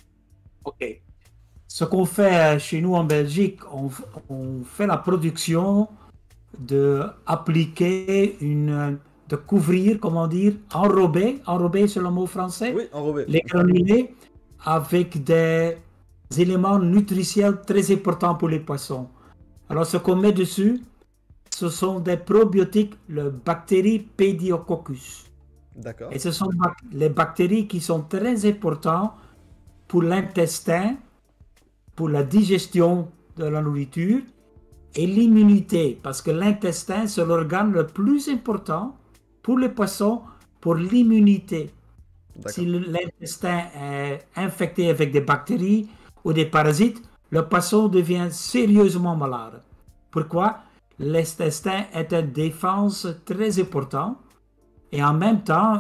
Speaker 2: Ok. Ce qu'on fait euh, chez nous en Belgique, on, f- on fait la production de appliquer une, euh, de couvrir, comment dire, enrober, enrober c'est le mot français,
Speaker 1: Oui, enrobé.
Speaker 2: les granulés avec des éléments nutritionnels très importants pour les poissons. Alors ce qu'on met dessus, ce sont des probiotiques, le bactérie Pediococcus.
Speaker 1: D'accord.
Speaker 2: Et ce sont bac- les bactéries qui sont très importantes pour l'intestin, pour la digestion de la nourriture et l'immunité, parce que l'intestin, c'est l'organe le plus important pour les poissons, pour l'immunité. Si
Speaker 1: D'accord.
Speaker 2: l'intestin est infecté avec des bactéries ou des parasites, le poisson devient sérieusement malade. Pourquoi? L'intestin est une défense très importante et en même temps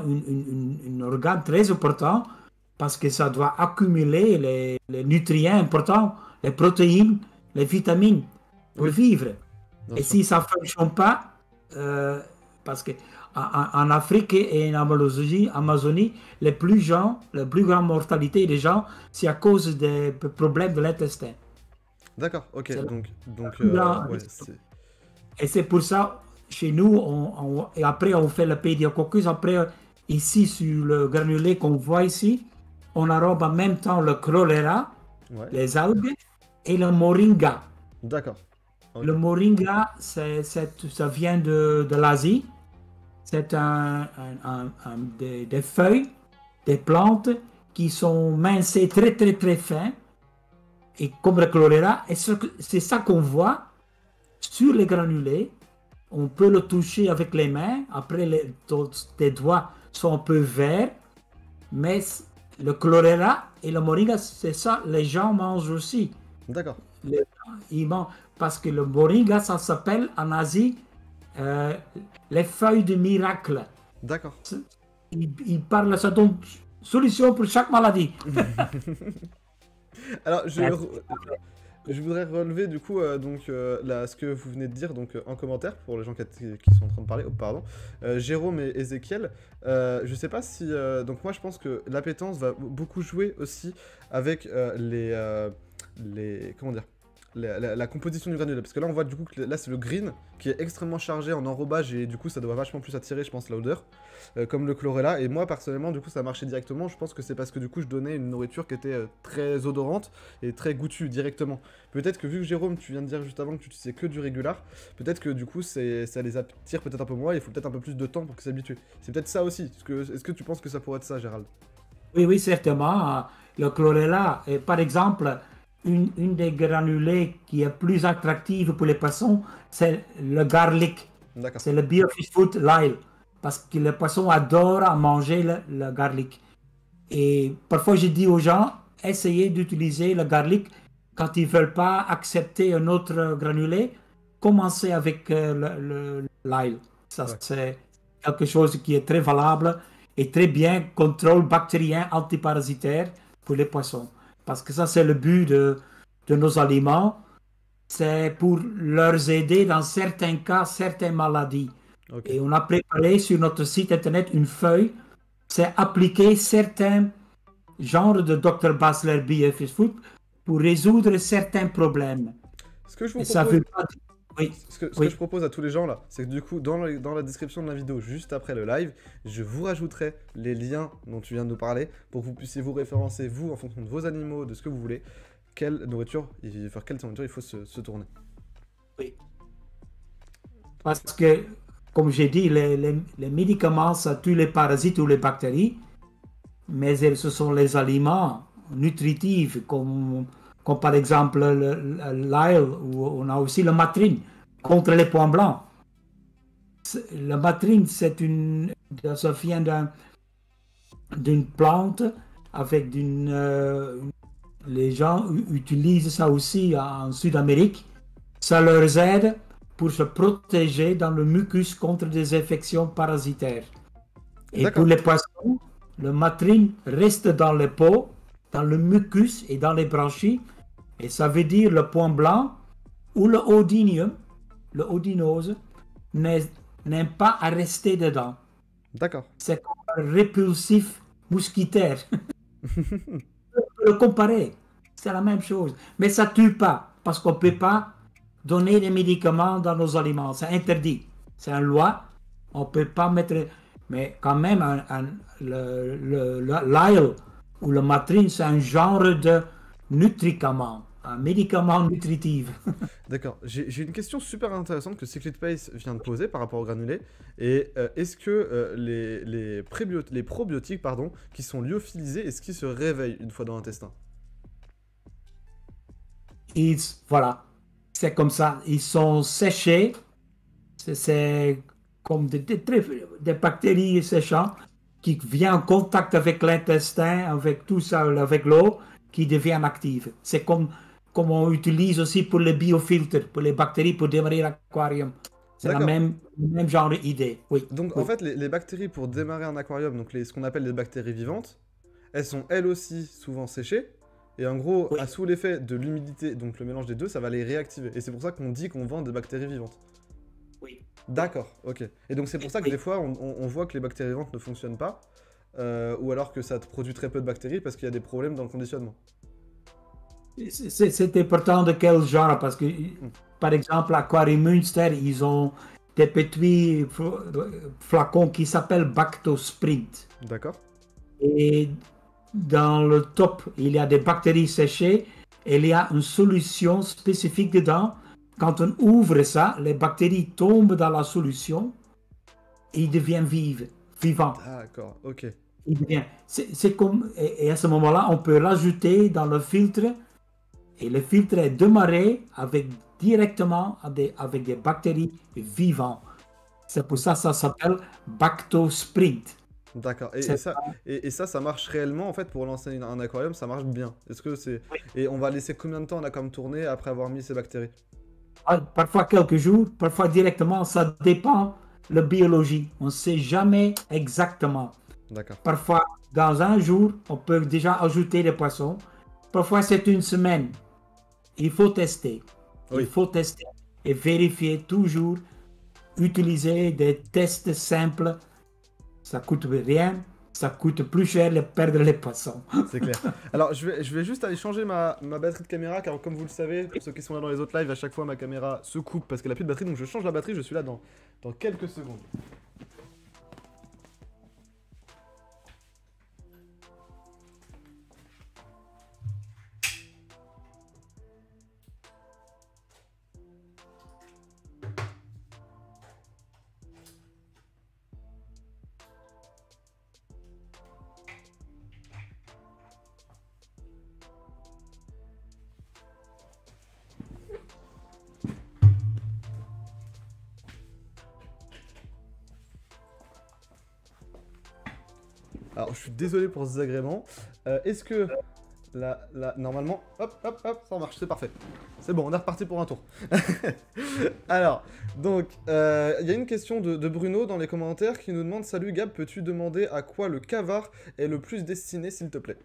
Speaker 2: un organe très important parce que ça doit accumuler les, les nutriments importants, les protéines, les vitamines pour
Speaker 1: Oui,
Speaker 2: vivre.
Speaker 1: bien
Speaker 2: Et
Speaker 1: sûr.
Speaker 2: si ça ne fonctionne pas, euh, parce que en, en Afrique et en Amazonie, Amazonie, les plus gens, la plus grande mortalité des gens, c'est à cause des problèmes de l'intestin.
Speaker 1: D'accord, ok.
Speaker 2: C'est la
Speaker 1: Donc, donc
Speaker 2: plus
Speaker 1: euh,
Speaker 2: grande-
Speaker 1: ouais, c'est...
Speaker 2: Et c'est pour ça, chez nous, on, on- et après on fait le pédiococcus, après ici sur le granulé qu'on voit ici, on enrobe en même temps le chlorella,
Speaker 1: Ouais,
Speaker 2: les algues et le moringa.
Speaker 1: d'accord. Ok.
Speaker 2: Le moringa, c'est, c'est- ça vient de, de l'Asie. C'est un, un- un- un- des, des feuilles, des plantes qui sont mincées très très très fin et comme le chlorella. Et ce que- c'est ça qu'on voit sur les granulés. On peut le toucher avec les mains. Après, les, ton- tes doigts sont un peu verts. Mais c- le chlorella et le moringa, c'est ça, les gens mangent aussi.
Speaker 1: D'accord.
Speaker 2: Les- ils mangent, parce que le moringa, ça s'appelle en Asie euh, les feuilles de miracle.
Speaker 1: D'accord.
Speaker 2: Ils, ils parlent, ça donne solution pour chaque maladie.
Speaker 1: Alors, je,
Speaker 2: Ouais.
Speaker 1: re- je voudrais relever du coup euh, donc, euh, là, ce que vous venez de dire donc, euh, en commentaire pour les gens qui, qui sont en train de parler. Oh, pardon. Euh, Jérôme et Ézéchiel. Euh, je sais pas si. euh, donc, moi, je pense que l'appétence va beaucoup jouer aussi avec euh, les, euh, les. Comment dire la, la- la composition du granulé. Parce que là, on voit du coup que là, c'est le green qui est extrêmement chargé en enrobage et du coup, ça doit vachement plus attirer, je pense, l'odeur. euh, comme le chlorella. Et moi, personnellement, du coup, ça marchait directement. Je pense que c'est parce que du coup, je donnais une nourriture qui était euh, très odorante et très goûtue directement. Peut-être que vu que Jérôme, tu viens de dire juste avant que tu utilisais que du régular, peut-être que du coup, c'est, ça les attire peut-être un peu moins. Il faut peut-être un peu plus de temps pour qu'ils s'habituent. C'est peut-être ça aussi. Est-ce que, est-ce que tu penses que ça pourrait être ça, Gérald?
Speaker 2: Oui, oui, certainement. euh, Le chlorella, est, par exemple, une, une des granulés qui est plus attractive pour les poissons, c'est le garlic.
Speaker 1: D'accord.
Speaker 2: C'est le Biofish Food Lyle. Parce que les poissons adorent à manger le, le garlic. Et parfois, je dis aux gens, essayez d'utiliser le garlic quand ils ne veulent pas accepter un autre granulé, commencer avec euh, le, le, l'ail. Ça,
Speaker 1: Ouais.
Speaker 2: c'est quelque chose qui est très valable et très bien contrôle bactérien antiparasitaire pour les poissons. Parce que ça, c'est le but de, de nos aliments. C'est pour leur aider dans certains cas, certaines maladies.
Speaker 1: Ok.
Speaker 2: Et on a préparé sur notre site internet une feuille. C'est appliquer certains genres de docteur Basler B F S Food pour résoudre certains problèmes.
Speaker 1: Ce que je vous
Speaker 2: Et ça veut
Speaker 1: propose,
Speaker 2: pas dire... Oui,
Speaker 1: ce que, ce que je
Speaker 2: oui,
Speaker 1: propose à tous les gens là, c'est que du coup, dans, le- dans la description de la vidéo, juste après le live, je vous rajouterai les liens dont tu viens de nous parler pour que vous puissiez vous référencer, vous, en fonction de vos animaux, de ce que vous voulez, quelle nourriture, il- vers quelle nourriture il faut se, se tourner.
Speaker 2: oui. Parce que, comme j'ai dit, les, les, les médicaments, ça tue les parasites ou les bactéries, mais elles- ce sont les aliments nutritifs, comme, comme par exemple le- le- l'ail, ou on a aussi le matrine contre les points blancs. C'est- Le matrine, c'est une, ça vient d'un- d'une plante avec d'une, euh, les gens u- utilisent ça aussi en Sud-Amérique. Ça leur aide pour se protéger dans le mucus contre des infections parasitaires. Et pour
Speaker 1: D'accord,
Speaker 2: les poissons, le matrine reste dans les peaux, dans le mucus et dans les branchies. Et ça veut dire le point blanc ou le odinium, le odinose, n'est- n'aime pas à rester dedans.
Speaker 1: d'accord.
Speaker 2: C'est comme un répulsif mosquitaire. On peut le comparer. C'est la même chose. Mais ça ne tue pas, parce qu'on ne peut pas donner des médicaments dans nos aliments. C'est interdit. C'est une loi. On ne peut pas mettre. Mais quand même, un, un, le, le, le, l'ail ou le matrine, c'est un genre de nutricament, un médicament nutritif.
Speaker 1: D'accord. J'ai j'ai une question super intéressante que Cyclid Pace vient de poser par rapport au granulé. Et euh, est-ce que euh, les, les, prébiot- les probiotiques pardon, qui sont lyophilisés, est-ce qu'ils se réveillent une fois dans l'intestin?
Speaker 2: Ils, voilà, c'est comme ça. Ils sont séchés. C'est c'est comme des, des, des bactéries séchantes qui viennent en contact avec l'intestin, avec tout ça, avec l'eau, qui deviennent actives. C'est comme, comme on utilise aussi pour les biofiltres, pour les bactéries, pour démarrer l'aquarium. C'est la
Speaker 1: D'accord.
Speaker 2: même, même genre d'idée. Oui,
Speaker 1: Donc en
Speaker 2: oui,
Speaker 1: fait, les, les bactéries pour démarrer un aquarium, donc les, ce qu'on appelle les bactéries vivantes, elles sont elles aussi souvent séchées. Et en gros,
Speaker 2: oui,
Speaker 1: à sous l'effet de l'humidité, donc le mélange des deux, ça va les réactiver. Et c'est pour ça qu'on dit qu'on vend des bactéries vivantes.
Speaker 2: oui, oui,
Speaker 1: D'accord, ok. Et donc c'est pour ça que des
Speaker 2: oui.
Speaker 1: fois, on, on- on voit que les bactéries vivantes ne fonctionnent pas, euh, ou alors que ça te produit très peu de bactéries parce qu'il y a des problèmes dans le conditionnement.
Speaker 2: C'est c'est important de quel genre, parce que,
Speaker 1: Hmm.
Speaker 2: par exemple, Aquarium Münster, ils ont des petits flacons qui s'appellent Bactosprint.
Speaker 1: D'accord.
Speaker 2: Et dans le top, il y a des bactéries séchées et il y a une solution spécifique dedans. Quand on ouvre ça, les bactéries tombent dans la solution et ils deviennent vives, vivants.
Speaker 1: D'accord, ok.
Speaker 2: Ils deviennent- C'est c'est comme, et et à ce moment-là, on peut l'ajouter dans le filtre et le filtre est démarré avec, directement avec, avec des bactéries vivantes. C'est pour ça que ça s'appelle Bactosprint.
Speaker 1: D'accord. Et, et
Speaker 2: C'est
Speaker 1: ça, et, et ça, ça marche réellement en fait pour lancer une- un aquarium, ça marche bien. Est-ce que c'est... Et on va laisser combien de temps un aquarium tourner après avoir mis ces bactéries?
Speaker 2: Ah, parfois quelques jours, parfois directement, ça dépend de la biologie. On ne sait jamais exactement.
Speaker 1: D'accord.
Speaker 2: Parfois, dans un jour, on peut déjà ajouter des poissons. Parfois, c'est une semaine. Il faut tester. Il
Speaker 1: Oui.
Speaker 2: faut tester et vérifier toujours. Utiliser des tests simples. Ça coûte rien. Ça coûte plus cher de perdre les poissons.
Speaker 1: C'est clair. Alors, je vais, je vais juste aller changer ma, ma batterie de caméra, car comme vous le savez, pour ceux qui sont là dans les autres lives, à chaque fois ma caméra se coupe parce qu'elle a plus de batterie, donc je change la batterie, je suis là dans, dans quelques secondes. Alors, je suis désolé pour ce désagrément. Euh, Est-ce que Là, là, normalement, hop, hop, hop, ça marche, c'est parfait. C'est bon, on est reparti pour un tour. Alors, donc, euh, il y a une question de, de Bruno dans les commentaires qui nous demande « Salut Gab, peux-tu demander à quoi le cavard est le plus destiné, s'il te plaît ?»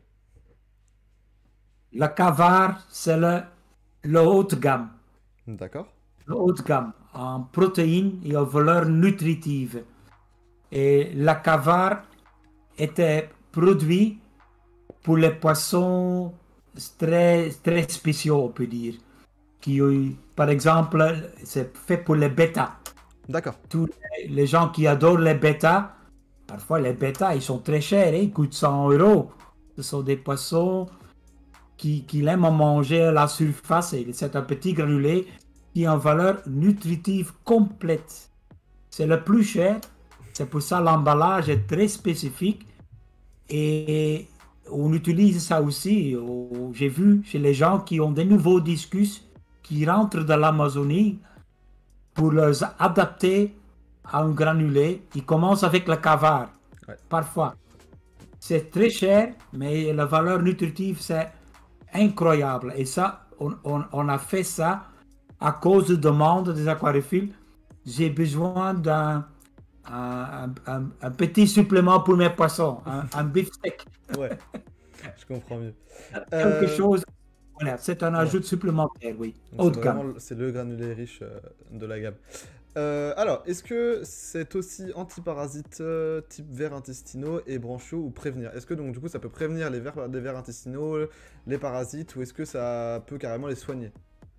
Speaker 2: Le cavard, c'est le, le haut de gamme.
Speaker 1: D'accord.
Speaker 2: Le haut de gamme en protéines et en valeur nutritive. Et le cavard était produit pour les poissons très, très spéciaux, on peut dire. Qui, par exemple, c'est fait pour les bêtas.
Speaker 1: D'accord.
Speaker 2: Tous les, les gens qui adorent les bêtas, parfois les bêtas, ils sont très chers, hein, ils coûtent cent euros. Ce sont des poissons qui, qui aiment manger à la surface. Et c'est un petit granulé qui a une valeur nutritive complète. C'est le plus cher. C'est pour ça l'emballage est très spécifique. Et on utilise ça aussi. J'ai vu chez les gens qui ont des nouveaux discus qui rentrent dans l'Amazonie pour les adapter à un granulé. Ils commencent avec le cavard, ouais. Parfois. C'est très cher, mais la valeur nutritive, c'est incroyable. Et ça, on, on, on a fait ça à cause de demande des aquariophiles. J'ai besoin d'un un, un, un petit supplément pour mes poissons, un, un beefsteak.
Speaker 1: Ouais, je comprends mieux.
Speaker 2: Quelque
Speaker 1: euh...
Speaker 2: chose, voilà, c'est un ajout ouais. supplémentaire, oui, haut de gamme.
Speaker 1: C'est le granulé riche euh, de la gamme. Euh, alors, est-ce que c'est aussi antiparasite euh, type vers intestinaux et branchiaux ou prévenir? Est-ce que donc du coup ça peut prévenir les vers, les vers intestinaux, les parasites, ou est-ce que ça peut carrément les soigner?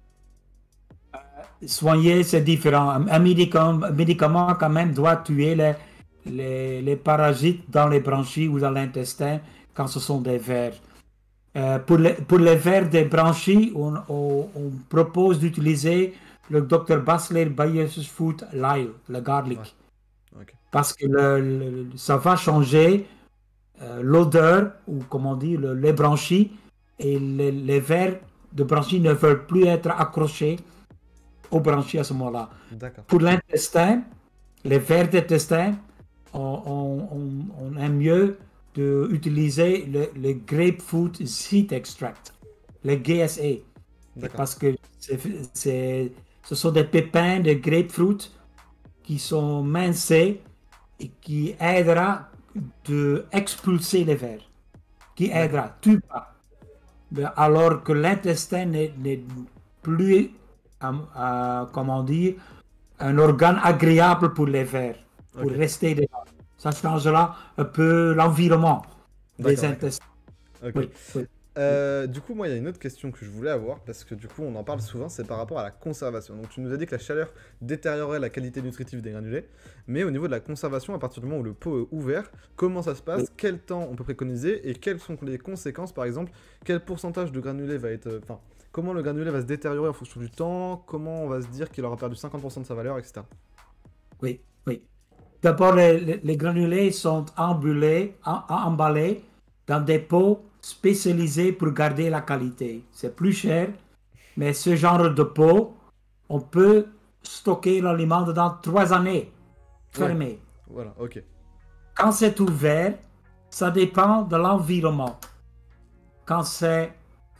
Speaker 2: euh, Soigner, c'est différent. Un médicament, un médicament quand même doit tuer les, les, les parasites dans les branchies ou dans l'intestin quand ce sont des vers. Euh, pour, les, pour les vers des branchies, on, on, on propose d'utiliser le docteur Basler Biofood Lyle, le garlic. Ouais. Okay. Parce que le, le, ça va changer euh, l'odeur, ou comment dire, le, les branchies, et les, les vers de branchies ne veulent plus être accrochés aux branchies à ce moment-là. Pour l'intestin, les vers d'intestin, on, on, on, on aime mieux d'utiliser le, le Grapefruit Seed Extract, le G S A. Parce que c'est, c'est, ce sont des pépins de grapefruit qui sont mincés et qui aidera de expulser les vers, qui aidera, tue pas. Alors que l'intestin n'est, n'est plus, euh, euh, comment dire, un organe agréable pour les vers, pour okay. rester dedans. Ça changera un peu l'environnement des intestins.
Speaker 1: Okay. Oui, oui. Euh, du coup, moi, il y a une autre question que je voulais avoir, parce que du coup, on en parle souvent, c'est par rapport à la conservation. Donc, tu nous as dit que la chaleur détériorait la qualité nutritive des granulés, mais au niveau de la conservation, à partir du moment où le pot est ouvert, comment ça se passe, oui. Quel temps on peut préconiser, et quelles sont les conséquences, par exemple, quel pourcentage de granulé va être... Enfin, comment le granulé va se détériorer en fonction du temps, comment on va se dire qu'il aura perdu cinquante pour cent de sa valeur, et cetera.
Speaker 2: Oui, oui. D'abord, les, les granulés sont emballés, en, emballés dans des pots spécialisés pour garder la qualité. C'est plus cher, mais ce genre de pot, on peut stocker l'aliment dans trois années, fermé.
Speaker 1: Ouais. Voilà, ok.
Speaker 2: Quand c'est ouvert, ça dépend de l'environnement. Quand c'est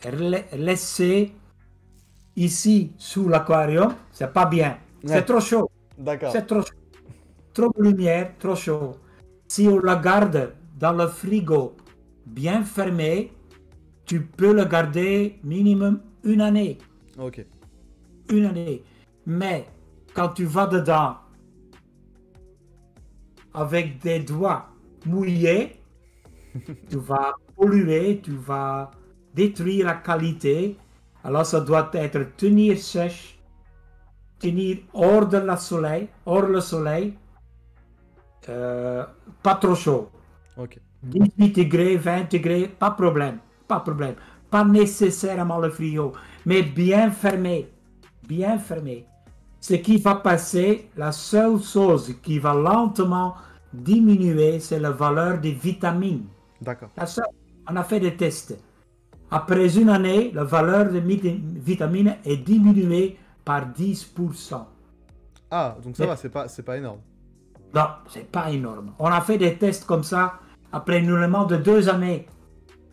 Speaker 2: laissé ici sous l'aquarium, c'est pas bien. Ouais. C'est trop chaud.
Speaker 1: D'accord.
Speaker 2: C'est trop chaud. Trop de lumière, trop chaud. Si on la garde dans le frigo bien fermé, tu peux le garder minimum une année.
Speaker 1: Ok.
Speaker 2: Une année. Mais quand tu vas dedans avec des doigts mouillés, tu vas polluer, tu vas détruire la qualité. Alors ça doit être tenir sèche, tenir hors de la soleil, hors le soleil. Euh, pas trop chaud.
Speaker 1: Okay.
Speaker 2: dix-huit degrés, vingt degrés, pas problème, pas problème. Pas nécessairement le frigo, mais bien fermé, bien fermé. Ce qui va passer, la seule chose qui va lentement diminuer, c'est la valeur des vitamines.
Speaker 1: D'accord.
Speaker 2: La seule, on a fait des tests. Après une année, la valeur des vitamines est diminuée par dix pour cent.
Speaker 1: Ah, donc ça
Speaker 2: mais,
Speaker 1: va, c'est pas, c'est pas énorme.
Speaker 2: Non, c'est pas énorme. On a fait des tests comme ça après un élément de deux années.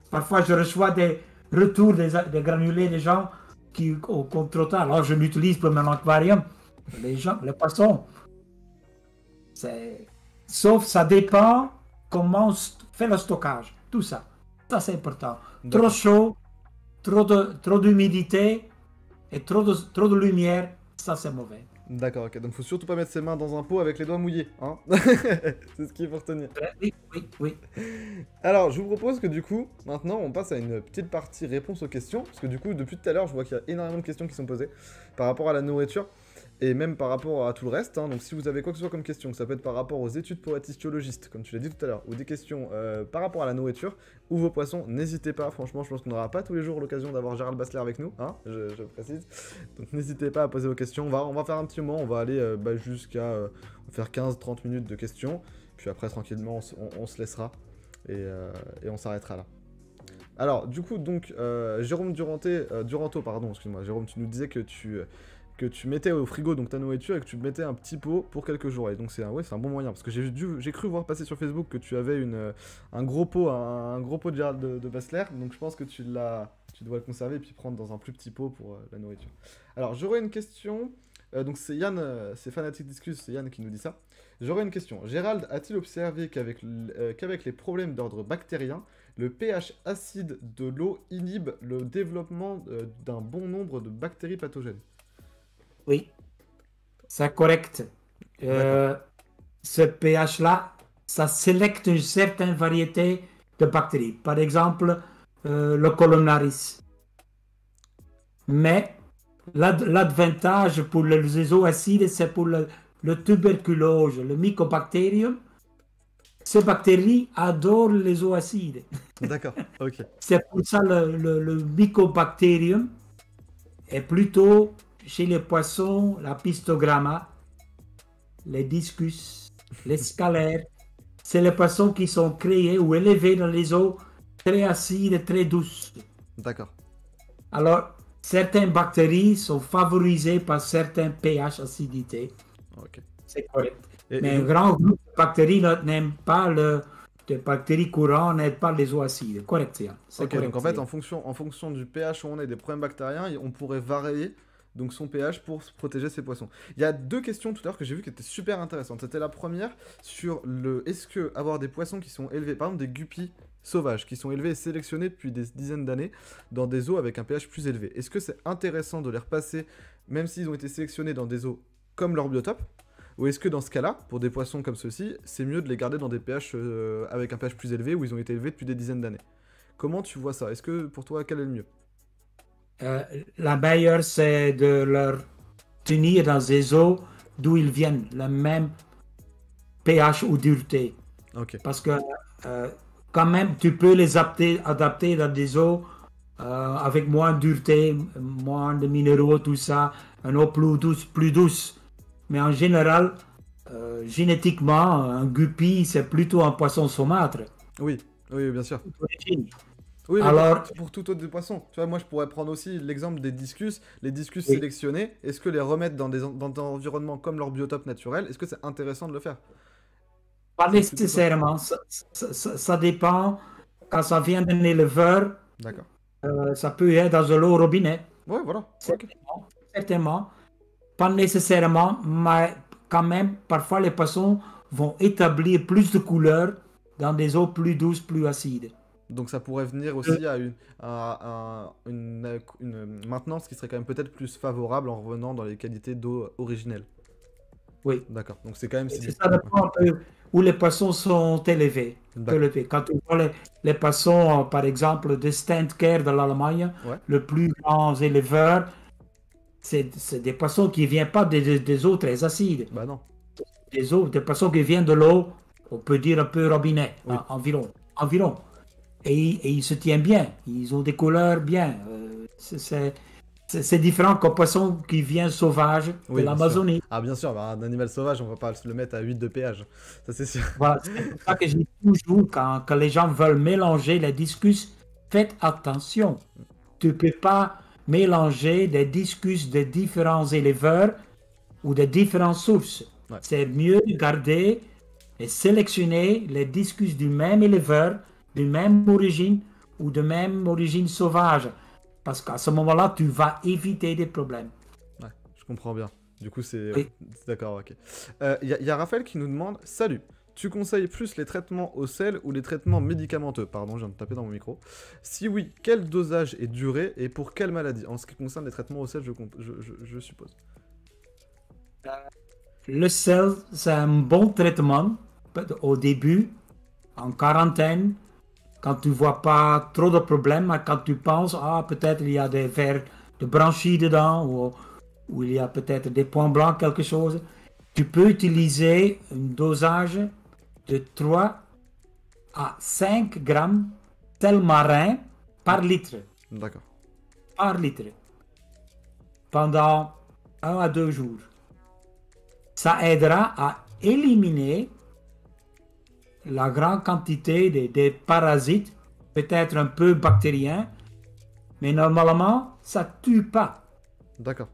Speaker 2: Parfois, je reçois des retours des, des granulés des gens qui ont compte trop tard. Alors, je l'utilise pour mon aquarium. Les gens, les poissons. C'est... Sauf, ça dépend comment on fait le stockage. Tout ça. Ça, c'est important. Trop chaud, trop, de, trop d'humidité et trop de, trop de lumière, ça, c'est mauvais.
Speaker 1: D'accord, ok. Donc, faut surtout pas mettre ses mains dans un pot avec les doigts mouillés, hein. C'est ce qu'il faut retenir.
Speaker 2: Oui, oui, oui.
Speaker 1: Alors, je vous propose que du coup, maintenant, on passe à une petite partie réponse aux questions. Parce que du coup, depuis tout à l'heure, je vois qu'il y a énormément de questions qui sont posées par rapport à la nourriture. Et même par rapport à tout le reste, hein. Donc si vous avez quoi que ce soit comme question, que ça peut être par rapport aux études pour être ichthyologiste, comme tu l'as dit tout à l'heure, ou des questions euh, par rapport à la nourriture, ou vos poissons, n'hésitez pas, franchement je pense qu'on n'aura pas tous les jours l'occasion d'avoir Gérald Bassler avec nous, hein, je, je précise, donc n'hésitez pas à poser vos questions, on va, on va faire un petit moment, on va aller euh, bah, jusqu'à euh, faire quinze trente minutes de questions, puis après tranquillement on, on, on se laissera, et, euh, et on s'arrêtera là. Alors du coup, donc, euh, Jérôme Duranté, euh, Duranto, pardon, excuse-moi, Jérôme, tu nous disais que tu... Euh, que tu mettais au frigo donc ta nourriture et que tu mettais un petit pot pour quelques jours. Et donc c'est un, ouais, c'est un bon moyen parce que j'ai dû, j'ai cru voir passer sur Facebook que tu avais une, un gros pot, un, un gros pot de Gérald de, de Bassler. Donc je pense que tu l'as, tu dois le conserver et puis prendre dans un plus petit pot pour euh, la nourriture. Alors j'aurais une question. Euh, donc c'est Yann, euh, c'est Fanatic Discus, c'est Yann qui nous dit ça. J'aurais une question. Gérald a-t-il observé qu'avec, euh, qu'avec les problèmes d'ordre bactérien, le pH acide de l'eau inhibe le développement euh, d'un bon nombre de bactéries pathogènes?
Speaker 2: Oui, c'est correct. Euh, ce pH-là, ça sélecte une certaine variété de bactéries. Par exemple, euh, le columnaris. Mais l'avantage pour les eaux acides, c'est pour le, le tuberculose, le mycobacterium. Ces bactéries adorent les eaux acides.
Speaker 1: D'accord, ok.
Speaker 2: C'est pour ça le, le, le mycobacterium est plutôt... Chez les poissons, la pistogramma, les discus, les scalaires, c'est les poissons qui sont créés ou élevés dans les eaux très acides et très douces.
Speaker 1: D'accord.
Speaker 2: Alors, certaines bactéries sont favorisées par certains pH acidité.
Speaker 1: Ok.
Speaker 2: C'est correct.
Speaker 1: Et,
Speaker 2: Mais
Speaker 1: et
Speaker 2: un grand groupe de bactéries n'aiment pas le... Les bactéries courantes n'aiment pas les eaux acides. Correct, c'est
Speaker 1: ok,
Speaker 2: correct,
Speaker 1: donc en fait, en fonction, en fonction du pH où on est, des problèmes bactériens, on pourrait varier donc son pH pour protéger ses poissons. Il y a deux questions tout à l'heure que j'ai vues qui étaient super intéressantes. C'était la première sur le est-ce que avoir des poissons qui sont élevés, par exemple des guppies sauvages, qui sont élevés et sélectionnés depuis des dizaines d'années dans des eaux avec un pH plus élevé, est-ce que c'est intéressant de les repasser, même s'ils ont été sélectionnés dans des eaux comme leur biotope, ou est-ce que dans ce cas-là, pour des poissons comme ceux-ci, c'est mieux de les garder dans des pH euh, avec un pH plus élevé où ils ont été élevés depuis des dizaines d'années? Comment tu vois ça? Est-ce que pour toi, quel est le mieux?
Speaker 2: Euh, la meilleure, c'est de leur tenir dans des eaux d'où ils viennent, le même pH ou dureté.
Speaker 1: Ok.
Speaker 2: Parce que euh, quand même, tu peux les adapter, adapter dans des eaux euh, avec moins de dureté, moins de minéraux, tout ça, une eau plus douce, plus douce. Mais en général, euh, génétiquement, un guppy, c'est plutôt un poisson saumâtre.
Speaker 1: Oui, oui, bien sûr.
Speaker 2: D'origine.
Speaker 1: Oui, mais
Speaker 2: Alors,
Speaker 1: pour, pour tout autre des poissons. Tu vois, moi, je pourrais prendre aussi l'exemple des discus. Les discus
Speaker 2: Oui.
Speaker 1: sélectionnés, est-ce que les remettre dans des, en- dans des environnements comme leur biotope naturel, est-ce que c'est intéressant de le faire?
Speaker 2: pas
Speaker 1: C'est plutôt ça.
Speaker 2: nécessairement, ça, ça- ça- ça dépend. Quand ça vient d'un éleveur,
Speaker 1: D'accord.
Speaker 2: euh, ça peut être dans de l'eau au robinet.
Speaker 1: Ouais, voilà. Ok.
Speaker 2: Certainement, certainement. Pas nécessairement, mais quand même, parfois les poissons vont établir plus de couleurs dans des eaux plus douces, plus acides.
Speaker 1: Donc ça pourrait venir aussi à une, à, à une, une maintenance qui serait quand même peut-être plus favorable en revenant dans les qualités d'eau originelles.
Speaker 2: Oui.
Speaker 1: D'accord. Donc c'est quand même...
Speaker 2: Et
Speaker 1: si
Speaker 2: c'est
Speaker 1: du-
Speaker 2: ça dépend un peu où les poissons sont élevés.
Speaker 1: D'accord.
Speaker 2: élevés. Quand on voit les, les poissons, euh, par exemple, de Stendker de l'Allemagne,
Speaker 1: Ouais.
Speaker 2: le plus grand éleveur, c'est c'est des poissons qui ne viennent pas des, des- des eaux très acides.
Speaker 1: Bah non.
Speaker 2: Des eaux, des poissons qui viennent de l'eau, on peut dire un peu robinet,
Speaker 1: Oui.
Speaker 2: hein, environ. environ. Et, et ils se tiennent bien, ils ont des couleurs bien. Euh, c'est- c'est c'est- c'est différent qu'un poisson qui vient sauvage
Speaker 1: Oui,
Speaker 2: de
Speaker 1: bien
Speaker 2: l'Amazonie.
Speaker 1: Ah bien sûr, bah, un animal sauvage, on va pas le mettre à huit de pH. Ça c'est sûr.
Speaker 2: Voilà, c'est pour ça que je dis toujours, quand, quand les gens veulent mélanger les discus, faites attention. Tu ne peux pas mélanger des discus de différents éleveurs ou de différentes sources.
Speaker 1: Ouais.
Speaker 2: C'est mieux de garder et sélectionner les discus du même éleveur, d'une même origine, ou de même origine sauvage. Parce qu'à ce moment-là, tu vas éviter des problèmes.
Speaker 1: Ouais, je comprends bien. Du coup, c'est...
Speaker 2: Oui.
Speaker 1: D'accord, ok. Il euh, y, y a Raphaël qui nous demande: salut, tu conseilles plus les traitements au sel ou les traitements médicamenteux? Pardon, je viens de taper dans mon micro. Si oui, quel dosage et durée et pour quelle maladie? En ce qui concerne les traitements au sel, je, je, je, je suppose.
Speaker 2: Le sel, c'est un bon traitement au début, en quarantaine, quand tu vois pas trop de problèmes, quand tu penses, ah, peut-être il y a des vers de branchies dedans, ou, ou il y a peut-être des points blancs, quelque chose, tu peux utiliser un dosage de trois à cinq grammes de sel marin par litre.
Speaker 1: D'accord.
Speaker 2: Par litre. Pendant un à deux jours. Ça aidera à éliminer la grande quantité des, des parasites, peut-être un peu bactériens, mais normalement, ça tue pas.
Speaker 1: D'accord.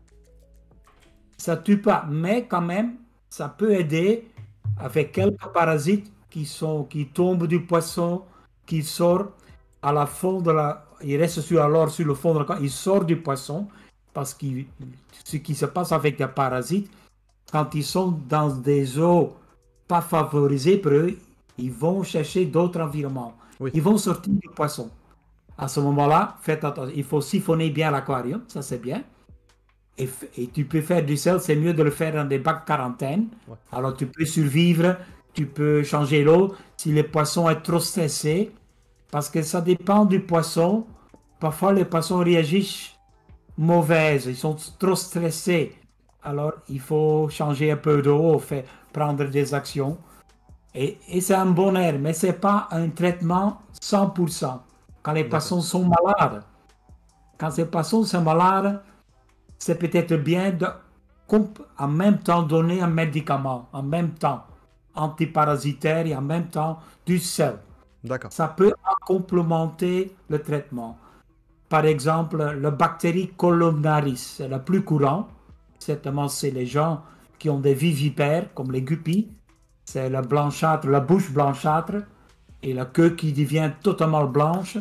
Speaker 2: Ça tue pas, mais quand même, ça peut aider avec quelques parasites qui sont, qui tombent du poisson, qui sortent à la fond de la, il reste sur, alors sur le fond de la, il sort du poisson, parce que ce qui se passe avec les parasites, quand ils sont dans des eaux pas favorisées pour eux, ils vont chercher d'autres environnements.
Speaker 1: Oui.
Speaker 2: Ils vont sortir du poisson. À ce moment-là, faites attention. Il faut siphonner bien l'aquarium, ça c'est bien. Et, et tu peux faire du sel, c'est mieux de le faire dans des bacs quarantaine.
Speaker 1: Ouais.
Speaker 2: Alors tu peux survivre, tu peux changer l'eau si le poisson est trop stressé. Parce que ça dépend du poisson. Parfois les poissons réagissent mauvaises, ils sont trop stressés. Alors il faut changer un peu d'eau, faire, prendre des actions. Et, et c'est un bon air, mais ce n'est pas un traitement cent pour cent. Quand les poissons sont malades, quand ces poissons sont malades, c'est peut-être bien de, en même temps, donner un médicament, en même temps, antiparasitaire et en même temps du sel.
Speaker 1: D'accord.
Speaker 2: Ça peut complémenter le traitement. Par exemple, la bactérie columnaris, c'est la plus courante. Certainement, c'est les gens qui ont des vivipères, comme les guppies. C'est la blanchâtre, la bouche blanchâtre et la queue qui devient totalement blanche.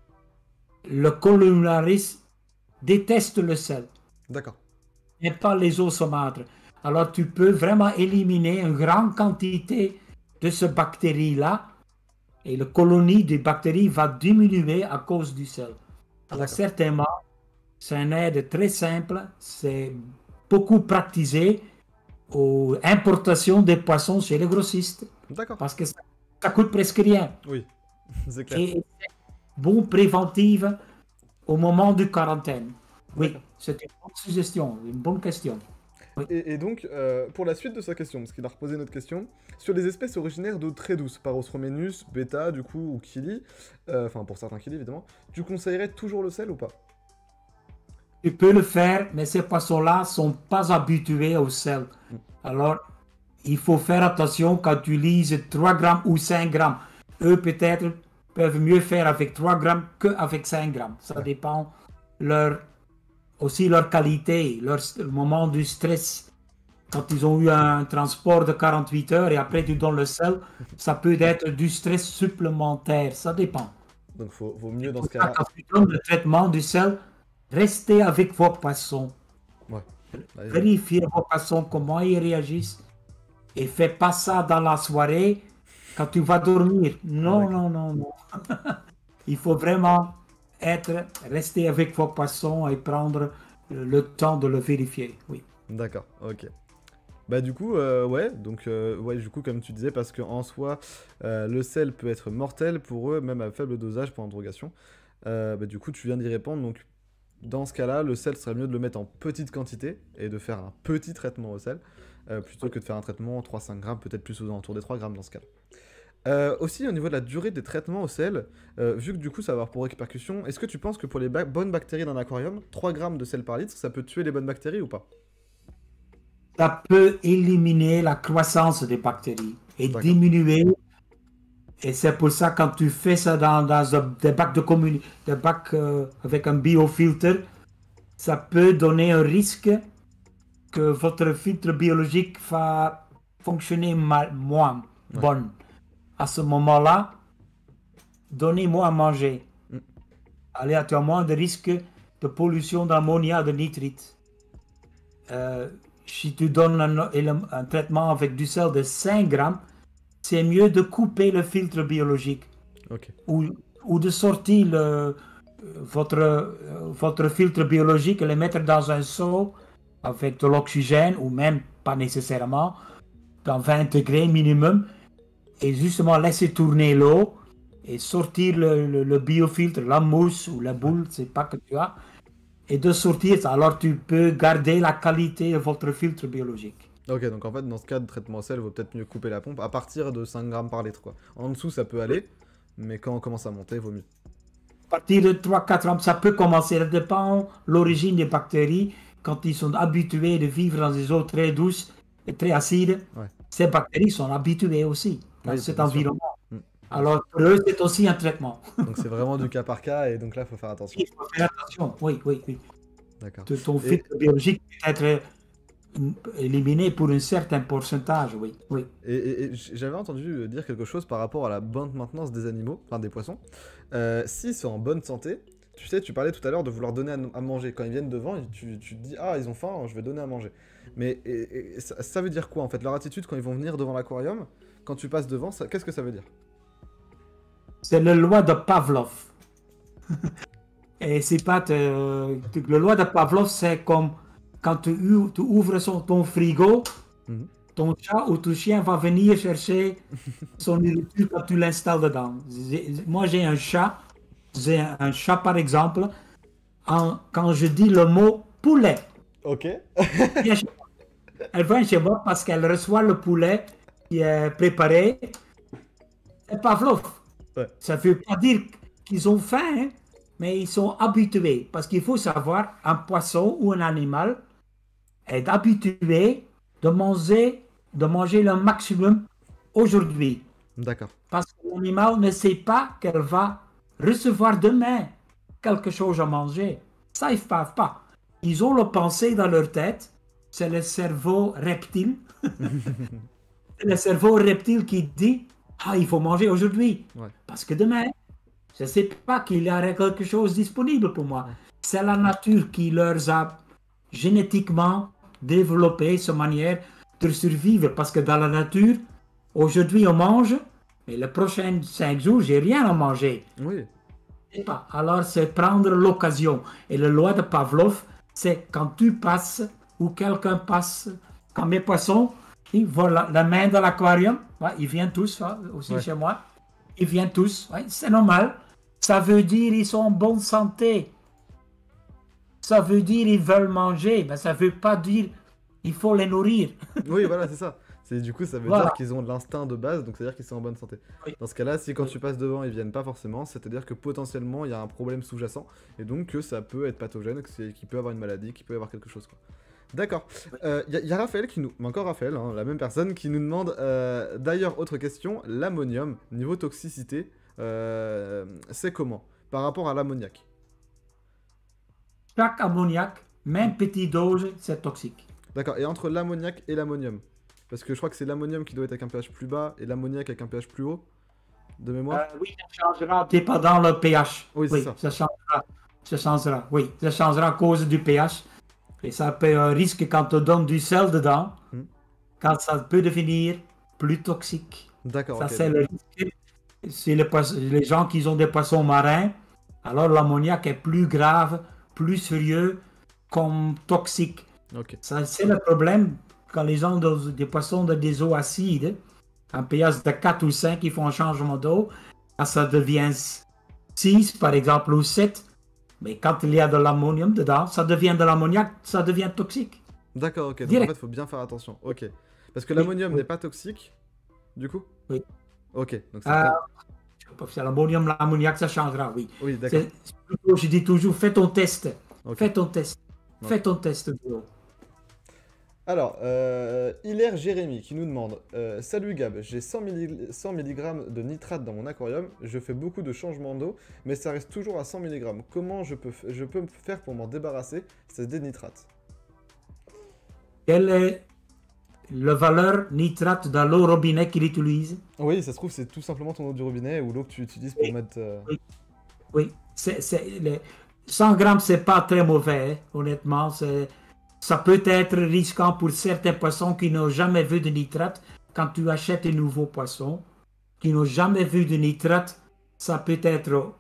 Speaker 2: Le columnaris déteste le sel.
Speaker 1: D'accord.
Speaker 2: Et pas les eaux saumâtres. Alors tu peux vraiment éliminer une grande quantité de ces bactéries-là et la colonie des bactéries va diminuer à cause du sel. Alors certainement, c'est une aide très simple, c'est beaucoup pratiqué aux importations des poissons chez les grossistes.
Speaker 1: D'accord.
Speaker 2: Parce que ça, ça coûte presque rien.
Speaker 1: Oui, c'est clair.
Speaker 2: Et c'est bon préventive au moment de quarantaine. Oui, c'est une bonne suggestion, une bonne question. Oui.
Speaker 1: Et, et donc, euh, pour la suite de sa question, parce qu'il a reposé notre question, sur les espèces originaires d'eau très douce, Parosromenus, Beta, du coup, ou Kili, euh, enfin pour certains Kili évidemment, tu conseillerais toujours le sel ou pas?
Speaker 2: Tu peux le faire, mais ces poissons-là ne sont pas habitués au sel. Mm. Alors, il faut faire attention quand tu lises trois grammes ou cinq grammes. Eux, peut-être, peuvent mieux faire avec trois grammes qu'avec cinq grammes. Ça dépend leur, aussi leur qualité, leur le moment du stress. Quand ils ont eu un transport de quarante-huit heures et après tu donnes le sel, ça peut être du stress supplémentaire. Ça dépend.
Speaker 1: Donc, il vaut mieux dans ce cas-là.
Speaker 2: Quand tu donnes le traitement du sel, restez avec vos poissons.
Speaker 1: Ouais.
Speaker 2: Vérifiez vos poissons, comment ils réagissent. Et faites pas ça dans la soirée quand tu vas dormir. Non, non, non, non. Il faut vraiment être, rester avec vos poissons et prendre le temps de le vérifier. Oui.
Speaker 1: D'accord, ok. Bah du coup, euh, ouais, donc euh, ouais, du coup comme tu disais, parce qu'en soi, euh, le sel peut être mortel pour eux, même à faible dosage pour interrogation. Euh, bah, du coup, tu viens d'y répondre, donc dans ce cas-là, le sel serait mieux de le mettre en petite quantité et de faire un petit traitement au sel, euh, plutôt que de faire un traitement trois à cinq grammes, peut-être plus aux alentours des trois grammes dans ce cas-là. Euh, aussi, au niveau de la durée des traitements au sel, euh, vu que du coup ça va avoir pour répercussion, est-ce que tu penses que pour les ba bonnes bactéries d'un aquarium, trois grammes de sel par litre, ça peut tuer les bonnes bactéries ou pas?
Speaker 2: Ça peut éliminer la croissance des bactéries et diminuer. Et c'est pour ça quand tu fais ça dans, dans des bacs de communi des bacs euh, avec un biofiltre, ça peut donner un risque que votre filtre biologique va fonctionner mal, moins ouais. bon. À ce moment-là, donnez-moi à manger. Mm. aléatoirement des risques de pollution d'ammoniac, de nitrite. Euh, si tu donnes un, un traitement avec du sel de cinq grammes, c'est mieux de couper le filtre biologique
Speaker 1: Ok.
Speaker 2: ou, ou de sortir le, votre, votre filtre biologique et le mettre dans un seau avec de l'oxygène ou même pas nécessairement, dans vingt degrés minimum, et justement laisser tourner l'eau et sortir le, le, le biofiltre, la mousse ou la boule, c'est pas que tu as, et de sortir ça. Alors tu peux garder la qualité de votre filtre biologique.
Speaker 1: Ok, donc en fait, dans ce cas de traitement au sel, il vaut peut-être mieux couper la pompe à partir de cinq grammes par litre, quoi. En dessous, ça peut aller, mais quand on commence à monter, il vaut mieux.
Speaker 2: À partir de trois à quatre grammes, ça peut commencer. Ça dépend de l'origine des bactéries. Quand ils sont habitués de vivre dans des eaux très douces et très acides,
Speaker 1: Ouais.
Speaker 2: ces bactéries sont habituées aussi dans
Speaker 1: Oui,
Speaker 2: cet
Speaker 1: bien sûr.
Speaker 2: environnement.
Speaker 1: Mm.
Speaker 2: Alors pour eux, c'est aussi un traitement.
Speaker 1: Donc c'est vraiment du cas par cas, et donc là, il faut faire attention.
Speaker 2: Il faut faire attention. Oui, oui, oui.
Speaker 1: D'accord.
Speaker 2: De ton
Speaker 1: Et-
Speaker 2: filtre biologique peut être éliminé pour un certain pourcentage, oui. oui.
Speaker 1: Et, et- et j- j'avais entendu dire quelque chose par rapport à la bonne maintenance des animaux, enfin des poissons. Euh, S'ils sont en bonne santé, tu sais, tu parlais tout à l'heure de vouloir donner à, à manger. Quand ils viennent devant, tu, tu te dis, ah, ils ont faim, je vais donner à manger. Mais et- et ça, ça veut dire quoi en fait? Leur attitude quand ils vont venir devant l'aquarium, quand tu passes devant, ça- qu'est-ce que ça veut dire?
Speaker 2: C'est la loi de Pavlov. Et c'est pas. te- te- La loi de Pavlov, c'est comme quand tu, ou- tu ouvres son- ton frigo,
Speaker 1: Mhm.
Speaker 2: ton chat ou ton chien va venir chercher son nourriture quand tu l'installes dedans. J'ai- Moi, j'ai un chat. J'ai un, un chat, par exemple. En- quand je dis le mot poulet,
Speaker 1: Ok.
Speaker 2: elle vient chez moi. Elle vient chez moi parce qu'elle reçoit le poulet qui est préparé. C'est Pavlov.
Speaker 1: Ouais.
Speaker 2: Ça ne veut pas dire qu'ils ont faim, hein, mais ils sont habitués. Parce qu'il faut savoir, un poisson ou un animal est habitué de manger, de manger le maximum aujourd'hui.
Speaker 1: D'accord.
Speaker 2: Parce que l'animal ne sait pas qu'elle va recevoir demain quelque chose à manger. Ça, ils ne savent pas. Ils ont le pensée dans leur tête. C'est le cerveau reptile. C'est le cerveau reptile qui dit, ah, il faut manger aujourd'hui.
Speaker 1: Ouais.
Speaker 2: Parce que demain, je ne sais pas qu'il y aurait quelque chose disponible pour moi. C'est la nature qui leur a génétiquement développé cette manière de survivre. Parce que dans la nature, aujourd'hui on mange, mais les prochains cinq jours, j'ai rien à manger.
Speaker 1: Oui.
Speaker 2: Je sais pas. Alors c'est prendre l'occasion. Et la loi de Pavlov, c'est quand tu passes ou quelqu'un passe, quand mes poissons, ils voient la, la main dans l'aquarium, ouais, ils viennent tous hein, aussi
Speaker 1: Ouais.
Speaker 2: chez moi. Ils viennent tous, ouais, c'est normal. Ça veut dire qu'ils sont en bonne santé. Ça veut dire qu'ils veulent manger, mais ça veut pas dire il faut les nourrir.
Speaker 1: Oui, voilà, c'est ça. C'est du coup, ça veut
Speaker 2: Voilà.
Speaker 1: dire qu'ils ont de l'instinct de base, donc c'est-à-dire qu'ils sont en bonne santé.
Speaker 2: Oui.
Speaker 1: Dans ce cas-là, si quand
Speaker 2: Oui.
Speaker 1: tu passes devant, ils viennent pas forcément, c'est-à-dire que potentiellement il y a un problème sous-jacent, et donc que ça peut être pathogène, que c'est- qu'il peut avoir une maladie, qu'il peut y avoir quelque chose, quoi. D'accord. Il y, a- y a Raphaël qui nous, mais encore Raphaël, hein, la même personne, qui nous demande. euh, D'ailleurs, autre question, l'ammonium niveau toxicité, euh, c'est comment par rapport à l'ammoniac?
Speaker 2: Chaque ammoniac, même petite dose, c'est toxique.
Speaker 1: D'accord. Et entre l'ammoniac et l'ammonium, parce que je crois que c'est l'ammonium qui doit être avec un pH plus bas et l'ammoniac avec un pH plus haut, de mémoire.
Speaker 2: Euh, oui, ça changera dépendant le pH.
Speaker 1: Oui, c'est ça.
Speaker 2: changera. Ça changera, oui. Ça changera à cause du pH. Et ça peut un risque quand on donne du sel dedans,
Speaker 1: Hmm.
Speaker 2: quand ça peut devenir plus toxique.
Speaker 1: D'accord.
Speaker 2: Ça,
Speaker 1: ok.
Speaker 2: c'est le risque. C'est les, poiss- les gens qui ont des poissons marins, alors l'ammoniac est plus grave, plus sérieux comme toxique.
Speaker 1: Ok.
Speaker 2: Ça, c'est le problème quand les gens ont des poissons de des eaux acides, un pH de quatre ou cinq, ils font un changement d'eau, quand ça devient six par exemple ou sept, mais quand il y a de l'ammonium dedans, ça devient de l'ammoniac, ça devient toxique.
Speaker 1: D'accord. Ok. Donc en
Speaker 2: Direct.
Speaker 1: fait, faut bien faire attention. Ok. Parce que
Speaker 2: Oui,
Speaker 1: l'ammonium
Speaker 2: oui.
Speaker 1: n'est pas toxique, du coup.
Speaker 2: Oui.
Speaker 1: Ok. Donc c'est
Speaker 2: Euh,
Speaker 1: pas-
Speaker 2: C'est l'ammonium, l'ammoniac, ça changera, oui.
Speaker 1: Oui, d'accord.
Speaker 2: C'est- c'est plutôt, je dis toujours, fais ton test.
Speaker 1: Ok.
Speaker 2: Fais ton test.
Speaker 1: Ok.
Speaker 2: Fais ton test de l'eau.
Speaker 1: Alors, euh, Hilaire Jérémy qui nous demande euh, Salut Gab, j'ai cent milligrammes de nitrate dans mon aquarium, je fais beaucoup de changements d'eau, mais ça reste toujours à cent milligrammes. Comment je peux, f- je peux me faire pour m'en débarrasser, c'est des nitrates?
Speaker 2: Quelle est la valeur nitrate dans l'eau robinet qu'il utilise?
Speaker 1: Oui, ça se trouve, c'est tout simplement ton eau du robinet ou l'eau que tu utilises pour
Speaker 2: Oui.
Speaker 1: mettre. euh,
Speaker 2: Oui. c'est, c'est, les cent grammes, c'est pas très mauvais, hein, honnêtement. C'est, ça peut être risquant pour certains poissons qui n'ont jamais vu de nitrate. Quand tu achètes un nouveau poisson, qui n'ont jamais vu de nitrate, ça peut être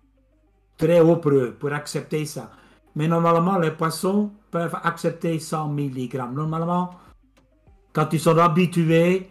Speaker 2: très haut pour eux, pour accepter ça. Mais normalement, les poissons peuvent accepter cent milligrammes. Normalement, quand ils sont habitués,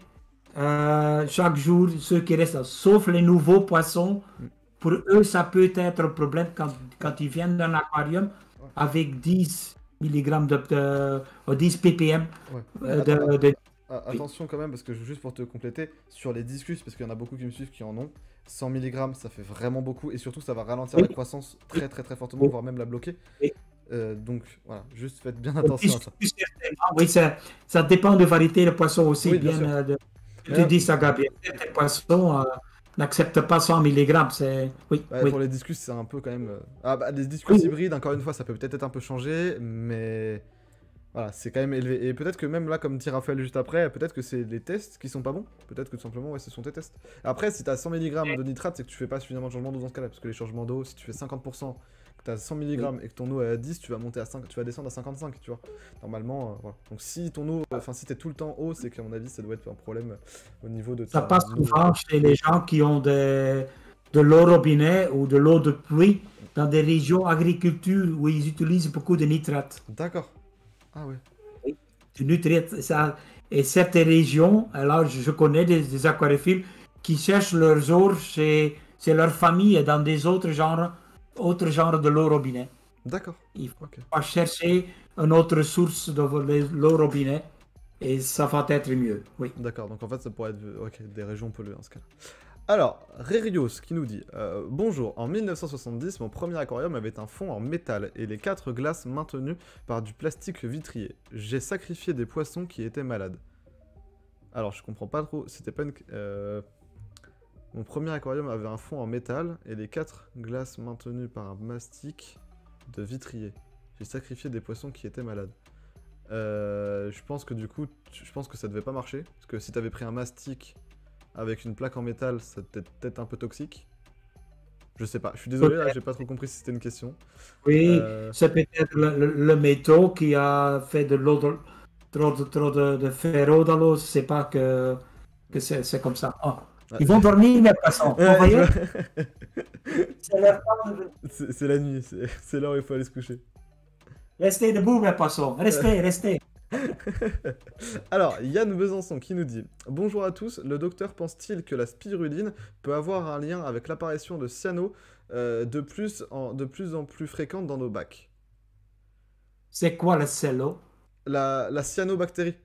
Speaker 2: euh, chaque jour, ceux qui restent là, sauf les nouveaux poissons, pour eux, ça peut être un problème quand, quand ils viennent d'un aquarium avec dix milligrammes de, de, de dix ppm
Speaker 1: Ouais.
Speaker 2: euh,
Speaker 1: Attends,
Speaker 2: de, de-
Speaker 1: ah, attention quand même, parce que je- juste pour te compléter, sur les discus, parce qu'il y en a beaucoup qui me suivent qui en ont, cent milligrammes ça fait vraiment beaucoup, et surtout ça va ralentir la
Speaker 2: Oui.
Speaker 1: croissance très très très fortement,
Speaker 2: Oui.
Speaker 1: voire même la bloquer.
Speaker 2: Oui.
Speaker 1: Euh, donc voilà, juste faites bien attention à ça.
Speaker 2: Oui, ça, ça dépend de variété de poissons aussi.
Speaker 1: Oui, bien
Speaker 2: bien,
Speaker 1: sûr.
Speaker 2: euh, de-
Speaker 1: Mais
Speaker 2: tu
Speaker 1: là-
Speaker 2: dis ça, Gabriel. Certains poissons euh, n'acceptent pas cent milligrammes. C'est... Oui,
Speaker 1: Ouais,
Speaker 2: oui.
Speaker 1: pour les discus, c'est un peu quand même. euh, Ah bah, les discus
Speaker 2: Oui.
Speaker 1: hybrides, encore une fois, ça peut peut-être être un peu changé, mais voilà, c'est quand même élevé. Et peut-être que même là, comme dit Raphaël juste après, peut-être que c'est les tests qui sont pas bons. Peut-être que tout simplement, ouais, ce sont tes tests. Après, si t'as cent milligrammes de nitrate, c'est que tu fais pas suffisamment de changement d'eau dans ce cas-là. Parce que les changements d'eau, si tu fais cinquante pour cent, que t'as cent milligrammes et que ton eau est à dix, tu vas monter à cinq, tu vas descendre à cinquante-cinq, tu vois. Normalement, euh, voilà. Donc si ton eau, enfin si t'es tout le temps haut, c'est qu'à mon avis, ça doit être un problème euh, au niveau de
Speaker 2: Ça
Speaker 1: ta
Speaker 2: passe
Speaker 1: eau.
Speaker 2: souvent chez les gens qui ont de, de l'eau robinet ou de l'eau de pluie dans des régions agriculture où ils utilisent beaucoup de nitrate.
Speaker 1: D'accord. Ah ouais.
Speaker 2: Du nitrate, ça, et certaines régions, alors je je connais des, des aquariophiles qui cherchent leurs eaux chez, chez leur famille et dans des autres genres, autres genres de l'eau robinet.
Speaker 1: D'accord.
Speaker 2: Il faut
Speaker 1: Ok.
Speaker 2: pas chercher une autre source de l'eau robinet et ça va être mieux. Oui.
Speaker 1: D'accord, donc en fait ça pourrait être ok, des régions polluées dans ce cas-là. Alors, Rerios qui nous dit euh, bonjour, en mille neuf cent soixante-dix, mon premier aquarium avait un fond en métal et les quatre glaces maintenues par du plastique vitrier. J'ai sacrifié des poissons qui étaient malades. Alors, je comprends pas trop, c'était pas une... euh, Mon premier aquarium avait un fond en métal et les quatre glaces maintenues par un plastique de vitrier. J'ai sacrifié des poissons qui étaient malades. Euh, je pense que du coup, tu- je pense que ça devait pas marcher. Parce que si t'avais pris un mastic avec une plaque en métal, ça était peut-être un peu toxique. Je sais pas, je suis désolé, là, j'ai pas trop compris si c'était une question.
Speaker 2: Oui,
Speaker 1: Euh,
Speaker 2: c'est peut-être le, le- le métaux qui a fait de l'eau, de- trop, de, trop de, de ferro dans l'eau. C'est pas que, que c'est c'est comme ça. Oh,
Speaker 1: ah,
Speaker 2: ils vont dormir, mes poissons. Vous
Speaker 1: ouais, je
Speaker 2: voyez?
Speaker 1: vois.
Speaker 2: C'est leur temps de-
Speaker 1: C'est c'est la nuit, c'est c'est l'heure où il faut aller se coucher.
Speaker 2: Restez debout, mes poissons. Restez, restez.
Speaker 1: Alors, Yann Besançon qui nous dit bonjour à tous, le docteur pense-t-il que la spiruline peut avoir un lien avec l'apparition de cyano euh, de, plus en, de plus en plus fréquente dans nos bacs?
Speaker 2: C'est quoi le cello?
Speaker 1: La, la cyanobactérie.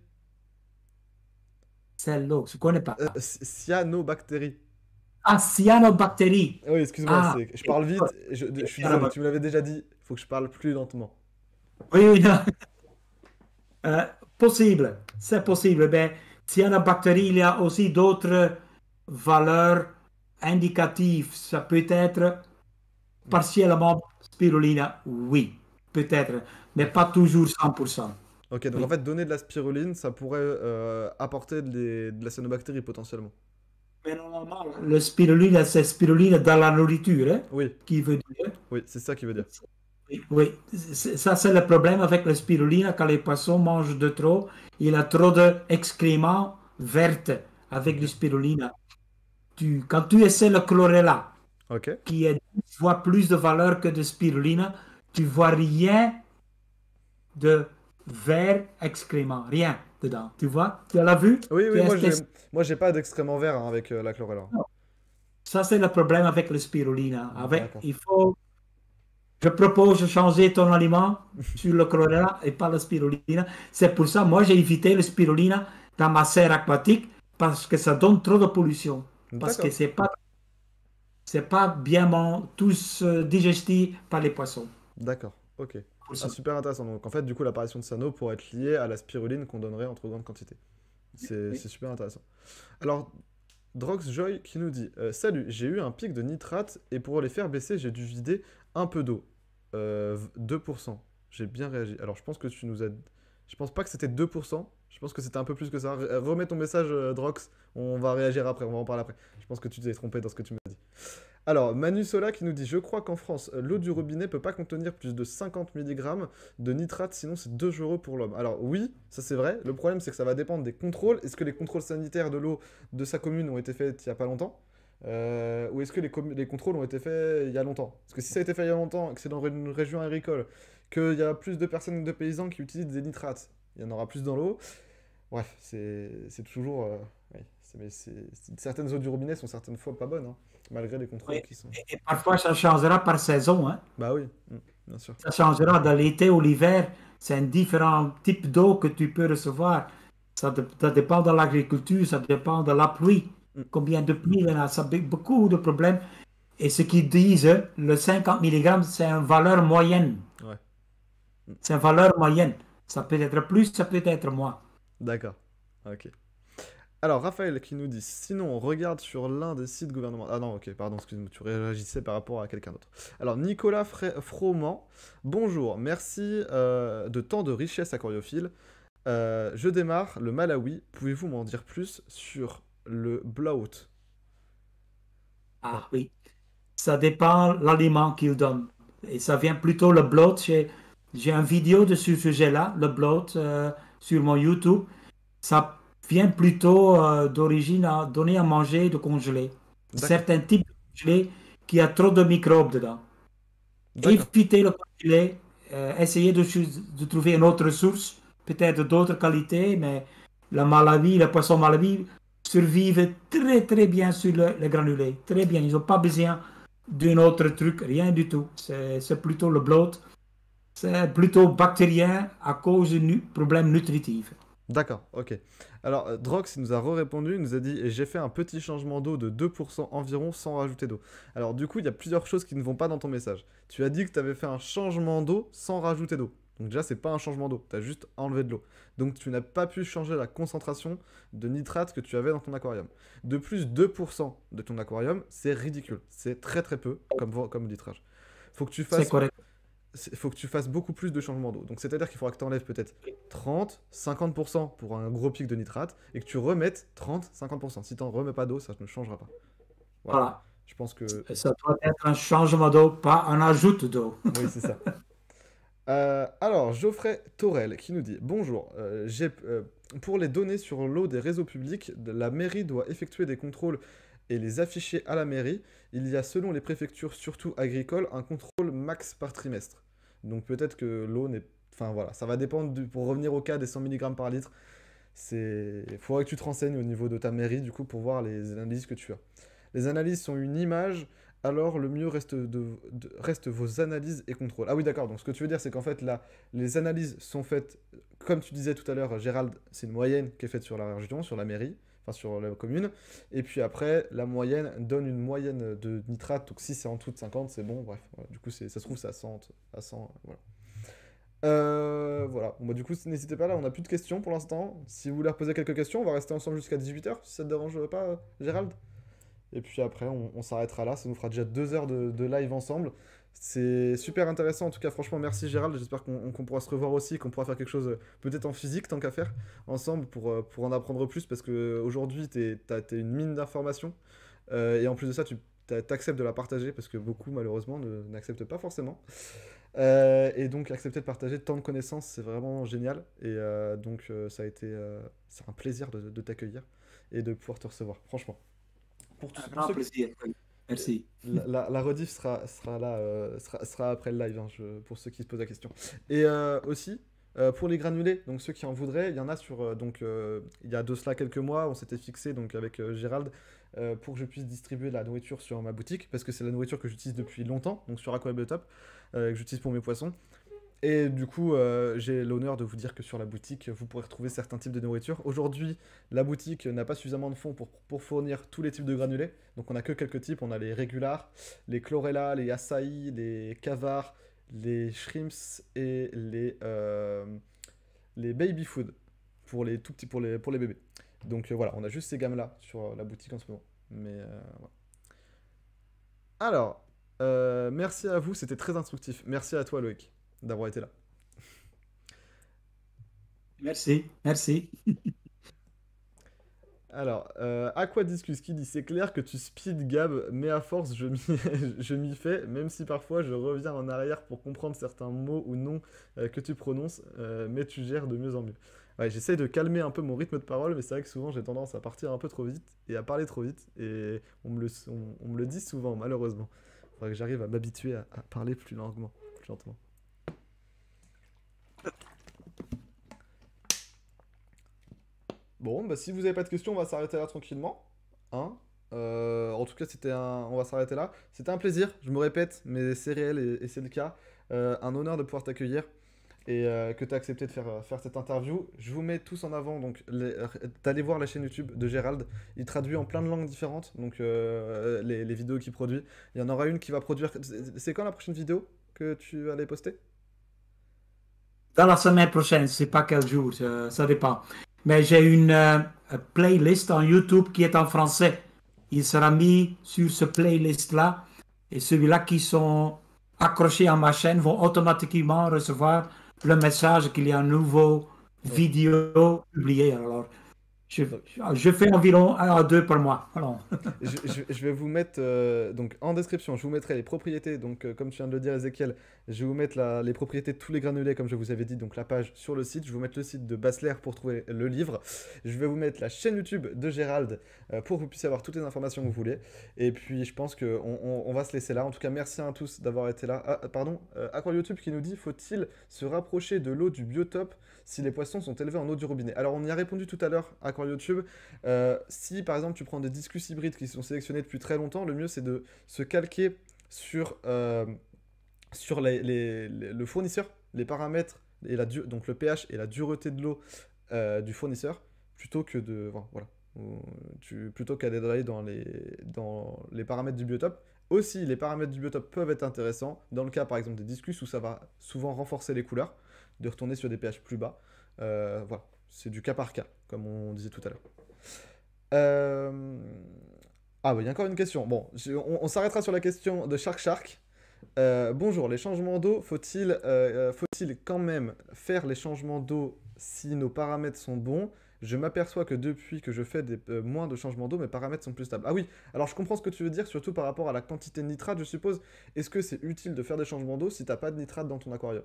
Speaker 2: Cello, je ne connais pas.
Speaker 1: Euh, cy- cyanobactérie.
Speaker 2: Ah, cyanobactérie.
Speaker 1: Oui, excuse-moi,
Speaker 2: Ah,
Speaker 1: c'est- je parle vite, et je, je suis désolé, tu me l'avais déjà dit, il faut que je parle plus lentement.
Speaker 2: oui, oui, non. Euh, possible, c'est possible. Ben, cyanobactérie, il y a aussi d'autres valeurs indicatives. Ça peut être partiellement spirulina, oui, peut-être, mais pas toujours cent pour cent.
Speaker 1: Ok, donc
Speaker 2: Oui.
Speaker 1: en fait, donner de la spiruline, ça pourrait euh, apporter des- de la cyanobactérie potentiellement.
Speaker 2: Mais normalement, le spirulina, c'est spirulina dans la nourriture, hein,
Speaker 1: Oui,
Speaker 2: qui veut dire.
Speaker 1: oui, c'est ça qui veut dire.
Speaker 2: Oui, oui. C'est- ça c'est le problème avec le spirulina quand les poissons mangent de trop. Il a trop d'excréments verts avec du spirulina. Tu, quand tu essaies le chlorella,
Speaker 1: Ok,
Speaker 2: qui est dix fois plus de valeur que de spirulina, tu vois rien de vert excrément, rien dedans. Tu vois? Tu l'as vu?
Speaker 1: oui,
Speaker 2: Tu
Speaker 1: oui,
Speaker 2: as
Speaker 1: moi j'ai,
Speaker 2: testé?
Speaker 1: moi j'ai pas d'excréments verts hein, avec euh, la chlorella.
Speaker 2: Ça c'est le problème avec le spirulina. Avec,
Speaker 1: D'accord.
Speaker 2: il faut Je propose de changer ton aliment sur le chlorella et pas la spirulina. C'est pour ça, moi, j'ai évité le spirulina dans ma serre aquatique parce que ça donne trop de pollution. Parce que
Speaker 1: D'accord,
Speaker 2: c'est pas, c'est pas bien bon, tous euh, digestés par les poissons.
Speaker 1: d'accord, ok.
Speaker 2: Pour
Speaker 1: Ah,
Speaker 2: ça.
Speaker 1: super intéressant. Donc en fait, du coup, l'apparition de cyano pourrait être liée à la spiruline qu'on donnerait en trop grande quantité. C'est
Speaker 2: Oui.
Speaker 1: c'est super intéressant. Alors, Droxjoy qui nous dit euh, salut, j'ai eu un pic de nitrate et pour les faire baisser, j'ai dû vider un peu d'eau. Euh, deux pour cent. J'ai bien réagi. Alors, je pense que tu nous as. Je pense pas que c'était deux pour cent. Je pense que c'était un peu plus que ça. Re- Remets ton message, euh, Drox. On va réagir après. On va en parler après. Je pense que tu t'es trompé dans ce que tu m'as dit. Alors, Manu Sola qui nous dit: je crois qu'en France, euh, l'eau du robinet peut pas contenir plus de cinquante milligrammes de nitrate, sinon c'est dangereux pour l'homme. Alors, oui, ça c'est vrai. Le problème, c'est que ça va dépendre des contrôles. Est-ce que les contrôles sanitaires de l'eau de sa commune ont été faits il y a pas longtemps? Euh, ou est-ce que les, commu- les contrôles ont été faits il y a longtemps? Parce que si ça a été fait il y a longtemps, que c'est dans une région agricole, qu'il y a plus de personnes, de paysans qui utilisent des nitrates, il y en aura plus dans l'eau. Bref, c'est c'est toujours. euh, oui, c'est- mais c'est- c'est- certaines eaux du robinet sont certaines fois pas bonnes, hein, malgré les
Speaker 2: Oui.
Speaker 1: contrôles qui sont.
Speaker 2: Et, et parfois, ça changera par saison, hein.
Speaker 1: Bah oui, mm, bien sûr.
Speaker 2: Ça changera de l'été ou l'hiver. C'est un différent type d'eau que tu peux recevoir. Ça, dé- ça dépend de l'agriculture, ça dépend de la pluie.
Speaker 1: Mm,
Speaker 2: Combien de pluie il y en a, ça a beaucoup de problèmes. Et ce qu'ils disent, le cinquante milligrammes, c'est une valeur moyenne.
Speaker 1: ouais, mm,
Speaker 2: C'est une valeur moyenne. Ça peut être plus, ça peut être moins.
Speaker 1: d'accord. Ok. Alors, Raphaël qui nous dit: sinon, on regarde sur l'un des sites gouvernementaux. Ah non, ok, pardon, excuse-moi, tu réagissais par rapport à quelqu'un d'autre. Alors, Nicolas Fra- Froment, bonjour, merci euh, de tant de richesse aquariophile. Euh, je démarre le Malawi. Pouvez-vous m'en dire plus sur le blowout? Alors,
Speaker 2: Ah oui, ça dépend de l'aliment qu'ils donnent. Et ça vient plutôt le bloat. J'ai, j'ai une vidéo de ce sujet-là, le bloat, euh, sur mon YouTube. Ça vient plutôt euh, d'origine à donner à manger de congelé.
Speaker 1: d'accord,
Speaker 2: Certains types de congelé qui a trop de microbes dedans.
Speaker 1: d'accord,
Speaker 2: Éviter le congelé, euh, essayer de, choo- de trouver une autre source, peut-être d'autres qualités, mais la Malawi, le poisson Malawi survivent très très bien sur le, le granulé. Très bien, ils n'ont pas besoin d'un autre truc, rien du tout. C'est c'est plutôt le bloat, c'est plutôt bactérien à cause de nu problèmes nutritifs.
Speaker 1: d'accord, ok. Alors, euh, Drox, il nous a re-répondu, il nous a dit: j'ai fait un petit changement d'eau de deux pour cent environ sans rajouter d'eau. Alors, du coup, il y a plusieurs choses qui ne vont pas dans ton message. Tu as dit que tu avais fait un changement d'eau sans rajouter d'eau. Donc, déjà, c'est pas un changement d'eau, tu as juste enlevé de l'eau. Donc, tu n'as pas pu changer la concentration de nitrate que tu avais dans ton aquarium. De plus, deux pour cent de ton aquarium, c'est ridicule. C'est très très peu comme, vo- comme litrage. Faut que tu
Speaker 2: C'est
Speaker 1: fasses
Speaker 2: correct.
Speaker 1: il faut que tu fasses beaucoup plus de changements d'eau. Donc c'est-à-dire qu'il faudra que tu enlèves peut-être trente, cinquante pour cent pour un gros pic de nitrate et que tu remettes trente, cinquante pour cent. Si tu n'en remets pas d'eau, ça ne changera pas. Voilà.
Speaker 2: Voilà.
Speaker 1: Je pense que...
Speaker 2: Ça doit être un changement d'eau, pas un ajout d'eau.
Speaker 1: Oui, c'est ça. Euh, alors, Geoffrey Torel qui nous dit: bonjour, euh, j'ai, euh, pour les données sur l'eau des réseaux publics, de- la mairie doit effectuer des contrôles et les afficher à la mairie. Il y a, selon les préfectures, surtout agricoles, un contrôle max par trimestre. Donc peut-être que l'eau n'est. Enfin voilà, ça va dépendre. Du- Pour revenir au cas des cent milligrammes par litre, c'est. Il faudrait que tu te renseignes au niveau de ta mairie, du coup, pour voir les analyses que tu as. Les analyses sont une image, alors le mieux reste, de, de- reste vos analyses et contrôles. Ah oui, d'accord. Donc ce que tu veux dire, c'est qu'en fait, là, les analyses sont faites, comme tu disais tout à l'heure, Gérald, c'est une moyenne qui est faite sur la région, sur la mairie, enfin sur la commune. Et puis après, la moyenne donne une moyenne de nitrate. Donc si c'est en dessous de cinquante, c'est bon. Bref, voilà. Du coup, c'est- ça se trouve, c'est à cent, à cent, voilà. Euh, voilà. Bon, bah, du coup, n'hésitez pas là, on n'a plus de questions pour l'instant. Si vous voulez reposer quelques questions, on va rester ensemble jusqu'à dix-huit heures, si ça te dérange pas, euh, Gérald. Et puis après, on, on s'arrêtera là. Ça nous fera déjà deux heures de, de live ensemble. C'est super intéressant. En tout cas, franchement, merci Gérald. J'espère qu'on qu'on pourra se revoir aussi, qu'on pourra faire quelque chose euh, peut-être en physique, tant qu'à faire, ensemble, pour, euh, pour en apprendre plus. Parce qu'aujourd'hui, t'es, t'as, t'es une mine d'informations. Euh, et en plus de ça, tu t'a- t'acceptes de la partager, parce que beaucoup, malheureusement, ne- n'acceptent pas forcément. Euh, et donc, accepter de partager tant de connaissances, c'est vraiment génial. Et euh, donc, euh, ça a été... euh, c'est un plaisir de, de t'accueillir et de pouvoir te recevoir, franchement. Pour, tous-
Speaker 2: Un
Speaker 1: pour
Speaker 2: grand
Speaker 1: ceux qui-
Speaker 2: plaisir. Oui. Merci.
Speaker 1: la, la, la rediff sera, sera là, euh, sera, sera après le live, hein, je- pour ceux qui se posent la question. Et euh, aussi, euh, pour les granulés, donc ceux qui en voudraient, il y en a sur. euh, donc, euh, il y a de cela quelques mois, on s'était fixé donc avec euh, Gérald euh, pour que je puisse distribuer la nourriture sur ma boutique, parce que c'est la nourriture que j'utilise depuis longtemps, donc sur Aqua Top, euh, que j'utilise pour mes poissons. Et du coup, euh, j'ai l'honneur de vous dire que sur la boutique, vous pourrez retrouver certains types de nourriture. Aujourd'hui, la boutique n'a pas suffisamment de fonds pour, pour fournir tous les types de granulés. Donc on a que quelques types. On a les régulars, les chlorella, les açaï, les cavars, les shrimps et les, euh, les baby food pour les tout petits, pour les, pour les bébés. Donc euh, voilà, on a juste ces gammes-là sur euh, la boutique en ce moment. Mais euh, voilà. Alors, euh, merci à vous, c'était très instructif. Merci à toi Loïc d'avoir été là.
Speaker 2: Merci. Merci.
Speaker 1: Alors, euh, Aquadiscus qui dit c'est clair que tu speed Gab, mais à force je m'y je m'y fais, même si parfois je reviens en arrière pour comprendre certains mots ou noms euh, que tu prononces, euh, mais tu gères de mieux en mieux. Ouais, j'essaie de calmer un peu mon rythme de parole, mais c'est vrai que souvent j'ai tendance à partir un peu trop vite et à parler trop vite, et on me le, on, on me le dit souvent, malheureusement. Faudrait que j'arrive à m'habituer à, à parler plus lentement, plus lentement. Bon, bah si vous avez pas de questions, on va s'arrêter là tranquillement. Hein. Euh, en tout cas, c'était un... on va s'arrêter là. C'était un plaisir, je me répète, mais c'est réel et, et c'est le cas. Euh, un honneur de pouvoir t'accueillir et euh, que tu as accepté de faire, euh, faire cette interview. Je vous mets tous en avant, donc les- euh, d'aller voir la chaîne YouTube de Gérald. Il traduit en plein de langues différentes, donc euh, les, les vidéos qu'il produit. Il y en aura une qui va produire. C'est c'est quand la prochaine vidéo que tu allais poster?
Speaker 2: Dans la semaine prochaine, je sais pas quel jour, ça, ça dépend. Mais j'ai une euh, playlist en YouTube qui est en français. Il sera mis sur ce playlist-là. Et ceux-là qui sont accrochés à ma chaîne vont automatiquement recevoir le message qu'il y a un nouveau
Speaker 1: Ok.
Speaker 2: vidéo publié. Alors, je,
Speaker 1: Donc,
Speaker 2: je fais environ un à deux par mois. Alors,
Speaker 1: Je, je- je vais vous mettre euh, donc en description, je vous mettrai les propriétés. Donc, euh, comme tu viens de le dire, Ezekiel, je vais vous mettre la- les propriétés de tous les granulés, comme je vous avais dit, donc la page sur le site. Je vais vous mettre le site de Bassler pour trouver le livre. Je vais vous mettre la chaîne YouTube de Gérald euh, pour que vous puissiez avoir toutes les informations que vous voulez. Et puis, je pense qu'on on, on va se laisser là. En tout cas, merci à tous d'avoir été là. Ah, pardon, euh, Aqua YouTube qui nous dit faut-il se rapprocher de l'eau du biotope si les poissons sont élevés en eau du robinet? Alors, on y a répondu tout à l'heure, Aqua YouTube. Euh, si par exemple tu prends des discus hybrides qui sont sélectionnés depuis très longtemps, le mieux c'est de se calquer sur, euh, sur les- les- les- le fournisseur, les paramètres, et la, du- donc le pH et la dureté de l'eau euh, du fournisseur, plutôt que de. Enfin, voilà. Ou tu- plutôt qu'à d'aller dans les, dans les paramètres du biotope. Aussi, les paramètres du biotope peuvent être intéressants, dans le cas par exemple des discus où ça va souvent renforcer les couleurs, de retourner sur des pH plus bas. Euh, voilà, c'est du cas par cas, comme on disait tout à l'heure. Euh, Ah, bah, il y a encore une question. Bon, je- on, on s'arrêtera sur la question de Shark Shark. Euh, bonjour, les changements d'eau, faut-il euh, euh, faut-il quand même faire les changements d'eau si nos paramètres sont bons? Je m'aperçois que depuis que je fais des, euh, moins de changements d'eau, mes paramètres sont plus stables. Ah oui, alors je comprends ce que tu veux dire, surtout par rapport à la quantité de nitrate, je suppose. Est-ce que c'est utile de faire des changements d'eau si t'as pas de nitrate dans ton aquarium?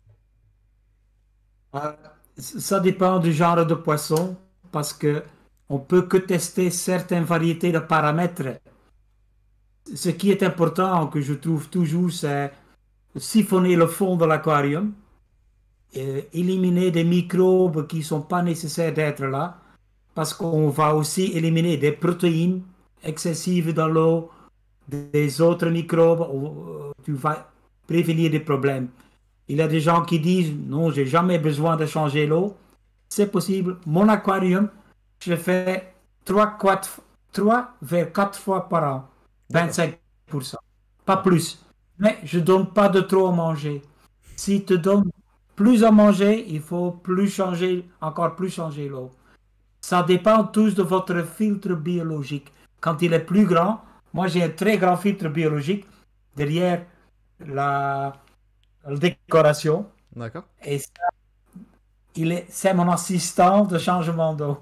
Speaker 2: euh, ça dépend du genre de poisson parce que on peut que tester certaines variétés de paramètres. Ce qui est important, que je trouve toujours, c'est siphonner le fond de l'aquarium, et éliminer des microbes qui ne sont pas nécessaires d'être là, parce qu'on va aussi éliminer des protéines excessives dans l'eau, des autres microbes, euh, tu vas prévenir des problèmes. Il y a des gens qui disent, non, j'ai jamais besoin de changer l'eau. C'est possible. Mon aquarium, je le fais trois, quatre, trois vers quatre fois par an,
Speaker 1: D'accord.
Speaker 2: vingt-cinq pour cent, pas
Speaker 1: Ouais.
Speaker 2: plus. Mais je ne donne pas de trop à manger. Si tu donnes plus à manger, il faut plus changer, encore plus changer l'eau. Ça dépend tous de votre filtre biologique. Quand il est plus grand, moi j'ai un très grand filtre biologique derrière la, la décoration.
Speaker 1: D'accord.
Speaker 2: Et ça, il est, c'est mon assistant de changement d'eau.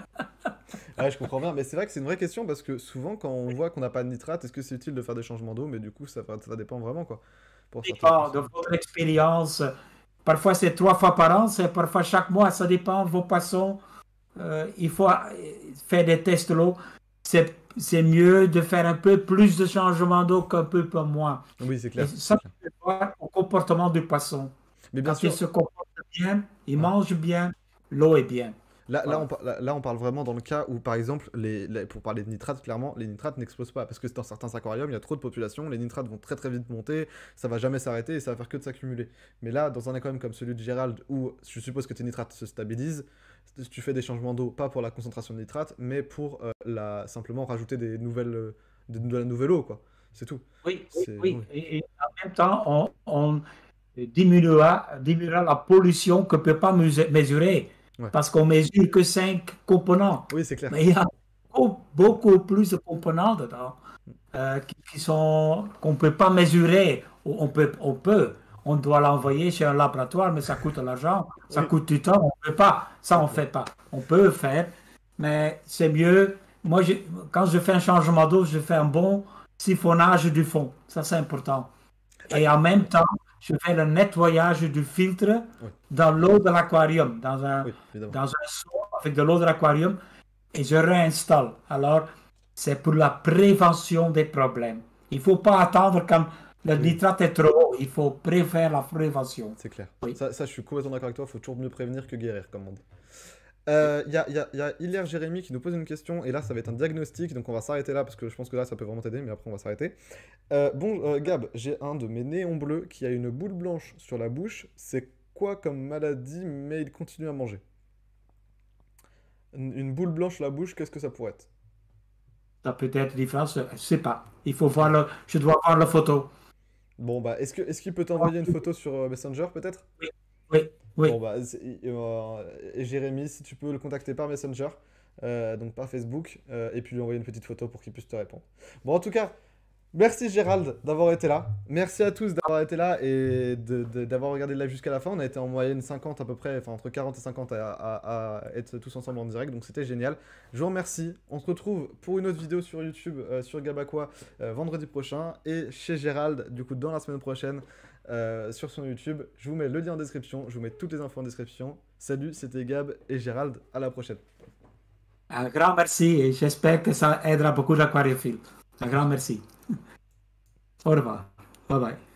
Speaker 1: Ouais, je comprends bien, mais c'est vrai que c'est une vraie question parce que souvent, quand on voit qu'on n'a pas de nitrate, est-ce que c'est utile de faire des changements d'eau? Mais du coup, ça, va- ça dépend vraiment, quoi, pour
Speaker 2: Ça
Speaker 1: certains
Speaker 2: dépend de
Speaker 1: poissons.
Speaker 2: votre expérience. Parfois c'est trois fois par an, c'est parfois chaque mois, ça dépend de vos poissons. Euh, il faut euh, faire des tests de l'eau. C'est, c'est mieux de faire un peu plus de changement d'eau qu'un peu peu moins.
Speaker 1: Oui, c'est
Speaker 2: Et
Speaker 1: clair, c'est
Speaker 2: ça,
Speaker 1: clair.
Speaker 2: c'est voir au comportement du poisson.
Speaker 1: Mais bien
Speaker 2: Quand il
Speaker 1: sûr,
Speaker 2: se comporte bien, il
Speaker 1: ouais.
Speaker 2: mange bien, l'eau est bien.
Speaker 1: Là, là, on,
Speaker 2: Voilà.
Speaker 1: par- là, là, on parle vraiment dans le cas où, par exemple, les, les- pour parler de nitrates, clairement, les nitrates n'explosent pas. Parce que dans certains aquariums, il y a trop de population, les nitrates vont très très vite monter, ça va jamais s'arrêter et ça va faire que de s'accumuler. Mais là, dans un aquarium comme celui de Gérald, où je suppose que tes nitrates se stabilisent, tu fais des changements d'eau, pas pour la concentration de nitrates, mais pour euh, la, simplement rajouter des nouvelles, euh, de, de la nouvelle eau, quoi. C'est tout.
Speaker 2: Oui, oui,
Speaker 1: C'est,
Speaker 2: oui.
Speaker 1: oui.
Speaker 2: Et, et en même temps, on, on diminuera, diminuera la pollution qu'on ne peut pas mesu- mesurer
Speaker 1: Ouais.
Speaker 2: parce qu'on mesure que cinq components.
Speaker 1: Oui, c'est clair.
Speaker 2: Mais il y a beaucoup, beaucoup plus de components dedans euh, qui, qui sont qu'on ne peut pas mesurer. On peut, on peut, on doit l'envoyer chez un laboratoire, mais ça coûte de l'argent, ça
Speaker 1: Oui,
Speaker 2: coûte du temps, on ne peut pas. Ça, on
Speaker 1: c'est
Speaker 2: ne
Speaker 1: clair.
Speaker 2: fait pas. On peut faire, mais c'est mieux. Moi, je- quand je fais un changement d'eau, je fais un bon siphonnage du fond. Ça, c'est important.
Speaker 1: Ah,
Speaker 2: Et en même temps, je fais le nettoyage du filtre
Speaker 1: oui,
Speaker 2: dans l'eau de l'aquarium, dans un,
Speaker 1: oui, évidemment.
Speaker 2: dans un seau avec de l'eau de l'aquarium, et je réinstalle. Alors, c'est pour la prévention des problèmes. Il ne faut pas attendre quand le
Speaker 1: Oui,
Speaker 2: nitrate est trop haut. Il faut préférer la prévention.
Speaker 1: c'est clair.
Speaker 2: Oui.
Speaker 1: Ça, ça, je suis complètement d'accord avec toi. Il faut toujours mieux prévenir que guérir, comme on dit. Euh, Il y a, y a- y a Hilaire Jérémy qui nous pose une question, et là, ça va être un diagnostic, donc on va s'arrêter là, parce que je pense que là, ça peut vraiment t'aider, mais après, on va s'arrêter. Euh, bon, euh, Gab, j'ai un de mes néons bleus qui a une boule blanche sur la bouche. C'est quoi comme maladie, mais il continue à manger? Une une boule blanche sur la bouche, qu'est-ce que ça pourrait être?
Speaker 2: Ça peut être différent, je ne sais pas. Il faut voir le, je dois voir la photo.
Speaker 1: Bon, bah, est-ce que, est-ce qu'il peut t'envoyer une photo sur euh, Messenger, peut-être?
Speaker 2: Oui, oui,
Speaker 1: Bon,
Speaker 2: oui.
Speaker 1: bah, c'est- euh, et Jérémy, si tu peux le contacter par Messenger, euh, donc par Facebook, euh, et puis lui envoyer une petite photo pour qu'il puisse te répondre. Bon, en tout cas, merci Gérald d'avoir été là. Merci à tous d'avoir été là et de- de- d'avoir regardé le live jusqu'à la fin. On a été en moyenne cinquante à peu près, enfin entre quarante et cinquante à, à- à être tous ensemble en direct, donc c'était génial. Je vous remercie. On se retrouve pour une autre vidéo sur YouTube, euh, sur Gabaqua, euh, vendredi prochain, et chez Gérald, du coup, dans la semaine prochaine, euh, sur son YouTube. Je vous mets le lien en description, je vous mets toutes les infos en description. Salut, c'était Gab et Gérald. À la prochaine.
Speaker 2: Un grand merci et j'espère que ça aidera beaucoup l'aquariophile. Un grand merci. Au revoir. Bye bye.